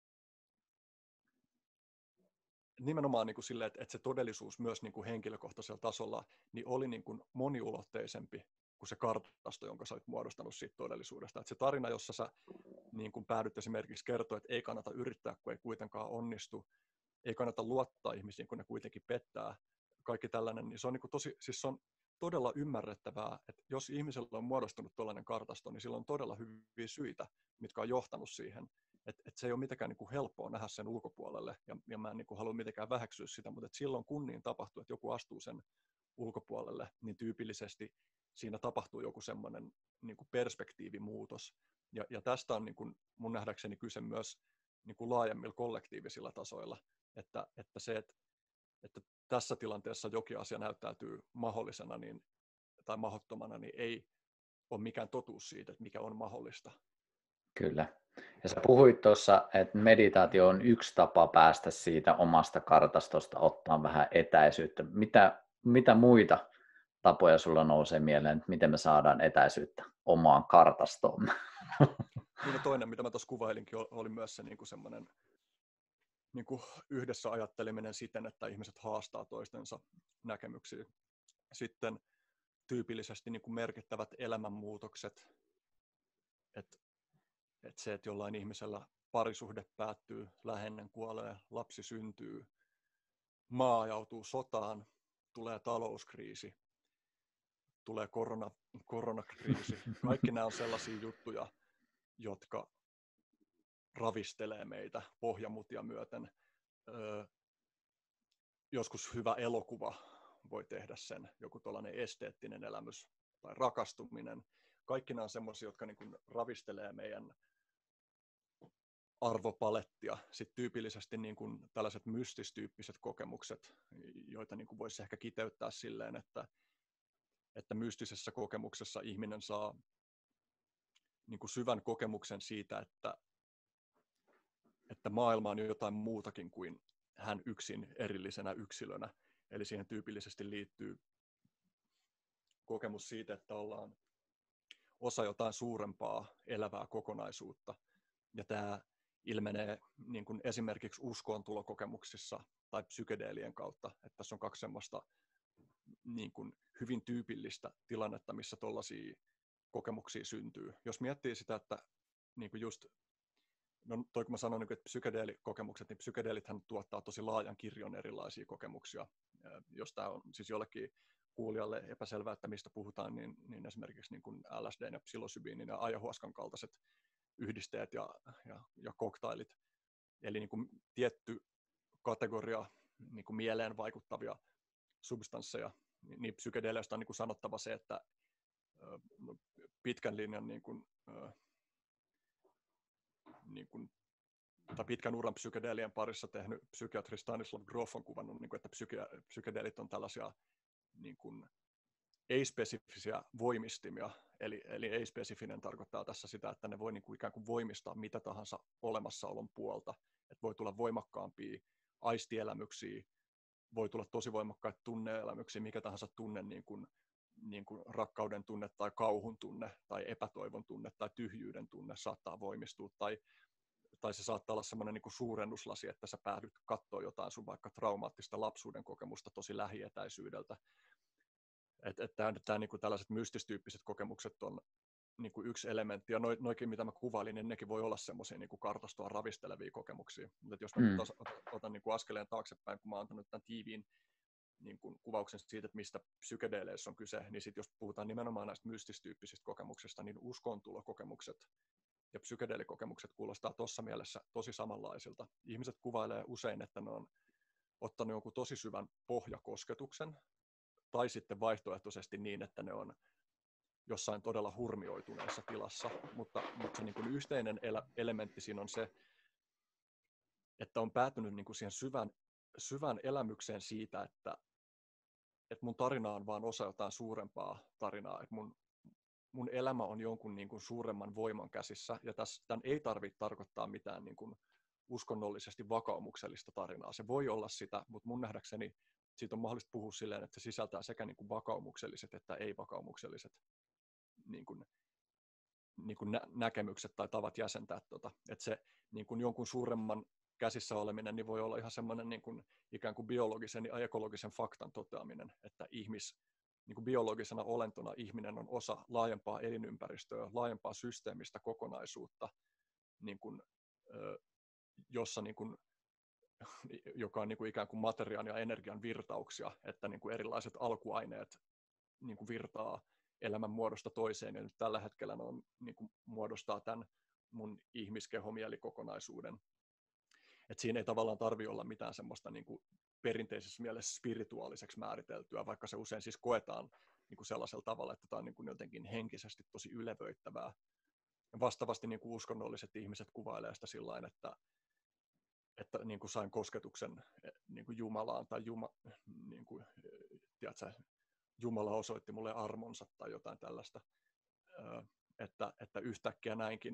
nimenomaan niin kuin silleen, että, että se todellisuus myös niin kuin henkilökohtaisella tasolla niin oli niin kuin moniulotteisempi kuin se kartasto, jonka sä olet muodostanut siitä todellisuudesta. Että se tarina, jossa sä niin kuin päädyt esimerkiksi kertoa, että ei kannata yrittää, kun ei kuitenkaan onnistu, ei kannata luottaa ihmisiin, kun ne kuitenkin pettää, kaikki tällainen, niin se on, niin kuin tosi, siis se on todella ymmärrettävää, että jos ihmisellä on muodostunut tällainen kartasto, niin sillä on todella hyviä syitä, mitkä on johtanut siihen. Että et se ei ole mitenkään niin kuin helppoa nähdä sen ulkopuolelle, ja, ja mä en niin kuin halua mitenkään väheksyä sitä, mutta silloin kun niin tapahtuu, että joku astuu sen ulkopuolelle, niin tyypillisesti siinä tapahtuu joku semmoinen niin kuin perspektiivimuutos. Ja, ja tästä on niin kuin mun nähdäkseni kyse myös niin kuin laajemmilla kollektiivisilla tasoilla, että, että se, että, että tässä tilanteessa jokin asia näyttäytyy mahdollisena niin, tai mahdottomana, niin ei ole mikään totuus siitä, että mikä on mahdollista. Kyllä. Ja sä puhuit tuossa, että meditaatio on yksi tapa päästä siitä omasta kartastosta, ottaa vähän etäisyyttä. Mitä, mitä muita tapoja sulla nousee mieleen, että miten me saadaan etäisyyttä omaan kartastoomme? Niin no toinen, mitä mä tuossa kuvailinkin, oli myös se niin kuin semmoinen niin kuin yhdessä ajatteleminen siten, että ihmiset haastaa toistensa näkemyksiä. Sitten tyypillisesti niin kuin merkittävät elämänmuutokset, että että se, että jollain ihmisellä parisuhde päättyy, läheinen kuolee, lapsi syntyy, maa ajautuu sotaan, tulee talouskriisi, tulee korona, koronakriisi. Kaikki nämä on sellaisia juttuja, jotka ravistelee meitä pohjamutia myöten. Öö, joskus hyvä elokuva voi tehdä sen, joku tuollainen esteettinen elämys tai rakastuminen. Kaikki nämä on sellaisia, jotka niin kuin ravistelee meidän arvopalettia. Sitten tyypillisesti niin kuin tällaiset mystistyyppiset kokemukset, joita niin kuin voisi ehkä kiteyttää silleen, että, että mystisessä kokemuksessa ihminen saa niin kuin syvän kokemuksen siitä, että, että maailma on jotain muutakin kuin hän yksin erillisenä yksilönä. Eli siihen tyypillisesti liittyy kokemus siitä, että ollaan osa jotain suurempaa elävää kokonaisuutta. Ja tämä ilmenee niin kuin esimerkiksi uskoontulokokemuksissa tai psykedeelien kautta, että tässä on kaksi semmoista niin kuin hyvin tyypillistä tilannetta, missä tuollaisia kokemuksia syntyy. Jos miettii sitä, että niin kuin just, no toi kun mä sanoin, että psykedeelikokemukset, niin psykedeelithän tuottaa tosi laajan kirjon erilaisia kokemuksia. Jos tämä on siis jollekin kuulijalle epäselvää, että mistä puhutaan, niin, niin esimerkiksi niin kuin L S D ja psilosybiinin ja ayahuascan kaltaiset yhdisteet ja, ja, ja koktailit. Eli niin kuin tietty kategoria niin kuin mieleen vaikuttavia substansseja. Niin psykedeleistä on niin kuin sanottava se, että pitkän linjan niin kuin, niin kuin, tai pitkän uran psykedeelien parissa tehnyt psykiatri Stanislav Grof on kuvannut, niin kuin, että psyke- psykedeelit on tällaisia niin kuin, ei-spesifisiä voimistimia, eli, eli ei-spesifinen tarkoittaa tässä sitä, että ne voi niin kuin ikään kuin voimistaa mitä tahansa olemassaolon puolta, että voi tulla voimakkaampia aistielämyksiä, voi tulla tosi voimakkaita tunneelämyksiä, mikä tahansa tunne, niin kuin, niin kuin rakkauden tunne tai kauhun tunne tai epätoivon tunne tai tyhjyyden tunne saattaa voimistua, tai, tai se saattaa olla semmoinen niin kuin suurennuslasi, että sä päädyt katsoa jotain sun vaikka traumaattista lapsuuden kokemusta tosi lähietäisyydeltä. Että et tämä niinku tällaiset mystistyyppiset kokemukset on niinku yksi elementti, ja noikin mitä mä kuvailin, niin nekin voi olla semmoisia niinku kartastoa ravistelevia kokemuksia. Mutta jos mä mm. nyt otan niinku askeleen taaksepäin, kun mä oon antanut tämän tiiviin niinku kuvauksen siitä, että mistä psykedeleissä on kyse, niin sit jos puhutaan nimenomaan näistä mystistyyppisistä kokemuksista, niin uskontulokokemukset ja psykedeelikokemukset kuulostaa tuossa mielessä tosi samanlaisilta. Ihmiset kuvailee usein, että ne on ottanut jonkun tosi syvän pohjakosketuksen, tai sitten vaihtoehtoisesti niin, että ne on jossain todella hurmioituneessa tilassa, mutta, mutta se niin kuin yhteinen elementti siinä on se, että on päätynyt niin kuin siihen syvän, syvän elämykseen siitä, että, että mun tarina on vaan osa jotain suurempaa tarinaa, että mun, mun elämä on jonkun niin kuin suuremman voiman käsissä, ja tässä, tämän ei tarvitse tarkoittaa mitään niin kuin uskonnollisesti vakaumuksellista tarinaa. Se voi olla sitä, mutta mun nähdäkseni siitä on mahdollista puhua silleen, että se sisältää sekä niin kuin vakaumukselliset että ei-vakaumukselliset niin kuin, niin kuin nä- näkemykset tai tavat jäsentää tuota. Että se niin kuin jonkun suuremman käsissä oleminen niin voi olla ihan semmoinen niin kuin ikään kuin biologisen ja ekologisen faktan toteaminen, että ihmis, niin kuin biologisena olentona ihminen on osa laajempaa elinympäristöä, laajempaa systeemistä kokonaisuutta, niin kuin, jossa niin kuin joka on niin kuin ikään kuin materiaan ja energian virtauksia, että niin kuin erilaiset alkuaineet niin kuin virtaa elämän muodosta toiseen, ja nyt tällä hetkellä ne on, niin kuin muodostaa tämän mun ihmiskehomielikkokonaisuuden. Et siinä ei tavallaan tarvitse olla mitään semmoista niin kuin perinteisessä mielessä spirituaaliseksi määriteltyä, vaikka se usein siis koetaan niin kuin sellaisella tavalla, että tämä on niin kuin jotenkin henkisesti tosi ylevöittävää. Ja vastaavasti niin kuin uskonnolliset ihmiset kuvailee sitä sillain, että että niin kuin sain kosketuksen niin kuin Jumalaan tai Juma, niin kuin, tiedätkö, Jumala osoitti mulle armonsa tai jotain tällaista, että, että yhtäkkiä näinkin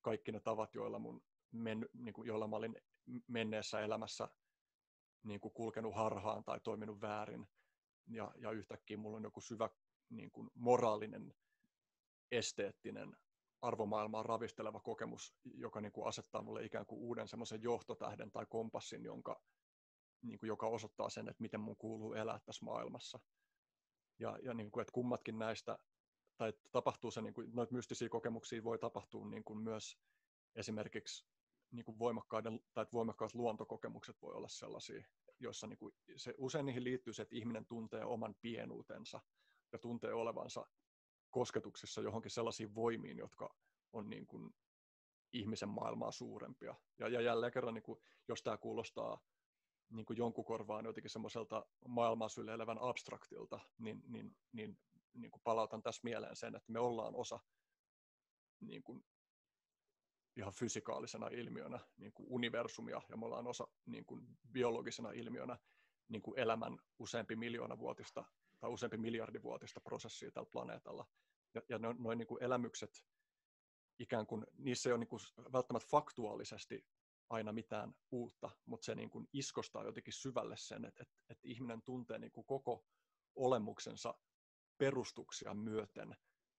kaikki ne tavat, joilla, mun men, niin kuin, joilla mä olin menneessä elämässä niin kuin kulkenut harhaan tai toiminut väärin, ja, ja yhtäkkiä mulla on joku syvä niin kuin moraalinen, esteettinen, arvomaailmaa ravisteleva kokemus, joka niin kuin asettaa mulle ikään kuin uuden semmoisen johtotähden tai kompassin, jonka, niin kuin, joka osoittaa sen, että miten mun kuuluu elää tässä maailmassa. Ja, ja niin kuin, että kummatkin näistä, tai että tapahtuu se, niin kuin, noita mystisiä kokemuksia voi tapahtua niin kuin myös esimerkiksi niin kuin voimakkaiden, tai että voimakkaat luontokokemukset voi olla sellaisia, joissa niin kuin se, usein niihin liittyy se, että ihminen tuntee oman pienuutensa ja tuntee olevansa kosketuksissa johonkin sellaisiin voimiin, jotka on niin kuin ihmisen maailmaa suurempia. Ja, ja jälleen kerran, niin kuin, jos tämä kuulostaa niin kuin jonkun korvaan jotenkin semmoiselta maailmaa syleilevän abstraktilta, niin, niin, niin, niin kuin palautan tässä mieleen sen, että me ollaan osa niin kuin ihan fysikaalisena ilmiönä niin kuin universumia, ja me ollaan osa niin kuin biologisena ilmiönä niin kuin elämän useampi miljoonavuotista tai useampi miljardivuotista prosessia tällä planeetalla. Ja, ja noin noi niin kuin elämykset, ikään kuin, niissä ei ole niin kuin välttämättä faktuaalisesti aina mitään uutta, mutta se niin kuin iskostaa jotenkin syvälle sen, että, että, että ihminen tuntee niin kuin koko olemuksensa perustuksia myöten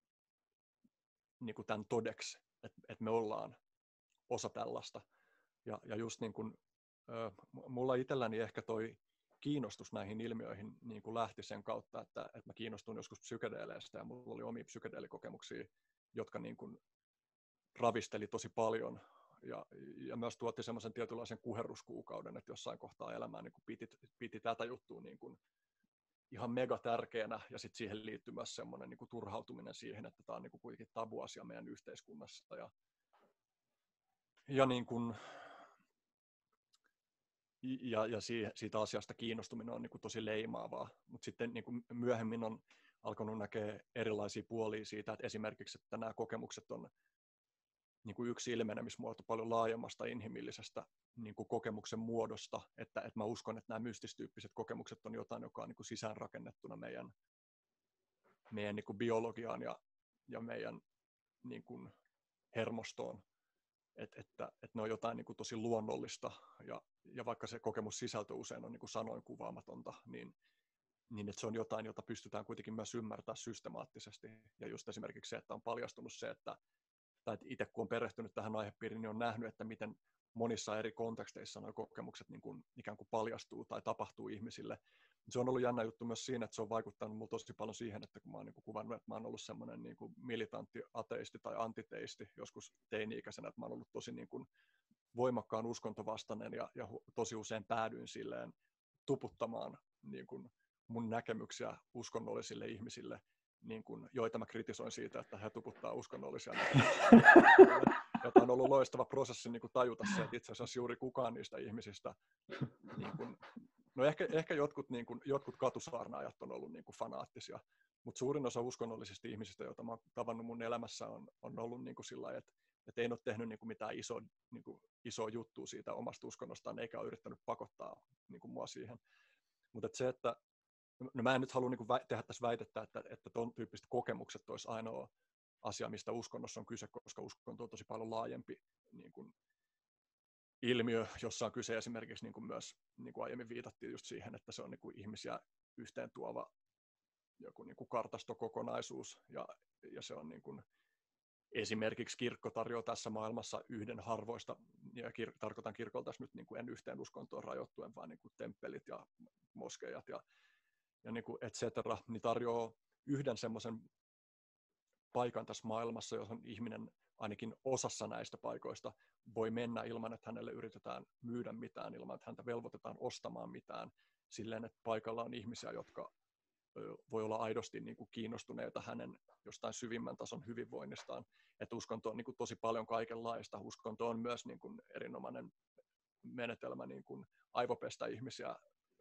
niin kuin tämän todeksi, että, että me ollaan osa tällaista. Ja, ja just niin kuin, ö, mulla itselläni ehkä toi kiinnostus näihin ilmiöihin niin kuin lähti sen kautta, että, että mä kiinnostuin joskus psykedeleistä, ja mulla oli omia psykedeelikokemuksia, jotka niin kuin ravisteli tosi paljon, ja, ja myös tuotti semmoisen tietynlaisen kuherruskuukauden, että jossain kohtaa elämää niin kuin piti, piti tätä juttua niin kuin ihan mega tärkeänä, ja sitten siihen liittyy myös semmoinen niin kuin turhautuminen siihen, että tämä on niin kuin kuitenkin tabuasia meidän yhteiskunnassa, ja, ja, niin kuin, ja, ja siitä asiasta kiinnostuminen on niin kuin tosi leimaavaa, mutta sitten niin kuin myöhemmin on alkanut näkee erilaisia puolia siitä, että esimerkiksi että nämä kokemukset on niin kuin yksi ilmenemismuoto paljon laajemmasta inhimillisestä niin kuin kokemuksen muodosta, että, että mä uskon, että nämä mystistyyppiset kokemukset on jotain, joka on niin kuin sisäänrakennettuna meidän, meidän niin kuin biologiaan ja, ja meidän niin kuin hermostoon, Et, että, että ne on jotain niin kuin tosi luonnollista, ja, ja vaikka se kokemussisältö usein on niin kuin sanoin kuvaamatonta, niin, niin että se on jotain, jota pystytään kuitenkin myös ymmärtämään systemaattisesti, ja just esimerkiksi se, että on paljastunut se, että tai itse kun on perehtynyt tähän aihepiiriin, niin on nähnyt, että miten monissa eri konteksteissa nuo kokemukset niin kuin, ikään kuin paljastuu tai tapahtuu ihmisille. Se on ollut jännä juttu myös siinä, että se on vaikuttanut mulle tosi paljon siihen, että kun mä oon niin kuin kuvannut, että mä oon ollut semmoinen niin kuin militantti ateisti tai antiteisti joskus teini-ikäisenä, että mä oon ollut tosi niin kuin voimakkaan uskontovastainen, ja, ja tosi usein päädyin silleen tuputtamaan niin kuin mun näkemyksiä uskonnollisille ihmisille, niin kuin, joita mä kritisoin siitä, että he tuputtaa uskonnollisia näkemyksiä. Jota on ollut loistava prosessi niin kuin tajuta se, että itse asiassa juuri kukaan niistä ihmisistä, niin kuin, no ehkä, ehkä jotkut, niin kuin, jotkut katusaarnaajat on ollut niin kuin fanaattisia, mutta suurin osa uskonnollisista ihmisistä, joita mä oon tavannut mun elämässä, on, on ollut niin kuin sillä lailla, että, että ei ole tehnyt niin kuin mitään isoa, niin kuin, isoa juttua siitä omasta uskonnostaan, eikä ole yrittänyt pakottaa niin kuin mua siihen. Mutta se, että no mä en nyt halua niin kuin tehdä tässä väitettä, että, että ton tyyppiset kokemukset olisi ainoa asia, mistä uskonnossa on kyse, koska uskonto on tosi paljon laajempi niin kuin ilmiö, jossa on kyse esimerkiksi niin kuin myös, niin kuin aiemmin viitattiin just siihen, että se on niin kuin ihmisiä yhteen tuova joku niin kuin kartastokokonaisuus, ja, ja se on niin kuin, esimerkiksi kirkko tarjoaa tässä maailmassa yhden harvoista, ja kir- tarkoitan kirkolta nyt niin kuin en yhteen uskontoon rajoittuen, vaan niin kuin temppelit ja moskeijat ja ja niin kuin et cetera, niin tarjoaa yhden semmoisen paikan tässä maailmassa, johon ihminen ainakin osassa näistä paikoista voi mennä ilman, että hänelle yritetään myydä mitään, ilman, että häntä velvoitetaan ostamaan mitään, silleen, että paikalla on ihmisiä, jotka voi olla aidosti niin kuin kiinnostuneita hänen jostain syvimmän tason hyvinvoinnistaan. Että uskonto on niin kuin tosi paljon kaikenlaista. Uskonto on myös niin kuin erinomainen menetelmä niin kuin aivopestä ihmisiä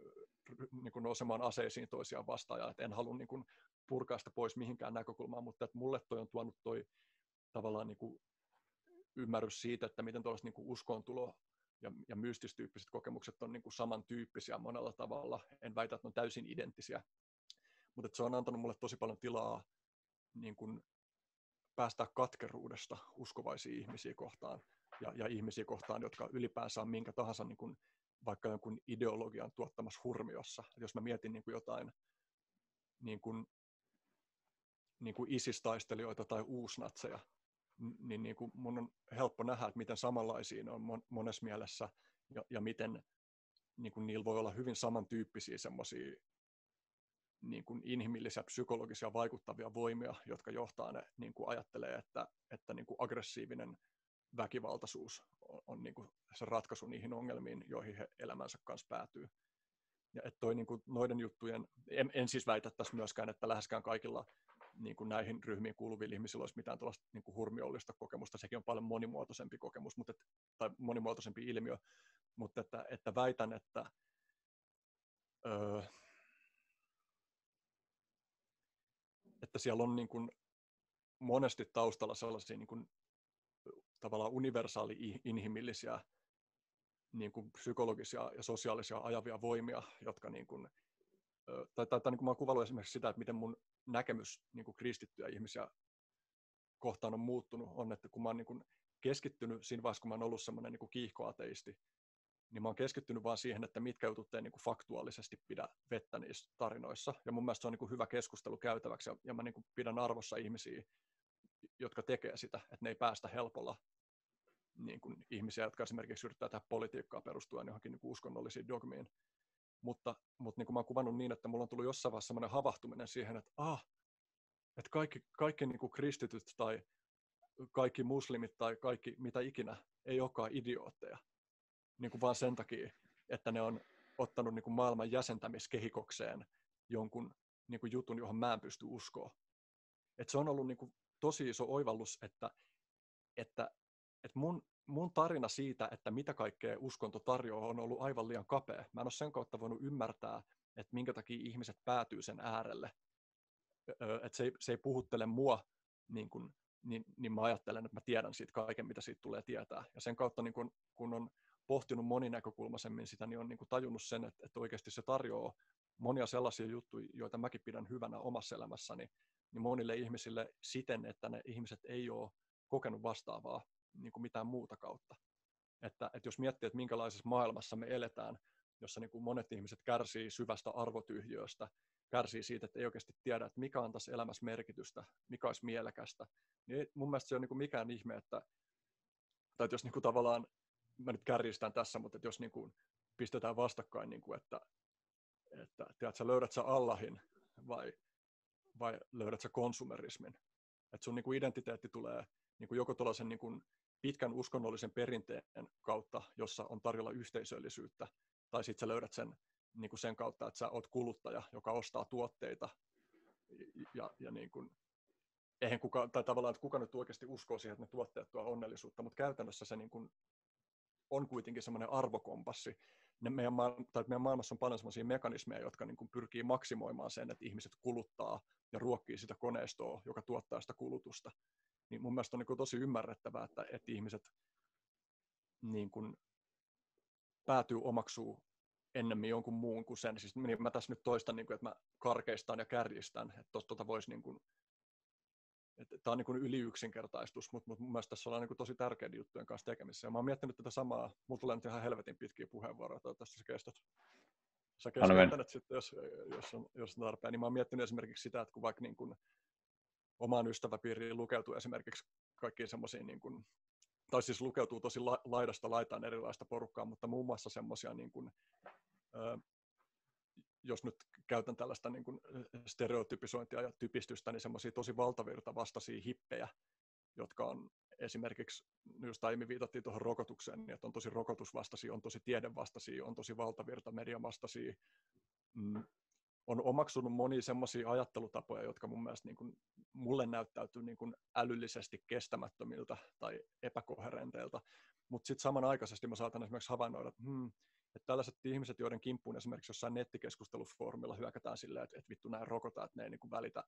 niin kuin nousemaan aseisiin toisiaan vastaan, ja että en halua niin kuin purkaa sitä pois mihinkään näkökulmaan, mutta että mulle toi on tuonut toi tavallaan niin kuin ymmärrys siitä, että miten tuollaiset niin kuin uskontulo ja, ja mystistyyppiset kokemukset on niin kuin samantyyppisiä monella tavalla. En väitä, että ne on täysin identtisiä, mutta että se on antanut mulle tosi paljon tilaa niin kuin päästää katkeruudesta uskovaisia ihmisiä kohtaan ja, ja ihmisiä kohtaan, jotka ylipäänsä on minkä tahansa niin kuin, vaikka jonkun ideologian tuottamassa hurmiossa. Et jos mä mietin niin kuin jotain niin kuin, niin kuin ISIS-taistelijoita tai uusnatseja, niin, niin kuin mun on helppo nähdä, että miten samanlaisia ne on monessa mielessä ja, ja miten niin kuin niillä voi olla hyvin samantyyppisiä semmoisia niin kuin inhimillisiä, psykologisia vaikuttavia voimia, jotka johtaa ne niin kuin ajattelee, että, että niin kuin aggressiivinen väkivaltaisuus on, on niin kuin se ratkaisu niihin ongelmiin, joihin he elämänsä kanssa päätyy. Ja että toi, niin kuin noiden juttujen, en, en siis väitä tässä myöskään, että läheskään kaikilla niin kuin näihin ryhmiin kuuluvilla ihmisillä olisi mitään tällaista niin kuin hurmiollista kokemusta, sekin on paljon monimuotoisempi kokemus, mutta, tai monimuotoisempi ilmiö, mutta että, että väitän, että öö, että siellä on niin kuin monesti taustalla sellaisia niin kuin tavallaan universaali-inhimillisiä niin kuin psykologisia ja sosiaalisia ajavia voimia, jotka niin kuin, tai, tai, tai niin kuin mä oon kuvailut esimerkiksi sitä, että miten mun näkemys niin kuin kristittyjä ihmisiä kohtaan on muuttunut, on, että kun mä oon niin kuin keskittynyt siinä vaiheessa, kun mä oon ollut semmoinen niin kuin kiihkoateisti, niin mä oon keskittynyt vaan siihen, että mitkä jutut ei niin kuin faktuaalisesti pidä vettä niissä tarinoissa. Ja mun mielestä se on niin kuin hyvä keskustelu käytäväksi, ja, ja mä niin kuin pidän arvossa ihmisiä, jotka tekee sitä, että ne ei päästä helpolla niin kuin ihmisiä, jotka esimerkiksi yrittää tehdä politiikkaa perustuen johonkin niin kuin uskonnollisiin dogmiin. Mutta, mutta niin kuin mä oon kuvannut niin, että mulla on tullut jossain vaiheessa sellainen havahtuminen siihen, että, ah, että kaikki, kaikki niin kuin kristityt tai kaikki muslimit tai kaikki mitä ikinä ei olekaan idiootteja. Niin kuin vaan sen takia, että ne on ottanut niin kuin maailman jäsentämiskehikokseen jonkun niin kuin jutun, johon mä en pysty uskoa. Et se on ollut niin kuin tosi iso oivallus, että, että, että mun, mun tarina siitä, että mitä kaikkea uskonto tarjoaa, on ollut aivan liian kapea. Mä en ole sen kautta voinut ymmärtää, että minkä takia ihmiset päätyy sen äärelle. Että se ei, se ei puhuttele mua, niin, kuin, niin, niin mä ajattelen, että mä tiedän siitä kaiken, mitä siitä tulee tietää. Ja sen kautta, niin kun, kun on pohtinut moninäkökulmaisemmin sitä, niin on niin kuin tajunnut sen, että, että oikeasti se tarjoaa monia sellaisia juttuja, joita mäkin pidän hyvänä omassa elämässäni, niin monille ihmisille siten, että ne ihmiset ei ole kokenut vastaavaa niin kuin mitään muuta kautta. Että, että jos miettii, että minkälaisessa maailmassa me eletään, jossa niin kuin monet ihmiset kärsii syvästä arvotyhjöstä, kärsii siitä, että ei oikeasti tiedä, että mikä on tässä elämässä merkitystä, mikä olisi mielekästä, niin mun mielestä se on niin kuin mikään ihme, että, tai että jos niin kuin tavallaan, mä nyt kärjistän tässä, mutta että jos niin kuin pistetään vastakkain, niin kuin että, että tiedätkö, löydät sä Allahin vai, vai löydät sä konsumerismin, että sun niin kuin identiteetti tulee niin kuin joko tuollaisen niin kuin pitkän uskonnollisen perinteen kautta, jossa on tarjolla yhteisöllisyyttä, tai sitten sä löydät sen niin kuin sen kautta, että sä oot kuluttaja, joka ostaa tuotteita, ja, ja niin kuin, eihän kuka, tai tavallaan, että kuka nyt oikeasti uskoo siihen, että ne tuotteet tuo onnellisuutta, mutta käytännössä se niin kuin on kuitenkin semmoinen arvokompassi. Ne meidän, tai meidän maailmassa on paljon semmoisia mekanismeja, jotka niin kuin pyrkii maksimoimaan sen, että ihmiset kuluttaa ja ruokkii sitä koneistoa, joka tuottaa sitä kulutusta. Niin mun mielestä on niin kuin tosi ymmärrettävää, että, että ihmiset niin kuin päätyy omaksuu ennemmin jonkun muun kuin sen. Siis mä tässä nyt toistan, niin kuin, että mä karkeistan ja kärjistän, että tuosta tota voisi niin kuin, tämä on niin kuin yliyksinkertaistus, mutta mun mielestä tässä ollaan niin kuin tosi tärkeiden juttujen kanssa tekemisissä. Ja mä oon miettinyt tätä samaa, mulla tulee nyt ihan helvetin pitkiä puheenvuoroja, toivottavasti sä kestät. Sä keskeytät sitten, jos, jos, on, jos on tarpeen. Niin mä oon miettinyt esimerkiksi sitä, että kun vaikka niin kuin omaan ystäväpiiriin lukeutuu esimerkiksi kaikkiin semmoisiin, niin kuin, tai siis lukeutuu tosi la, laidasta laitaan erilaista porukkaa, mutta muun muassa semmoisia, niin kuin, ö, jos nyt käytän tällaista niin kuin stereotypisointia ja typistystä, niin semmoisia tosi valtavirtavastaisia hippejä, jotka on esimerkiksi, just aiemmin viitattiin tuohon rokotukseen, niin että on tosi rokotusvastaisia, on tosi tiedevastaisia, on tosi valtavirta mediavastaisia, mm, on omaksunut monia semmoisia ajattelutapoja, jotka mun mielestä niin kuin, mulle näyttäytyy niin kuin älyllisesti kestämättömiltä tai epäkoherenteilta, mutta sitten samanaikaisesti mä saatan esimerkiksi havainnoida, että, hmm, että tällaiset ihmiset, joiden kimppuun esimerkiksi jossain nettikeskustelufoorumilla hyökätään silleen, että, että vittu näin rokotaan, että ne ei niin kuin välitä,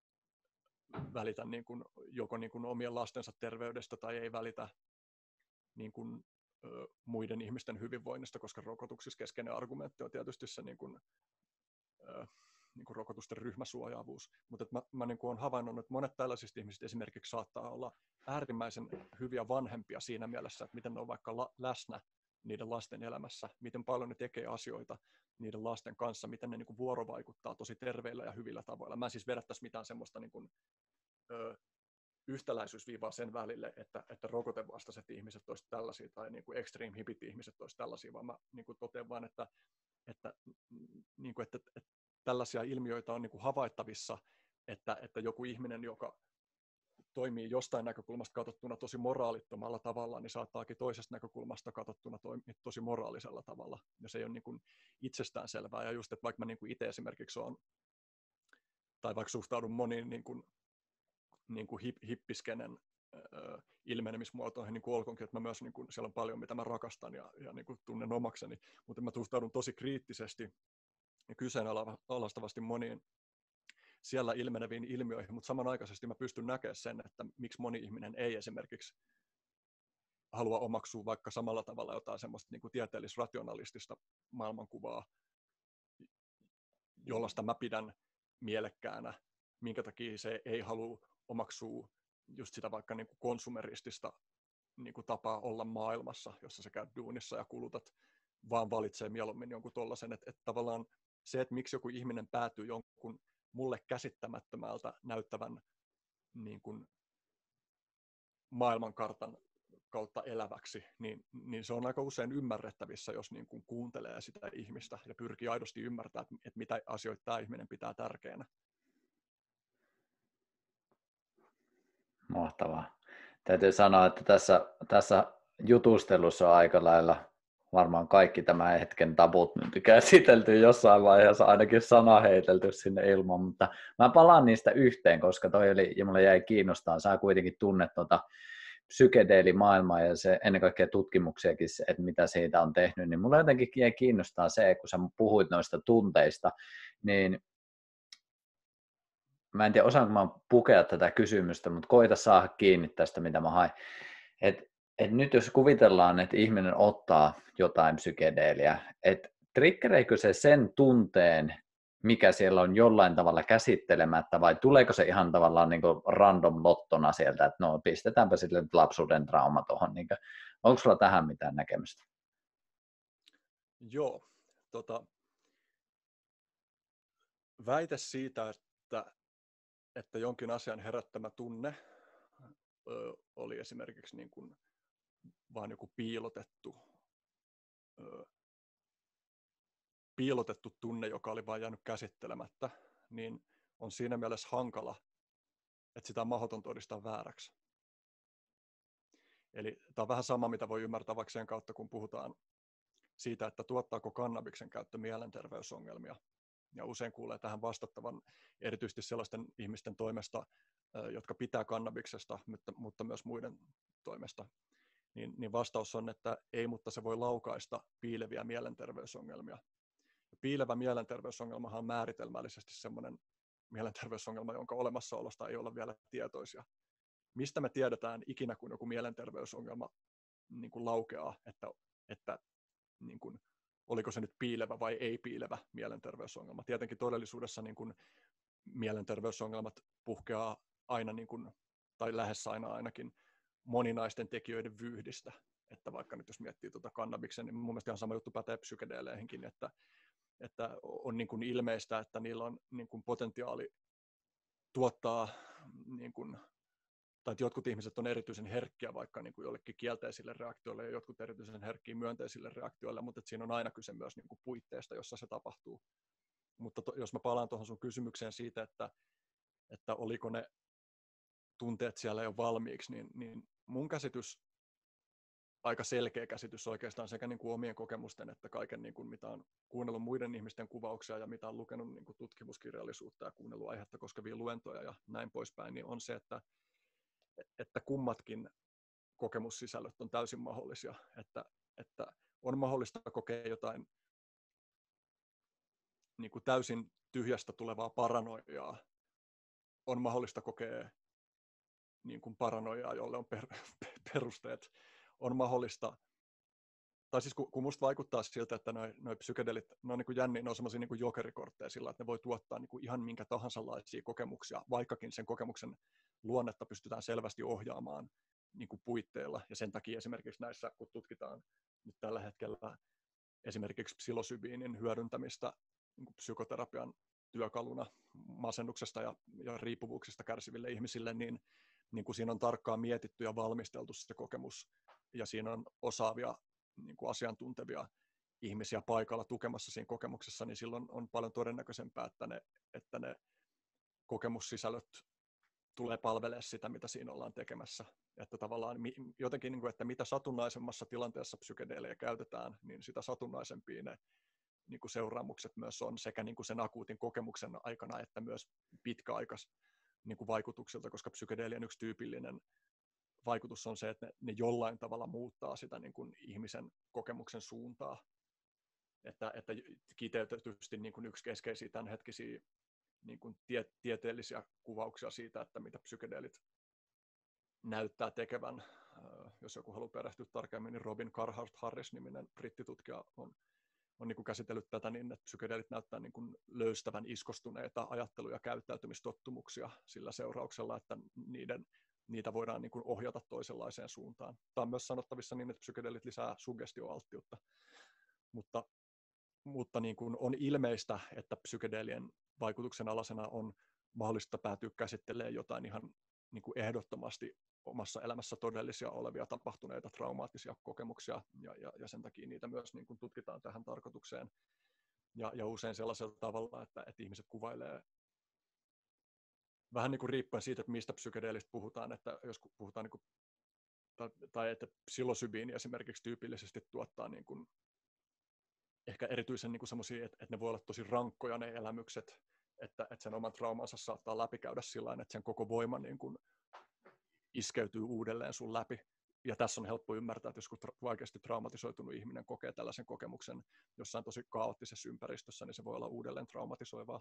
välitä niin kuin, joko niin kuin omien lastensa terveydestä tai ei välitä niin kuin, ö, muiden ihmisten hyvinvoinnista, koska rokotuksissa keskeinen argumentti on tietysti se niin kuin, ö, niin kuin rokotusten ryhmäsuojaavuus. Mutta mä, mä niin kuin olen havainnut, että monet tällaisista ihmisistä esimerkiksi saattaa olla äärimmäisen hyviä vanhempia siinä mielessä, että miten ne on vaikka la, läsnä niiden lasten elämässä, miten paljon ne tekee asioita niiden lasten kanssa, miten ne niin kuin vuorovaikuttaa tosi terveillä ja hyvillä tavoilla. Mä en siis vedättäisi mitään semmoista niin kuin, ö, yhtäläisyysviivaa sen välille, että, että rokotevastaiset ihmiset olisivat tällaisia tai niin kuin extreme hipit ihmiset olisivat tällaisia, vaan mä niin kuin totean vaan, että, että, niin kuin, että, että tällaisia ilmiöitä on niin kuin havaittavissa, että, että joku ihminen, joka toimii jostain näkökulmasta katsottuna tosi moraalittomalla tavalla, niin saattaakin toisesta näkökulmasta katsottuna toimia tosi moraalisella tavalla. Ja se ei ole niin kuin itsestään selvää. Ja just, että vaikka mä niin kuin itse esimerkiksi olen, tai vaikka suhtaudun moniin niin kuin, niin kuin hip, hippiskenen ö, ilmenemismuotoihin, niin kuin olkoonkin, että mä myös, niin kuin, siellä on paljon, mitä mä rakastan ja, ja niin kuin tunnen omakseni, mutta mä suhtaudun tosi kriittisesti ja kyseenalaistavasti moniin siellä ilmeneviin ilmiöihin, mutta samanaikaisesti mä pystyn näkemään sen, että miksi moni ihminen ei esimerkiksi halua omaksua vaikka samalla tavalla jotain semmoista niin kuin tieteellis-rationalistista maailmankuvaa, jollaista mä pidän mielekkäänä, minkä takia se ei halua omaksua just sitä vaikka niin kuin konsumeristista niin kuin tapaa olla maailmassa, jossa sä käyt duunissa ja kulutat, vaan valitsee mieluummin jonkun tollaisen, että, että tavallaan se, että miksi joku ihminen päätyy jonkun mulle käsittämättömältä näyttävän niin kuin maailmankartan kautta eläväksi, niin, niin se on aika usein ymmärrettävissä, jos niin kuin kuuntelee sitä ihmistä ja pyrkii aidosti ymmärtämään, että, että mitä asioita tämä ihminen pitää tärkeänä. Mahtavaa. Täytyy sanoa, että tässä, tässä jutustelussa on aika lailla varmaan kaikki tämän hetken tabut nyt käsitelty jossain vaiheessa, ainakin sana heitelty sinne ilmaan, mutta mä palaan niistä yhteen, koska toi oli, ja mulle jäi kiinnostaa, sä kuitenkin tunnet tuota psykedeelimaailmaa ja se ennen kaikkea tutkimuksiakin, että mitä siitä on tehnyt, niin mulla jotenkin jäi kiinnostaa se, kun sä puhuit noista tunteista, niin mä en tiedä, osaanko mä pukea tätä kysymystä, mutta koita saada kiinni tästä, mitä mä hain. Et, et nyt jos kuvitellaan, että ihminen ottaa jotain psykedeeliä, että triggereikö se sen tunteen, mikä siellä on jollain tavalla käsittelemättä, vai tuleeko se ihan tavallaan niin kuin random lottona sieltä, että no pistetäänpä sille lapsuuden trauma tuohon. Niin onko sulla tähän mitään näkemystä? Joo, tota, väite siitä, että, että jonkin asian herättämä tunne ö, oli esimerkiksi niin kuin vaan joku piilotettu, ö, piilotettu tunne, joka oli vain jäänyt käsittelemättä, niin on siinä mielessä hankala, että sitä on mahdoton todistaa vääräksi. Eli tämä on vähän sama, mitä voi ymmärtää vaikka sen kautta, kun puhutaan siitä, että tuottaako kannabiksen käyttö mielenterveysongelmia. Ja usein kuulee tähän vastattavan erityisesti sellaisten ihmisten toimesta, jotka pitää kannabiksesta, mutta, mutta myös muiden toimesta. Niin, niin vastaus on, että ei, mutta se voi laukaista piileviä mielenterveysongelmia. Ja piilevä mielenterveysongelmahan on määritelmällisesti sellainen mielenterveysongelma, jonka olemassaolosta ei olla vielä tietoisia. Mistä me tiedetään ikinä, kun joku mielenterveysongelma niin kuin laukeaa, että, että niin kuin, oliko se nyt piilevä vai ei piilevä mielenterveysongelma. Tietenkin todellisuudessa niin kuin, mielenterveysongelmat puhkeaa aina, niin kuin, tai lähes aina ainakin, moninaisten tekijöiden vyyhdistä. Että vaikka nyt jos miettii tuota kannabiksen, niin mun mielestä ihan sama juttu pätee psykedeeleihinkin, että, että on niin kuin ilmeistä, että niillä on niin kuin potentiaali tuottaa, niin kuin, tai että jotkut ihmiset on erityisen herkkiä vaikka niin kuin jollekin kielteisille reaktioille ja jotkut erityisen herkkiä myönteisille reaktioille, mutta että siinä on aina kyse myös niin kuin puitteista, jossa se tapahtuu. Mutta to, jos mä palaan tuohon sun kysymykseen siitä, että, että oliko ne tunteet siellä jo valmiiksi, niin, niin mun käsitys, aika selkeä käsitys oikeastaan sekä niin kuin omien kokemusten että kaiken, niin kuin mitä on kuunnellut muiden ihmisten kuvauksia ja mitä on lukenut niin kuin tutkimuskirjallisuutta ja kuunnellut aihetta koskevia luentoja ja näin poispäin, niin on se, että, että kummatkin kokemussisällöt on täysin mahdollisia, että, että on mahdollista kokea jotain niin kuin täysin tyhjästä tulevaa paranoiaa, on mahdollista kokea niin kuin paranoiaa, jolle on per, perusteet, on mahdollista tai siis kun, kun musta vaikuttaa siltä, että noi, noi psykedelit, ne on niin kuin jänniä, ne on semmoisia niin kuin jokerikortteja sillä, että ne voi tuottaa niin kuin ihan minkä tahansa laisia kokemuksia, vaikkakin sen kokemuksen luonnetta pystytään selvästi ohjaamaan niin kuin puitteilla. Ja sen takia esimerkiksi näissä, kun tutkitaan nyt tällä hetkellä esimerkiksi psilosybiinin hyödyntämistä niin kuin psykoterapian työkaluna masennuksesta ja, ja riippuvuuksista kärsiville ihmisille, niin, niin kuin siinä on tarkkaan mietitty ja valmisteltu se kokemus, ja siinä on osaavia niin kuin asiantuntevia ihmisiä paikalla tukemassa siinä kokemuksessa, niin silloin on paljon todennäköisempää, että ne, että ne kokemussisällöt tulee palvelemaan sitä, mitä siinä ollaan tekemässä. Että tavallaan jotenkin, niin kuin, että mitä satunnaisemmassa tilanteessa psykedeelejä käytetään, niin sitä satunnaisempia ne niin kuin seuraamukset myös on sekä niin kuin sen akuutin kokemuksen aikana että myös pitkäaikas niin kuin vaikutuksilta, koska psykedeelien yksi tyypillinen vaikutus on se, että ne, ne jollain tavalla muuttaa sitä niin kuin ihmisen kokemuksen suuntaa. Että, että kiteytetysti niin kuin yksi keskeisiä tämänhetkisiä niin kuin tie, tieteellisiä kuvauksia siitä, että mitä psykedeelit näyttää tekevän. Jos joku haluaa perehtyä tarkemmin, niin Robin Carhart-Harris-niminen brittitutkija on, on niin kuin käsitellyt tätä niin, että psykedeelit näyttää niin kuin löystävän iskostuneita ajattelu- ja käyttäytymistottumuksia sillä seurauksella, että niiden, niitä voidaan niin kuin ohjata toisenlaiseen suuntaan. Tämä on myös sanottavissa niin, että psykedeelit lisää suggestioalttiutta, mutta, mutta niin kuin on ilmeistä, että psykedeelien vaikutuksen alasena on mahdollista päätyä käsittelemään jotain ihan niin kuin ehdottomasti omassa elämässä todellisia olevia tapahtuneita traumaattisia kokemuksia, ja, ja, ja sen takia niitä myös niin kuin tutkitaan tähän tarkoitukseen. Ja, ja usein sellaisella tavalla, että, että ihmiset kuvailee vähän niin kuin riippuen siitä, että mistä psykedeelistä puhutaan, että jos puhutaan, niin kuin, tai, tai että psilosybiini esimerkiksi tyypillisesti tuottaa niin kuin, ehkä erityisen niin kuin semmoisia, että, että ne voi olla tosi rankkoja ne elämykset, että, että sen oman traumansa saattaa läpikäydä sillä tavalla, että sen koko voima niin kuin iskeytyy uudelleen sun läpi. Ja tässä on helppo ymmärtää, että jos vaikeasti traumatisoitunut ihminen kokee tällaisen kokemuksen jossain tosi kaoottisessa ympäristössä, niin se voi olla uudelleen traumatisoivaa.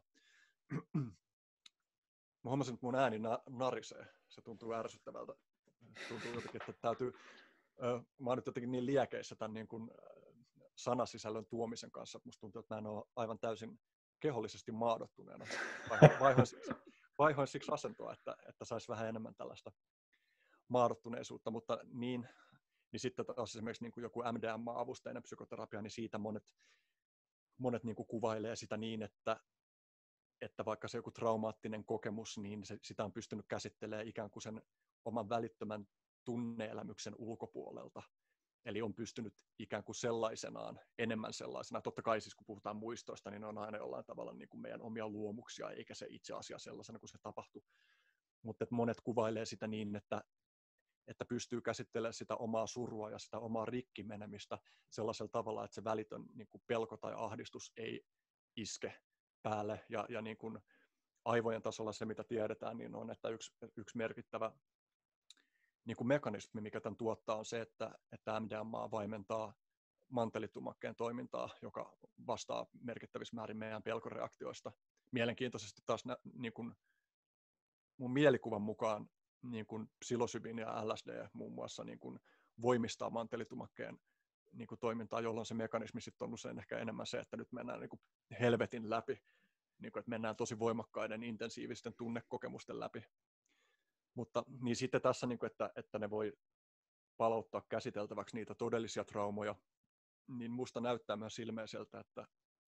Mä huomasin, että mun ääni na- narisee. Se tuntuu ärsyttävältä. Tuntuu jotenkin, että täytyy... Mä oon nyt jotenkin niin liekeissä tämän niin kuin sanasisällön tuomisen kanssa, että musta tuntuu, että mä en ole aivan täysin kehollisesti maadottuneena. Vaihoin siksi, vaihoin siksi asentoa, että, että saisi vähän enemmän tällaista maadottuneisuutta, mutta niin, niin sitten taas esimerkiksi niin kuin joku M D M A-avusteinen psykoterapia, niin siitä monet, monet niin kuin kuvailee sitä niin, että, että vaikka se joku traumaattinen kokemus, niin se, sitä on pystynyt käsittelemään ikään kuin sen oman välittömän tunneelämyksen ulkopuolelta. Eli on pystynyt ikään kuin sellaisenaan, enemmän sellaisena. Totta kai siis kun puhutaan muistoista, niin ne on aina jollain tavalla niin kuin meidän omia luomuksia, eikä se itse asia sellaisena kuin se tapahtui. Mutta monet kuvailee sitä niin, että, että pystyy käsittelemään sitä omaa surua ja sitä omaa rikkimenemistä sellaisella tavalla, että se välitön niin kuin pelko tai ahdistus ei iske päälle. Ja, ja niin kuin aivojen tasolla se, mitä tiedetään, niin on, että yksi, yksi merkittävä niin kuin mekanismi, mikä tämän tuottaa, on se, että, että M D M A vaimentaa mantelitumakkeen toimintaa, joka vastaa merkittävissä määrin meidän pelkoreaktioista. Mielenkiintoisesti taas niin kuin mun mielikuvan mukaan niin kuin psilosybiini ja L S D muun muassa niin kuin voimistaa mantelitumakkeen niin kuin toimintaa, jolloin se mekanismi sitten on usein ehkä enemmän se, että nyt mennään niin kuin helvetin läpi, niin kuin, että mennään tosi voimakkaiden intensiivisten tunnekokemusten läpi. Mutta niin sitten tässä, niin kuin, että, että ne voi palauttaa käsiteltäväksi niitä todellisia traumoja, niin musta näyttää myös ilmeiseltä, että,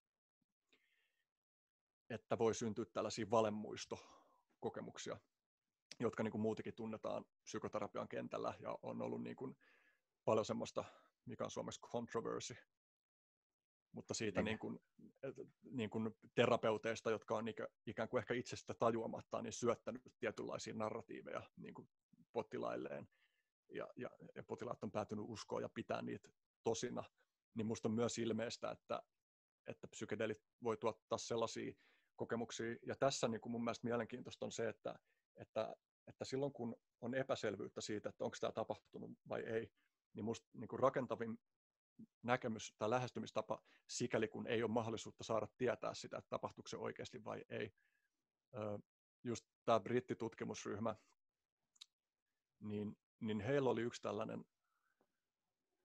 että voi syntyä tällaisia valemuistokokemuksia, jotka niin kuin muutenkin tunnetaan psykoterapian kentällä, ja on ollut niin kuin paljon semmoista, mikä on suomeksi controversy, mutta siitä niin kuin, niin kuin terapeuteista, jotka on ikään kuin ehkä itse sitä tajuamatta, niin syöttänyt tietynlaisia narratiiveja niin kuin potilailleen, ja, ja, ja potilaat on päätynyt uskoon ja pitää niitä tosina, niin musta on myös ilmeistä, että, että psykedeelit voi tuottaa sellaisia kokemuksia, ja tässä niin kuin mun mielestä mielenkiintoista on se, että, että, että silloin kun on epäselvyyttä siitä, että onko tämä tapahtunut vai ei, niin musta niin kuin rakentavin näkemys tai lähestymistapa, sikäli kun ei ole mahdollisuutta saada tietää sitä, että tapahtuuko se oikeasti vai ei. Just tämä brittitutkimusryhmä, niin, niin heillä oli yksi tällainen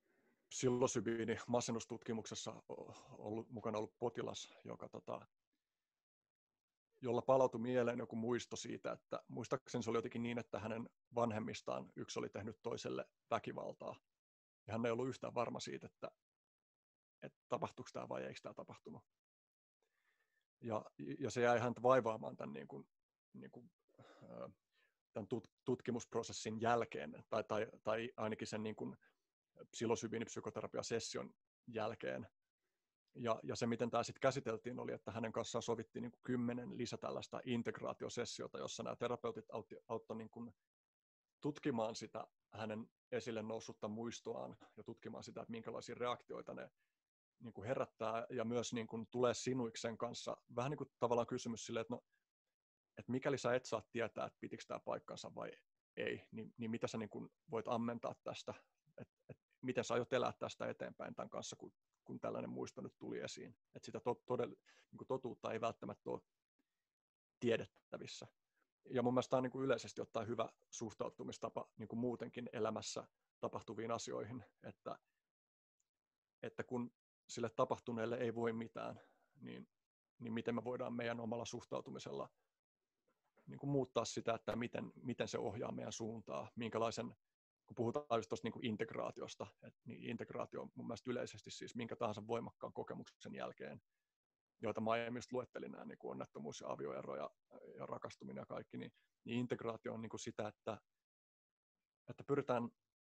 psilosybiini masennustutkimuksessa ollut, mukana ollut potilas, joka, tota, jolla palautui mieleen joku muisto siitä, että muistaakseni se oli jotenkin niin, että hänen vanhemmistaan yksi oli tehnyt toiselle väkivaltaa. Ja hän ei ollut yhtään varma siitä, että, että tapahtuiko tämä vai eikö tämä tapahtunut. Ja, ja se jäi häntä vaivaamaan tämän, niin kuin, niin kuin, tämän tutkimusprosessin jälkeen, tai, tai, tai ainakin sen niin kuin psilosybiinipsykoterapiasession jälkeen. Ja, ja se, miten tämä sitten käsiteltiin, oli, että hänen kanssaan sovittiin niin kuin kymmenen lisä tällaista integraatiosessiota, jossa nämä terapeutit auttoi auttoi niin kuin tutkimaan sitä hänen esille noussutta muistoaan ja tutkimaan sitä, että minkälaisia reaktioita ne niin kuin herättää ja myös niin kuin tulee sinuiksi sen kanssa. Vähän niin kuin tavallaan kysymys silleen, että, no, että mikäli sä et saa tietää, että pitikö tämä paikkansa vai ei, niin, niin mitä sä niin kuin voit ammentaa tästä, että, että miten sä aiot elää tästä eteenpäin tämän kanssa, kun, kun tällainen muisto nyt tuli esiin. Että sitä to, todell, niin kuin totuutta ei välttämättä ole tiedettävissä. Ja mun mielestä tämä on niin kuin yleisesti ottaen hyvä suhtautumistapa niin kuin muutenkin elämässä tapahtuviin asioihin, että, että kun sille tapahtuneelle ei voi mitään, niin, niin miten me voidaan meidän omalla suhtautumisella niin kuin muuttaa sitä, että miten, miten se ohjaa meidän suuntaa, minkälaisen, kun puhutaan just tuosta niin kuin integraatiosta, että niin integraatio on mun mielestä yleisesti siis minkä tahansa voimakkaan kokemuksen jälkeen, joita mä aiemmin luettelin, nämä niin kuin onnettomuus ja avioero ja, ja rakastuminen ja kaikki, niin, niin integraatio on niin kuin sitä, että, että pyritään,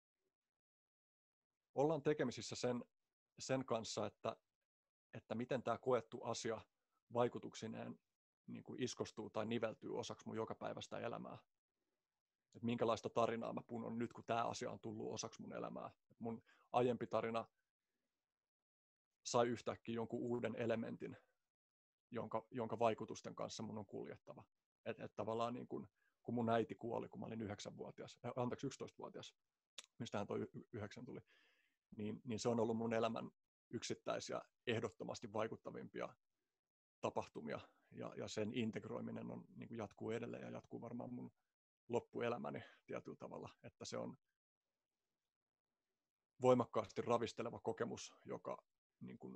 ollaan tekemisissä sen, sen kanssa, että, että miten tämä koettu asia vaikutuksineen niin kuin iskostuu tai niveltyy osaksi mun jokapäiväistä elämää. Että minkälaista tarinaa mä punon nyt, kun tämä asia on tullut osaksi mun elämää. Et mun aiempi tarina sai yhtäkkiä jonkun uuden elementin, jonka, jonka vaikutusten kanssa mun on kuljettava. Että et tavallaan niin kun, kun mun äiti kuoli, kun mä olin yhdeksänvuotias, anteeksi yksitoistavuotias, mistähän toi yhdeksän tuli, niin, niin se on ollut mun elämän yksittäisiä ehdottomasti vaikuttavimpia tapahtumia, ja, ja sen integroiminen on, niin kuin jatkuu edelleen ja jatkuu varmaan mun loppuelämäni tietyllä tavalla, että se on voimakkaasti ravisteleva kokemus, joka niin kuin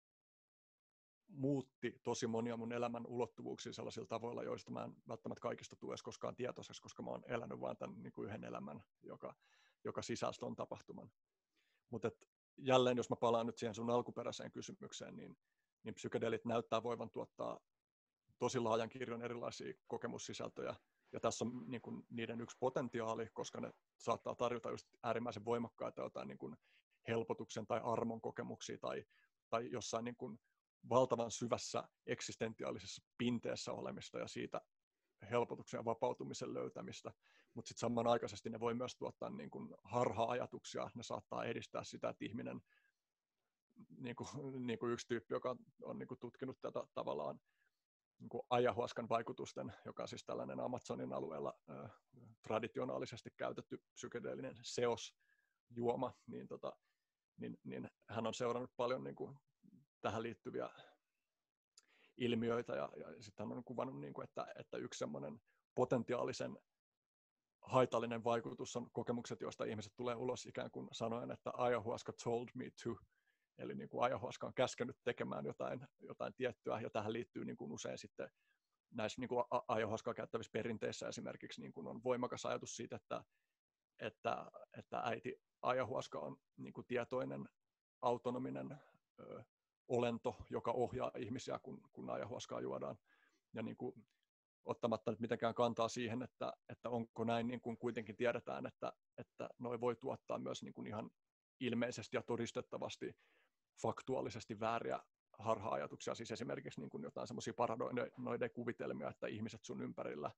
muutti tosi monia mun elämän ulottuvuuksia sellaisilla tavoilla, joista mä en välttämättä kaikista tule edes koskaan tietoiseksi, koska mä oon elänyt vain tämän niin kuin yhden elämän, joka, joka sisälsi ton tapahtuman. Mutta jälleen, jos mä palaan nyt siihen sun alkuperäiseen kysymykseen, niin, niin psykedeelit näyttää voivan tuottaa tosi laajan kirjon erilaisia kokemussisältöjä, ja tässä on niin kuin niiden yksi potentiaali, koska ne saattaa tarjota just äärimmäisen voimakkaita jotain niin kuin helpotuksen tai armon kokemuksia tai, tai jossain niin kuin valtavan syvässä eksistentiaalisessa pinteessä olemista ja siitä helpotuksen ja vapautumisen löytämistä, mutta sitten samanaikaisesti ne voi myös tuottaa niin kuin harha-ajatuksia, ne saattaa edistää sitä, että ihminen, niin kuin, niin kuin yksi tyyppi, joka on niin kuin tutkinut tätä tavallaan niin kuin ayahuascan vaikutusten, joka on siis tällainen Amazonin alueella äh, traditionaalisesti käytetty psykedeellinen seosjuoma, niin, tota, niin, niin hän on seurannut paljon niin kuin tähän liittyviä ilmiöitä, ja, ja sitten hän on kuvannut, niin kuin, että, että yksi semmoinen potentiaalisen haitallinen vaikutus on kokemukset, joista ihmiset tulee ulos ikään kuin sanoen, että ayahuasca told me to, eli niin kuin ayahuasca on käskenyt tekemään jotain, jotain tiettyä, ja tähän liittyy niin kuin usein sitten näissä niin kuin ayahuascaa käyttävissä perinteissä esimerkiksi niin kuin on voimakas ajatus siitä, että, että, että äiti ayahuasca on niin kuin tietoinen, autonominen ö, olento, joka ohjaa ihmisiä, kun, kun ayahuascaa juodaan. Ja niin kuin, ottamatta nyt mitenkään kantaa siihen, että, että onko näin, niin kuin kuitenkin tiedetään, että, että noi voi tuottaa myös niin kuin ihan ilmeisesti ja todistettavasti faktuaalisesti vääriä harha-ajatuksia, siis esimerkiksi niin kuin jotain semmoisia paranoiden kuvitelmia, että ihmiset sun ympärillä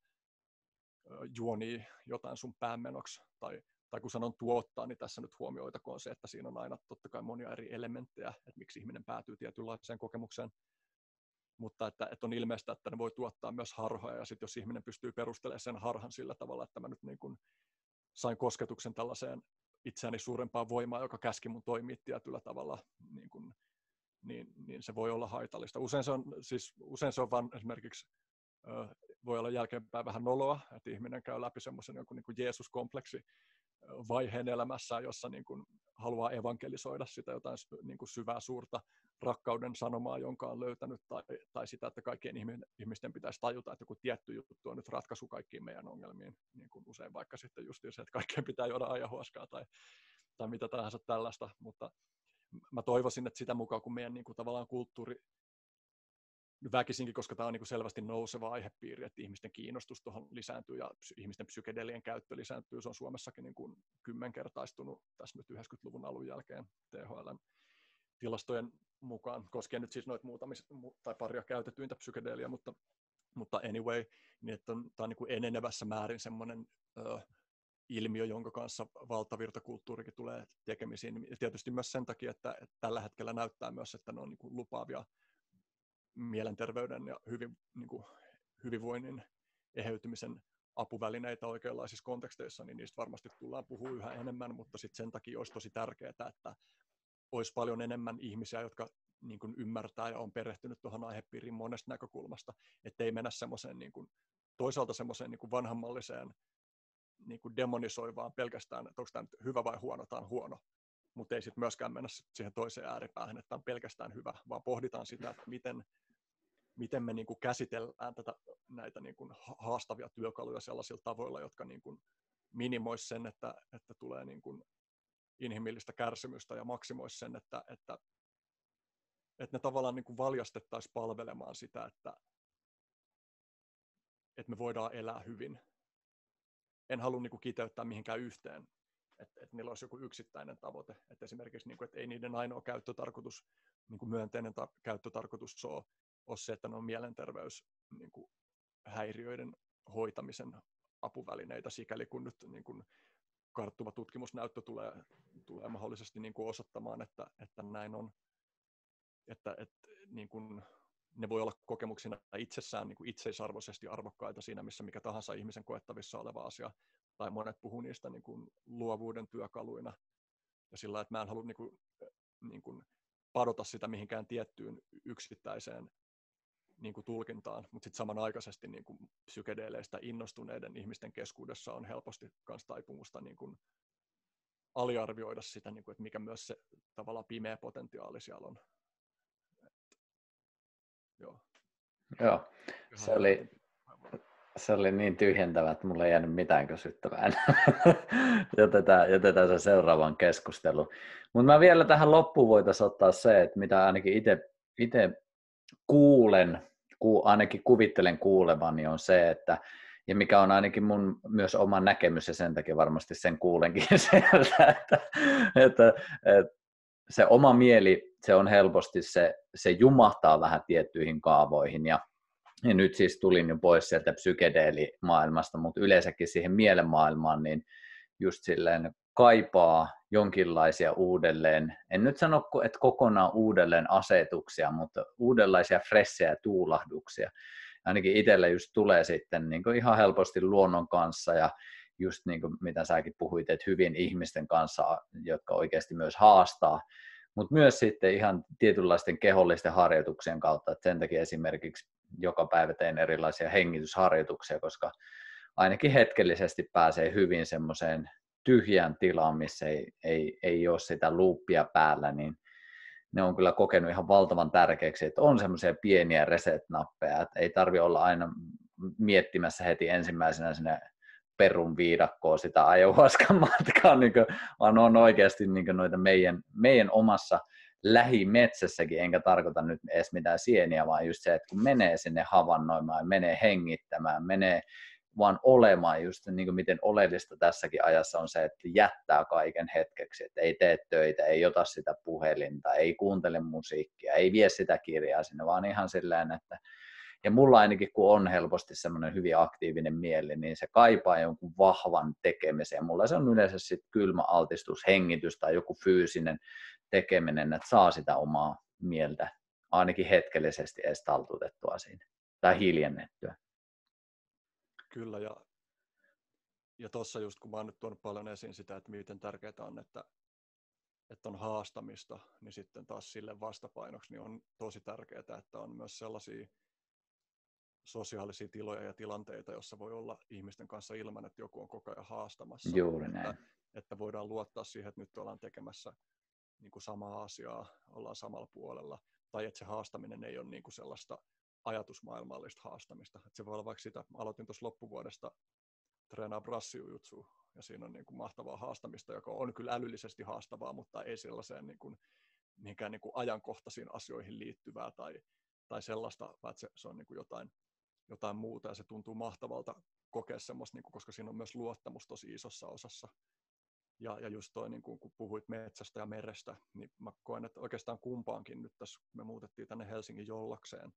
juonii jotain sun päämenoksi, tai, tai kun sanon tuottaa, niin tässä nyt huomioitakoon se, että siinä on aina totta kai monia eri elementtejä, että miksi ihminen päätyy tietynlaiseen kokemukseen, mutta että, että on ilmeistä, että ne voi tuottaa myös harhoja, ja sitten jos ihminen pystyy perustelemaan sen harhan sillä tavalla, että mä nyt niin kuin sain kosketuksen tällaiseen itseäni suurempaan voimaan, joka käski mun toimia tietyllä tavalla, niin, kuin, niin, niin se voi olla haitallista. Usein se on, siis, usein se on vaan esimerkiksi, ö, voi olla jälkeenpäin vähän noloa, että ihminen käy läpi semmoisen jonkun niin kuin Jeesus-kompleksi vaiheen elämässään, jossa niin kuin haluaa evankelisoida sitä jotain niin kuin syvää suurta rakkauden sanomaa, jonka on löytänyt, tai, tai sitä, että kaikkien ihmisten pitäisi tajuta, että joku tietty juttu on nyt ratkaisu kaikkiin meidän ongelmiin, niin kuin usein vaikka sitten just se, että kaikkien pitää juoda ajahuaskaa tai, tai mitä tahansa tällaista, mutta mä toivoisin, että sitä mukaan, kun meidän niin kuin tavallaan kulttuuri väkisinkin, koska tämä on niin kuin selvästi nouseva aihepiiri, että ihmisten kiinnostus tuohon lisääntyy ja psy- ihmisten psykedelien käyttö lisääntyy. Se on Suomessakin niin kuin kymmenkertaistunut tässä nyt yhdeksänkymmentäluvun alun jälkeen T H L:n tilastojen mukaan, koskien nyt siis noita muutamia tai paria käytetyintä psykedelia, mutta, mutta anyway, niin että on, tämä on niin kuin enenevässä määrin semmoinen ö, ilmiö, jonka kanssa valtavirtakulttuurikin tulee tekemisiin. Ja tietysti myös sen takia, että, että tällä hetkellä näyttää myös, että ne on niin kuin lupaavia mielenterveyden ja hyvin, niin kuin, hyvinvoinnin eheytymisen apuvälineitä oikeanlaisissa konteksteissa, niin niistä varmasti tullaan puhumaan yhä enemmän, mutta sitten sen takia olisi tosi tärkeää, että olisi paljon enemmän ihmisiä, jotka niin kuin ymmärtää ja on perehtynyt tuohon aihepiiriin monesta näkökulmasta, ettei mennä semmoiseen niin kuin, toisaalta semmoiseen niin kuin vanhanmalliseen niin kuin demonisoivaan pelkästään, että onko tämä nyt hyvä vai huono, tämä on huono, mutta ei sitten myöskään mennä siihen toiseen ääripäähän, että tämä on pelkästään hyvä, vaan pohditaan sitä, että miten, miten me niin kuin käsitellään tätä, näitä niin kuin haastavia työkaluja sellaisilla tavoilla, jotka niin kuin minimoisi sen, että, että tulee niin kuin inhimillistä kärsimystä ja maksimoisi sen, että, että, että ne tavallaan niin kuin valjastettaisiin palvelemaan sitä, että, että me voidaan elää hyvin. En halua niin kuin kiteyttää mihinkään yhteen, että, että niillä olisi joku yksittäinen tavoite. Että esimerkiksi, niin kuin, että ei niiden ainoa käyttötarkoitus, niin kuin myönteinen ta- käyttötarkoitus ole, ole se, että ne on mielenterveyshäiriöiden niin hoitamisen apuvälineitä, sikäli kun nyt niin kuin karttuva tutkimusnäyttö tulee, tulee mahdollisesti niin kuin osoittamaan, että, että näin on. Että, että niin kuin ne voi olla kokemuksina itsessään niin kuin itseisarvoisesti arvokkaita siinä, missä mikä tahansa ihmisen koettavissa oleva asia, tai monet puhuu niistä niin kuin luovuuden työkaluina, ja sillä että mä en halua niin kuin, niin kuin padota sitä mihinkään tiettyyn yksittäiseen niin kuin tulkintaan, mutta sitten samanaikaisesti niin kuin psykedeleistä innostuneiden ihmisten keskuudessa on helposti myös taipumusta niin kuin aliarvioida sitä, niin kuin, että mikä myös se tavallaan pimeä potentiaali siellä on. Joo. Joo, se oli, se oli niin tyhjentävä, että mulla ei jäänyt mitään kysyttävää. jätetään, jätetään se seuraavan keskusteluun. Mutta mä vielä tähän loppuun voitaisiin ottaa se, että mitä ainakin itse kuulen, ku, ainakin kuvittelen kuulevani, on se, että ja mikä on ainakin mun myös oma näkemys, ja sen takia varmasti sen kuulenkin sieltä, että, että, että se oma mieli, se on helposti, se, se jumahtaa vähän tiettyihin kaavoihin, ja, ja nyt siis tulin jo pois sieltä psykedeelimaailmasta, mutta yleensäkin siihen mielenmaailmaan, niin just silleen kaipaa jonkinlaisia uudelleen, en nyt sano, että kokonaan uudelleen asetuksia, mutta uudenlaisia fressejä tuulahduksia. Ainakin itselle just tulee sitten niin kuin ihan helposti luonnon kanssa ja just niin kuin mitä säkin puhuit, että hyvin ihmisten kanssa, jotka oikeasti myös haastaa, mutta myös sitten ihan tietynlaisten kehollisten harjoituksien kautta, että sen takia esimerkiksi joka päivä teen erilaisia hengitysharjoituksia, koska ainakin hetkellisesti pääsee hyvin semmoiseen tyhjään tilaan, missä ei, ei, ei ole sitä luuppia päällä, niin ne on kyllä kokenut ihan valtavan tärkeäksi, että on semmoisia pieniä reset-nappeja, että ei tarvitse olla aina miettimässä heti ensimmäisenä sinne perun viidakkoon sitä ayahuascan matkaa, niin kuin, vaan on oikeasti niin kuin noita meidän, meidän omassa lähimetsässäkin, enkä tarkoita nyt edes mitään sieniä, vaan just se, että kun menee sinne havainnoimaan, menee hengittämään, menee vaan olemaan, just niin kuin miten oleellista tässäkin ajassa on se, että jättää kaiken hetkeksi, että ei tee töitä, ei ota sitä puhelinta, ei kuuntele musiikkia, ei vie sitä kirjaa sinne, vaan ihan silleen, että ja mulla ainakin, kun on helposti semmoinen hyvin aktiivinen mieli, niin se kaipaa jonkun vahvan tekemisen. Mulla se on yleensä sitten kylmä altistus, hengitys tai joku fyysinen tekeminen, että saa sitä omaa mieltä ainakin hetkellisesti edes taltutettua siinä tai hiljennettyä. Kyllä, ja, ja tuossa just kun mä oon nyt tuonut paljon esiin sitä, että miten tärkeää on, että, että on haastamista, niin sitten taas sille vastapainoksi niin on tosi tärkeää, että on myös sellaisia sosiaalisia tiloja ja tilanteita, joissa voi olla ihmisten kanssa ilman, että joku on koko ajan haastamassa. Juuri näin. Että, että voidaan luottaa siihen, että nyt ollaan tekemässä niin kuin samaa asiaa, ollaan samalla puolella, tai että se haastaminen ei ole niin kuin sellaista ajatusmaailmallista haastamista. Että se voi olla vaikka sitä, aloitin tuossa loppuvuodesta treenaa brassijutsu, ja siinä on niin kuin mahtavaa haastamista, joka on kyllä älyllisesti haastavaa, mutta ei sellaiseen niin kuin, mihinkään niin kuin ajankohtaisiin asioihin liittyvää tai, tai sellaista, vaan se, se on niin kuin jotain, jotain muuta, ja se tuntuu mahtavalta kokea semmoista, niin kuin, koska siinä on myös luottamus tosi isossa osassa. Ja, ja just toi, niin kun, kun puhuit metsästä ja merestä, niin mä koen, että oikeastaan kumpaankin nyt tässä, me muutettiin tänne Helsingin Jollakseen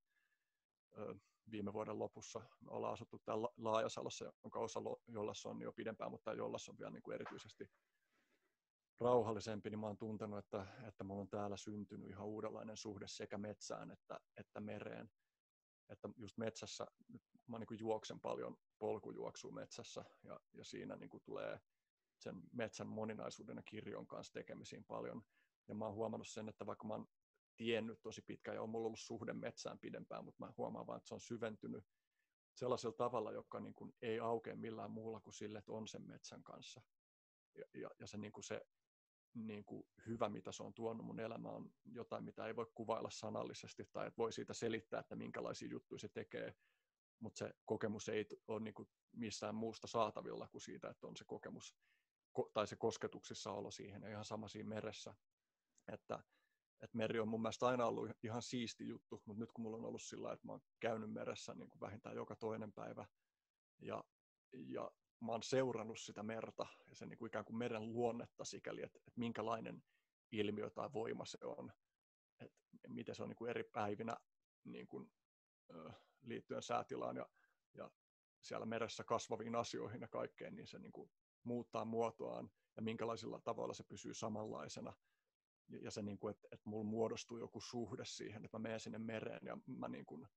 ö, viime vuoden lopussa. Me ollaan asuttu täällä Laajasalossa, jonka osa Jollassa on jo pidempään, mutta Jollassa on vielä niin kuin erityisesti rauhallisempi, niin mä oon tuntenut, että, että mulla on täällä syntynyt ihan uudenlainen suhde sekä metsään että, että mereen. Että just metsässä, mä niin kuin juoksen paljon polkujuoksua metsässä, ja, ja siinä niin kuin tulee sen metsän moninaisuuden ja kirjon kanssa tekemisiin paljon. Ja mä oon huomannut sen, että vaikka mä oon tiennyt tosi pitkään ja on mulla ollut suhde metsään pidempään, mutta mä huomaan vaan, että se on syventynyt sellaisella tavalla, joka niin kuin ei aukea millään muulla kuin sille, että on sen metsän kanssa. Ja, ja, ja se, niin kuin se niin kuin hyvä, mitä se on tuonut mun elämään, on jotain, mitä ei voi kuvailla sanallisesti tai että voi siitä selittää, että minkälaisia juttuja se tekee, mutta se kokemus ei ole niin kuin missään muusta saatavilla kuin siitä, että on se kokemus tai se kosketuksissa olo siihen, ja ihan sama siinä meressä, että, että meri on mun mielestä aina ollut ihan siisti juttu, mutta nyt kun mulla on ollut sillä, että mä oon käynyt meressä niin kuin vähintään joka toinen päivä, ja, ja mä oon seurannut sitä merta, ja sen niin kuin ikään kuin meren luonnetta sikäli, että, että minkälainen ilmiö tai voima se on, että miten se on niin kuin eri päivinä niin kuin, ö, liittyen säätilaan ja, ja siellä meressä kasvaviin asioihin ja kaikkeen, niin se niin kuin muuttaa muotoaan ja minkälaisilla tavoilla se pysyy samanlaisena. Ja, ja se, niin kuin, että, että mulla muodostuu joku suhde siihen, että mä menen sinne mereen ja mä, niin kuin,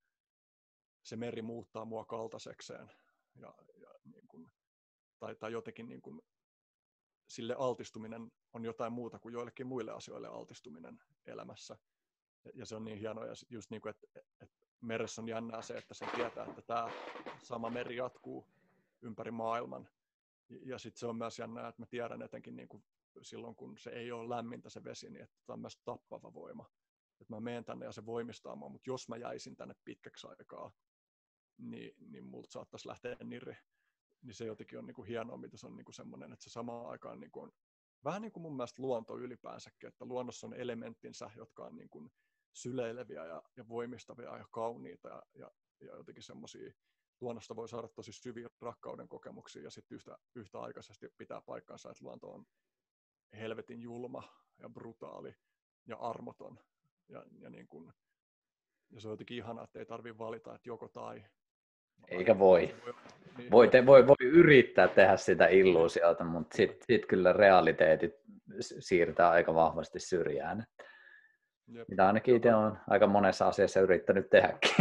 se meri muuttaa mua kaltaisekseen. Ja, ja, niin kuin, tai, tai jotenkin niin kuin, sille altistuminen on jotain muuta kuin joillekin muille asioille altistuminen elämässä. Ja, ja se on niin hienoa. Ja just niin kuin, että, että meressä on jännää se, että sen tietää, että tämä sama meri jatkuu ympäri maailman. Ja sitten se on myös jännää, että mä tiedän etenkin niin kuin silloin, kun se ei ole lämmintä se vesi, niin että tämä on myös tappava voima. Että mä menen tänne ja se voimistaa mua, mutta jos mä jäisin tänne pitkäksi aikaa, niin, niin multa saattaisi lähteä nirri. Niin se jotenkin on niin kuin hienoa, mitä se on niin kuin semmoinen, että se samaan aikaan niin kuin on vähän niin kuin mun mielestä luonto ylipäänsäkin, että luonnossa on elementtinsä, jotka on niin kuin syleileviä ja, ja voimistavia ja kauniita ja, ja, ja jotenkin semmoisia. Luonnosta voi saada tosi syviä rakkauden kokemuksia ja sitten yhtä, yhtäaikaisesti pitää paikkansa, että luonto on helvetin julma ja brutaali ja armoton. Ja, ja, niin kun, ja se on jotenkin ihanaa, että ei tarvitse valita, että joko tai. Eikä voi. voi, niin, voi, te, voi, voi yrittää tehdä sitä illuusiota, mutta sitten sit kyllä realiteetit siirtää aika vahvasti syrjään. Jep. Mitä ainakin itse olen aika monessa asiassa yrittänyt tehdäkin.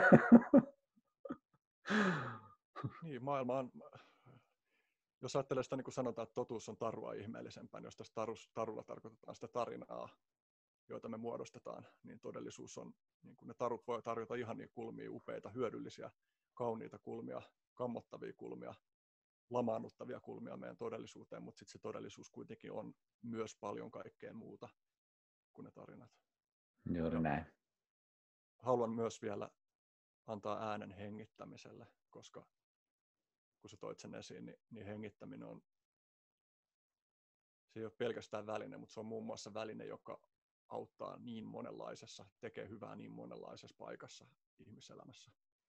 Niin, maailma on, jos ajattelee sitä, niin kuin sanotaan, että totuus on tarua ihmeellisempää, niin jos tässä tarus, tarulla tarkoitetaan sitä tarinaa, joita me muodostetaan, niin todellisuus on, niin kuin ne tarut voi tarjota ihania kulmia, upeita, hyödyllisiä, kauniita kulmia, kammottavia kulmia, lamaannuttavia kulmia meidän todellisuuteen, mutta sitten se todellisuus kuitenkin on myös paljon kaikkea muuta kuin ne tarinat. Juuri näin. Haluan myös vielä antaa äänen hengittämiselle, koska kun sä toit sen esiin, niin, niin hengittäminen on, se ei ole pelkästään väline, mutta se on muun muassa väline, joka auttaa niin monenlaisessa, tekee hyvää niin monenlaisessa paikassa ihmiselämässä.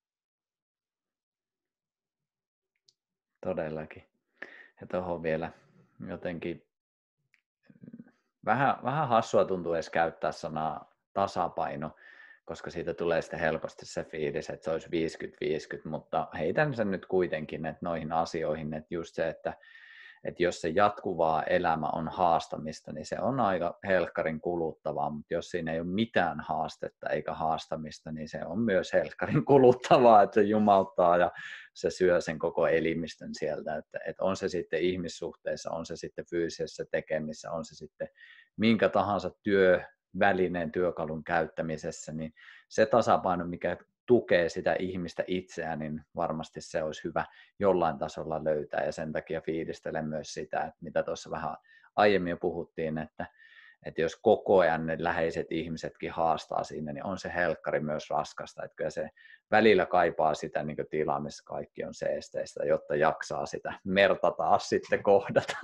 Todellakin. Ja tuohon vielä jotenkin vähän, vähän hassua tuntuu edes käyttää sanaa tasapaino, koska siitä tulee sitten helposti se fiilis, että se olisi viisikymmentä viisikymmentä, mutta heitän sen nyt kuitenkin että noihin asioihin, että just se, että, että jos se jatkuvaa elämä on haastamista, niin se on aika helkkarin kuluttavaa, mutta jos siinä ei ole mitään haastetta eikä haastamista, niin se on myös helkkarin kuluttavaa, että se jumauttaa ja se syö sen koko elimistön sieltä, että, että on se sitten ihmissuhteissa, on se sitten fyysisessä tekemissä, on se sitten minkä tahansa työ, välineen työkalun käyttämisessä, niin se tasapaino, mikä tukee sitä ihmistä itseään, niin varmasti se olisi hyvä jollain tasolla löytää, ja sen takia fiilistelen myös sitä, että mitä tuossa vähän aiemmin jo puhuttiin, että, että jos koko ajan ne läheiset ihmisetkin haastaa siinä, niin on se helkkari myös raskasta, että kyllä se välillä kaipaa sitä niin kuin tilaa, missä kaikki on seesteistä, jotta jaksaa sitä merta taas sitten kohdata.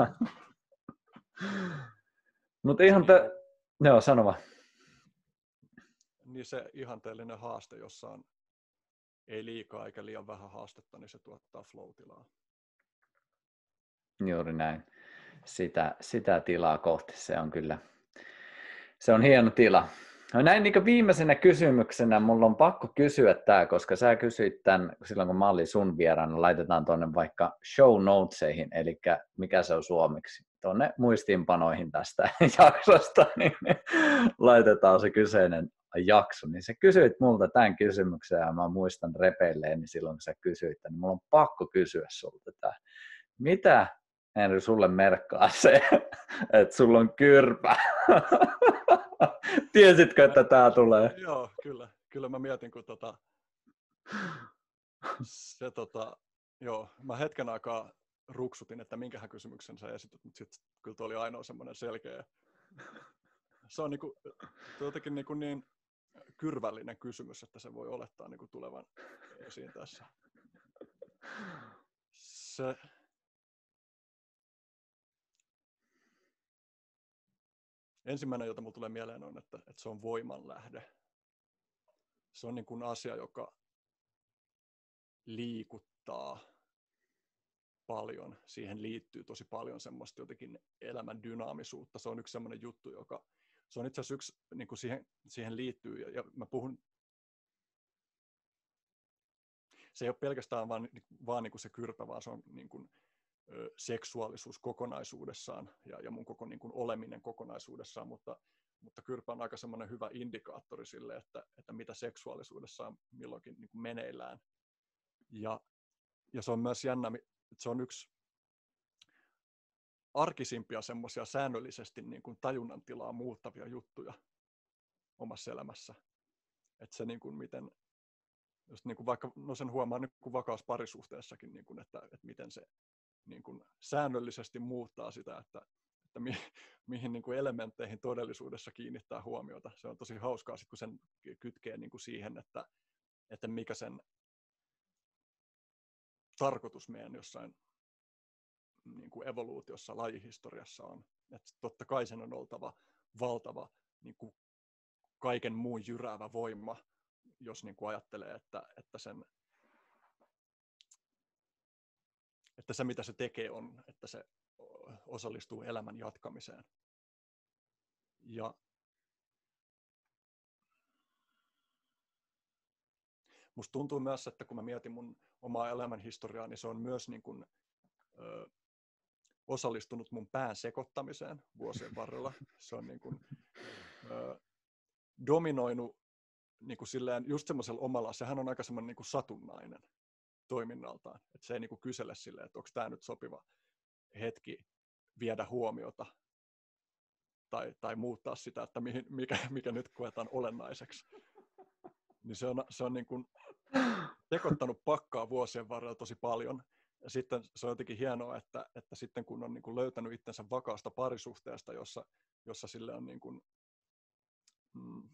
Mutta ihan, te... joo, sano vaan. Niin se ihanteellinen haaste, jossa on ei liikaa eikä liian vähän haastetta, niin se tuottaa flow-tilaa. Juuri näin. Sitä, sitä tilaa kohti, se on kyllä, se on hieno tila. No näin niin viimeisenä kysymyksenä, mulla on pakko kysyä tämä, koska sä kysyit tämän silloin, kun mä olin sun vieraana, laitetaan tuonne vaikka show notesihin, eli mikä se on suomeksi, tuonne muistiinpanoihin tästä jaksosta, niin laitetaan se kyseinen jakso. Niin sä kysyit multa tämän kysymyksen, ja mä muistan repeilleeni silloin, kun sä kysyit tämän, niin mulla on pakko kysyä sulta tämä. Mitä, Henry, sulle merkkaa se, että sulla on kyrpä? Tiesitkö, että tää tulee? Joo, kyllä. Kyllä mä mietin, kun tota, se tota, joo, mä hetken aikaa ruksutin, että minkähän kysymyksen sä esitit, mutta sitten kyllä tuo oli ainoa semmoinen selkeä. Se on niinku, jotenkin niinku niin kyrvällinen kysymys, että se voi olettaa niinku tulevan esiin tässä. Se, ensimmäinen, jota mulle tulee mieleen, on, että, että se on voimanlähde. Se on niin kuin asia, joka liikuttaa paljon. Siihen liittyy tosi paljon semmoista jotenkin elämän dynaamisuutta. Se on yksi semmoinen juttu, joka se on itse asiassa yksi, niin kuin siihen, siihen liittyy. Ja, ja mä puhun, se ei ole pelkästään vaan, vaan niin kuin se kyrpä, vaan se on niin kuin, ö, seksuaalisuus kokonaisuudessaan ja, ja mun koko niin kuin oleminen kokonaisuudessaan, mutta Mutta kyrpä on aika semmoinen hyvä indikaattori sille, että, että mitä seksuaalisuudessa on milloinkin niin kuin meneillään. Ja, ja se on myös jännä, että se on yksi arkisimpia semmoisia säännöllisesti niin kuin tajunnan tilaa muuttavia juttuja omassa elämässä. Että se niin kuin miten, just niin kuin vaikka, no sen huomaa niin kuin vakaassa parisuhteessakin, niin kuin, että, että miten se niin kuin säännöllisesti muuttaa sitä, että että mi, mihin niin kuin elementteihin todellisuudessa kiinnittää huomiota. Se on tosi hauskaa, sit, kun sen kytkee niin kuin siihen, että, että mikä sen tarkoitus meidän jossain niin kuin evoluutiossa, lajihistoriassa on. Että totta kai sen on oltava valtava niin kuin kaiken muun jyräävä voima, jos niin kuin ajattelee, että, että, sen, että se mitä se tekee on, että se osallistuu elämän jatkamiseen. Ja musta tuntuu myös, että kun mä mietin mun omaa elämänhistoriaa, niin se on myös niin kuin, ö, osallistunut mun pään sekoittamiseen vuosien varrella. Se on niin kuin, ö, dominoinut niin kuin silleen, just semmoisella omalla, sehän on aika semmoinen niin kuin satunnainen toiminnaltaan. Että se ei niin kuin kysele silleen, että onko tämä nyt sopiva hetki viedä huomiota tai, tai muuttaa sitä, että mihin, mikä, mikä nyt koetaan olennaiseksi. Niin se on, se on niin kuin sekoittanut pakkaa vuosien varrella tosi paljon. Ja sitten se on jotenkin hienoa, että, että sitten kun on niin kuin löytänyt itsensä vakaasta parisuhteesta, jossa, jossa sille on niin kuin, mm,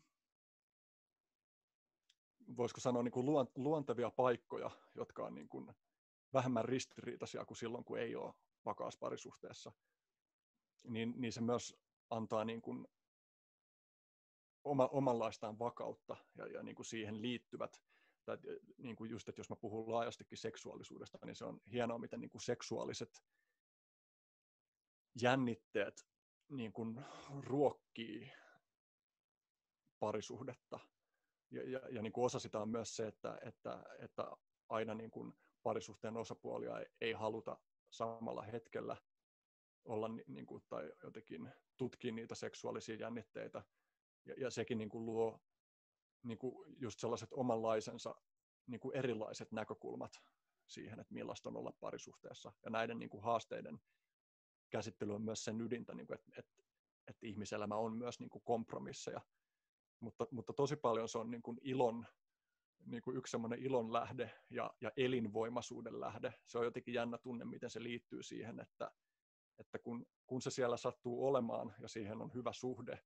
voisiko sanoa niin kuin luontevia paikkoja, jotka on niin kuin vähemmän ristiriitaisia kuin silloin, kun ei ole vakaassa parisuhteessa, niin, niin se myös antaa niin kuin oma, omanlaistaan vakautta ja, ja niin kuin siihen liittyvät, tai niin kuin just, että jos mä puhun laajastikin seksuaalisuudesta, niin se on hienoa, miten niin kuin seksuaaliset jännitteet niin kuin ruokkii parisuhdetta. Ja, ja, ja niin kuin osa sitä on myös se, että, että, että aina niin kuin parisuhteen osapuolia ei, ei haluta samalla hetkellä olla niin kuin, tai jotenkin tutkia niitä seksuaalisia jännitteitä. Ja, ja sekin niin kuin luo niin kuin just sellaiset omanlaisensa niin kuin erilaiset näkökulmat siihen, että millaista on olla parisuhteessa. Ja näiden niin kuin haasteiden käsittely on myös sen ydintä, niin kuin, että, että, että ihmiselämä on myös niin kuin kompromisseja. Mutta, mutta tosi paljon se on niin kuin ilon niin kuin yksi semmoinen ilon lähde ja, ja elinvoimaisuuden lähde. Se on jotenkin jännä tunne, miten se liittyy siihen, että, että kun, kun se siellä sattuu olemaan ja siihen on hyvä suhde,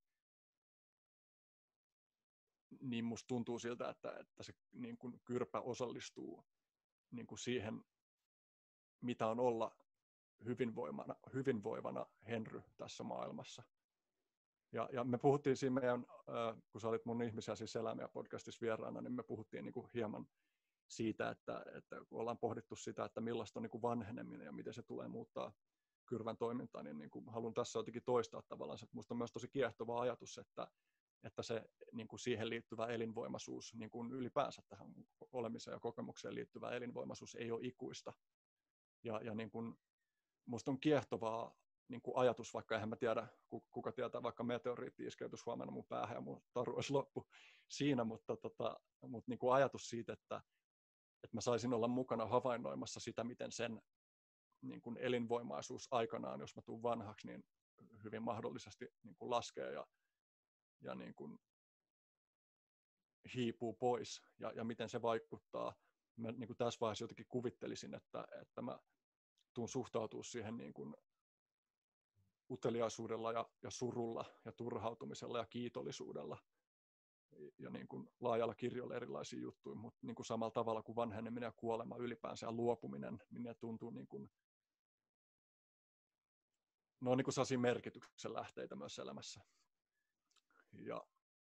niin musta tuntuu siltä, että, että se niin kuin kyrpä osallistuu niin kuin siihen, mitä on olla hyvinvoivana, hyvinvoivana Henry tässä maailmassa. Ja, ja me puhuttiin siinä meidän, äh, kun sä olit mun Ihmisiä siis eläimiä podcastissa vieraana, niin me puhuttiin niin kuin hieman siitä, että, että kun ollaan pohdittu sitä, että millaista on niin kuin vanheneminen ja miten se tulee muuttaa kyrvän toimintaa, niin, niin kuin haluan tässä jotenkin toistaa tavallaan, että musta on myös tosi kiehtova ajatus, että, että se niin kuin siihen liittyvä elinvoimaisuus, niin kuin ylipäänsä tähän olemiseen ja kokemukseen liittyvä elinvoimaisuus ei ole ikuista. Ja, ja niin kuin, musta on kiehtovaa niin kuin ajatus, vaikka eihän mä tiedä, kuka tietää, vaikka meteoriitti iskeytys huomenna mun päähän ja mun taru olisi loppu siinä, mutta, tota, mutta niin kuin ajatus siitä, että, että mä saisin olla mukana havainnoimassa sitä, miten sen niin kuin elinvoimaisuus aikanaan, jos mä tuun vanhaksi, niin hyvin mahdollisesti niin kuin laskee ja, ja niin kuin hiipuu pois ja, ja miten se vaikuttaa. Mä niin kuin tässä vaiheessa jotenkin kuvittelisin, että, että mä tuun suhtautua siihen niin kuin uteliaisuudella ja, ja surulla ja turhautumisella ja kiitollisuudella ja niin kuin laajalla kirjolla erilaisia juttuja, mutta niin kuin samalla tavalla kuin vanheneminen ja kuolema ylipäänsä ja luopuminen, niin ne tuntuu niin kuin, ne on niin kuin sellaisia merkityksen lähteitä myös elämässä. Ja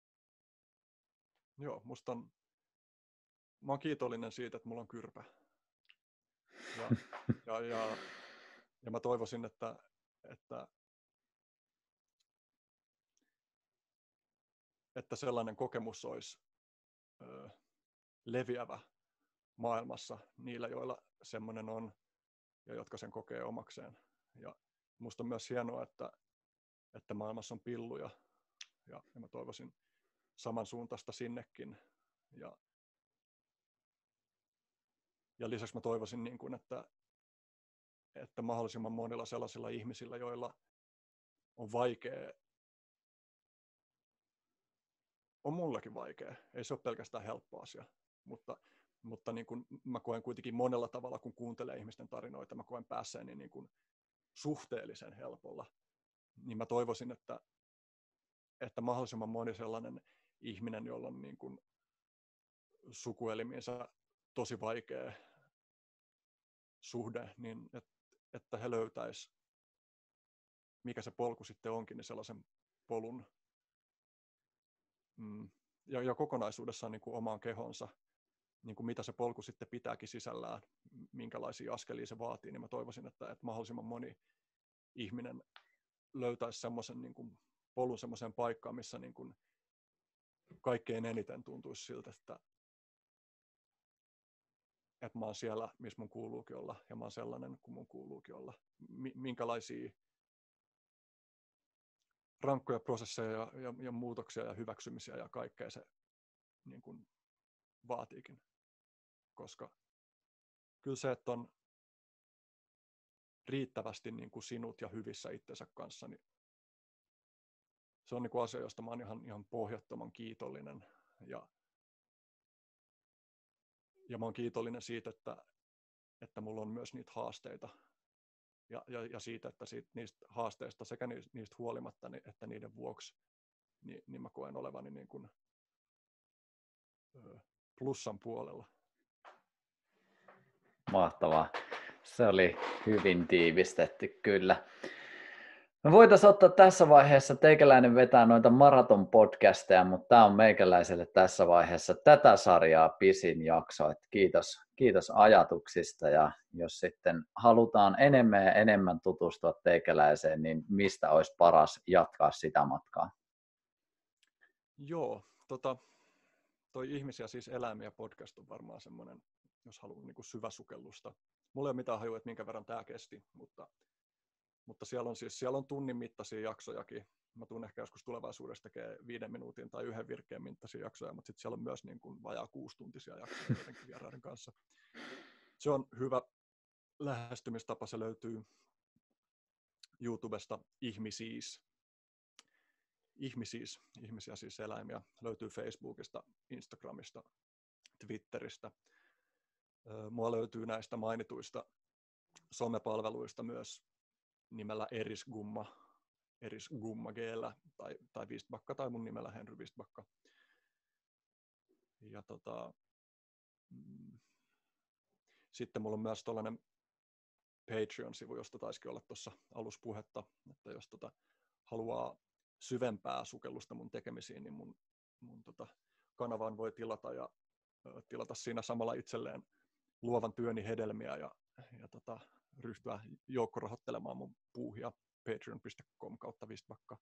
joo, musta on, mä oon kiitollinen siitä, että mulla on kyrpä. Ja, ja, ja, ja mä toivoisin, että, että että sellainen kokemus olisi ö, leviävä maailmassa niillä, joilla semmoinen on ja jotka sen kokee omakseen. Ja musta on myös hienoa, että, että maailmassa on pilluja ja, ja mä toivoisin samansuuntaista sinnekin. Ja, ja lisäksi mä toivoisin, niin kuin, että, että mahdollisimman monilla sellaisilla ihmisillä, joilla on vaikea, on mullakin vaikea, ei se ole pelkästään helppo asia, mutta, mutta niin kuin mä koen kuitenkin monella tavalla, kun kuuntelee ihmisten tarinoita, mä koen päässeeni niin kuin suhteellisen helpolla, niin mä toivoisin, että, että mahdollisimman moni sellainen ihminen, jolla on niin kuin sukuelimiinsä tosi vaikea suhde, niin että, että he löytäis, mikä se polku sitten onkin, niin sellaisen polun mm, ja, ja kokonaisuudessaan niin kuin omaan kehonsa, niin kuin mitä se polku sitten pitääkin sisällään, minkälaisia askelia se vaatii, niin mä toivoisin, että, että mahdollisimman moni ihminen löytäisi semmoisen niin kuin polun semmoiseen paikkaan, missä niin kuin kaikkein eniten tuntuisi siltä, että, että mä oon siellä, missä mun kuuluukin olla, ja mä oon sellainen, kuin mun kuuluukin olla. Minkälaisia rankkoja prosesseja ja, ja, ja muutoksia ja hyväksymisiä ja kaikkea se niin kuin vaatiikin. Koska kyllä se, että on riittävästi niin kuin sinut ja hyvissä itsensä kanssa, niin se on niin kuin asia, josta mä oon ihan, ihan pohjattoman kiitollinen. Ja, ja mä oon kiitollinen siitä, että, että mulla on myös niitä haasteita. Ja, ja, ja siitä, että siitä, niistä haasteista sekä niistä huolimatta, niin, että niiden vuoksi, niin, niin mä koen olevani niin kuin, ö, plussan puolella. Mahtavaa. Se oli hyvin tiivistetty, kyllä. Me voitaisiin ottaa tässä vaiheessa, teikäläinen vetää noita maraton podcasteja, mutta tämä on meikäläiselle tässä vaiheessa tätä sarjaa pisin jakso. Että kiitos, kiitos ajatuksista, ja jos sitten halutaan enemmän ja enemmän tutustua teikäläiseen, niin mistä olisi paras jatkaa sitä matkaa? Joo, tota, toi Ihmisiä siis eläimiä podcast on varmaan semmoinen, jos haluaa niin kuin syväsukellusta. Mulla ei ole mitään hajua, että minkä verran tämä kesti, mutta, mutta siellä on siis siellä on tunnin mittaisia jaksojakin. Mä tuun ehkä joskus tulevaisuudessa tekee viiden minuutin tai yhden virkkeen mittaisia jaksoja, mutta sitten siellä on myös niin kuin vajaa kuusituntisia jaksoja jotenkin vieraiden kanssa. Se on hyvä lähestymistapa, se löytyy YouTubesta Ihmisiis. Ihmisiis, ihmisiä siis eläimiä, löytyy Facebookista, Instagramista, Twitteristä. Mua löytyy näistä mainituista somepalveluista myös nimellä Erisgumma, Erisgumma G:llä tai, tai Vistbacka tai mun nimellä Henry Vistbacka. Ja tota, mm, sitten mulla on myös tuollainen Patreon-sivu, josta taisikin olla tuossa aluspuhetta, että jos tota, haluaa syvempää sukellusta mun tekemisiin, niin mun, mun tota, kanavaan voi tilata ja ö, tilata siinä samalla itselleen luovan työni hedelmiä ja, ja tota, ryhtyä joukkorahoittelemaan mun puuhia patreon piste com kautta Vistbacka.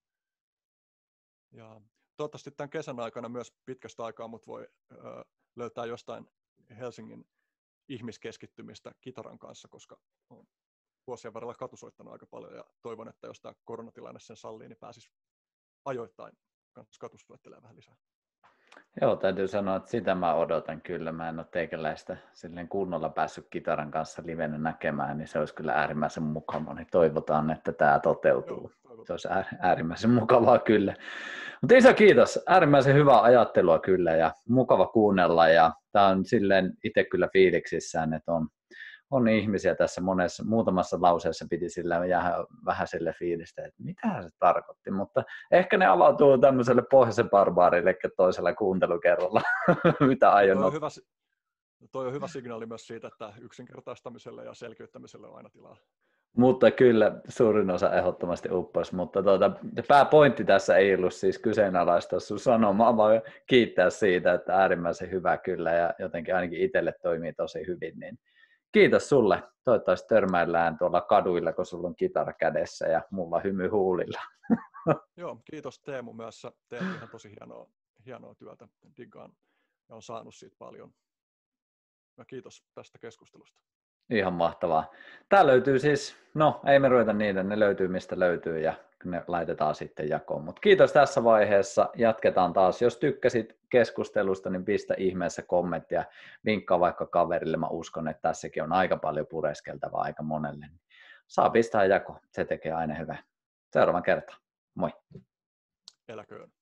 Ja toivottavasti tämän kesän aikana myös pitkästä aikaa mut voi ö, löytää jostain Helsingin ihmiskeskittymistä kitaran kanssa, koska olen vuosien varrella katusoittanut aika paljon ja toivon, että jos tämä koronatilanne sen sallii, niin pääsis ajoittain kanssa katusoittelemaan vähän lisää. Joo, täytyy sanoa, että sitä mä odotan kyllä. Mä en ole teikäläistä silleen kunnolla päässyt kitaran kanssa livenä näkemään, niin se olisi kyllä äärimmäisen mukavaa. Niin toivotaan, että tämä toteutuu. Joo, se olisi äärimmäisen mukavaa kyllä. Mutta iso kiitos. Äärimmäisen hyvää ajattelua kyllä ja mukava kuunnella. Ja tämä on silleen itse kyllä fiiliksissään, että on, on ihmisiä tässä monessa, muutamassa lauseessa piti sillä jäädä vähän sille fiilistä, että mitä se tarkoitti, mutta ehkä ne avautuu tämmöiselle pohjoisen barbaarille toisella kuuntelukerralla, mitä aion. Toi on, hyvä, toi on hyvä signaali myös siitä, että yksinkertaistamiselle ja selkeyttämiselle on aina tilaa. Mutta kyllä suurin osa ehdottomasti upposi, mutta tuota, pääpointti tässä ei ollut siis kyseenalaistaa sun sanomaa, vaan kiittää siitä, että äärimmäisen hyvä kyllä ja jotenkin ainakin itselle toimii tosi hyvin, niin kiitos sulle. Toivottavasti törmäillään tuolla kaduilla, kun sulla on kitara kädessä ja mulla hymy huulilla. Joo, kiitos Teemu myös. Teet ihan tosi hienoa, hienoa työtä. Diggaan ja on saanut siitä paljon. Ja kiitos tästä keskustelusta. Ihan mahtavaa. Tää löytyy siis, no ei me ruveta niitä, ne löytyy mistä löytyy ja ne laitetaan sitten jakoon. Mutta kiitos tässä vaiheessa, jatketaan taas. Jos tykkäsit keskustelusta, niin pistä ihmeessä kommenttia, vinkkaa vaikka kaverille, mä uskon, että tässäkin on aika paljon pureskeltavaa aika monelle. Saa pistää jako, se tekee aina hyvää. Seuraavan kertaan, moi. Eläköön.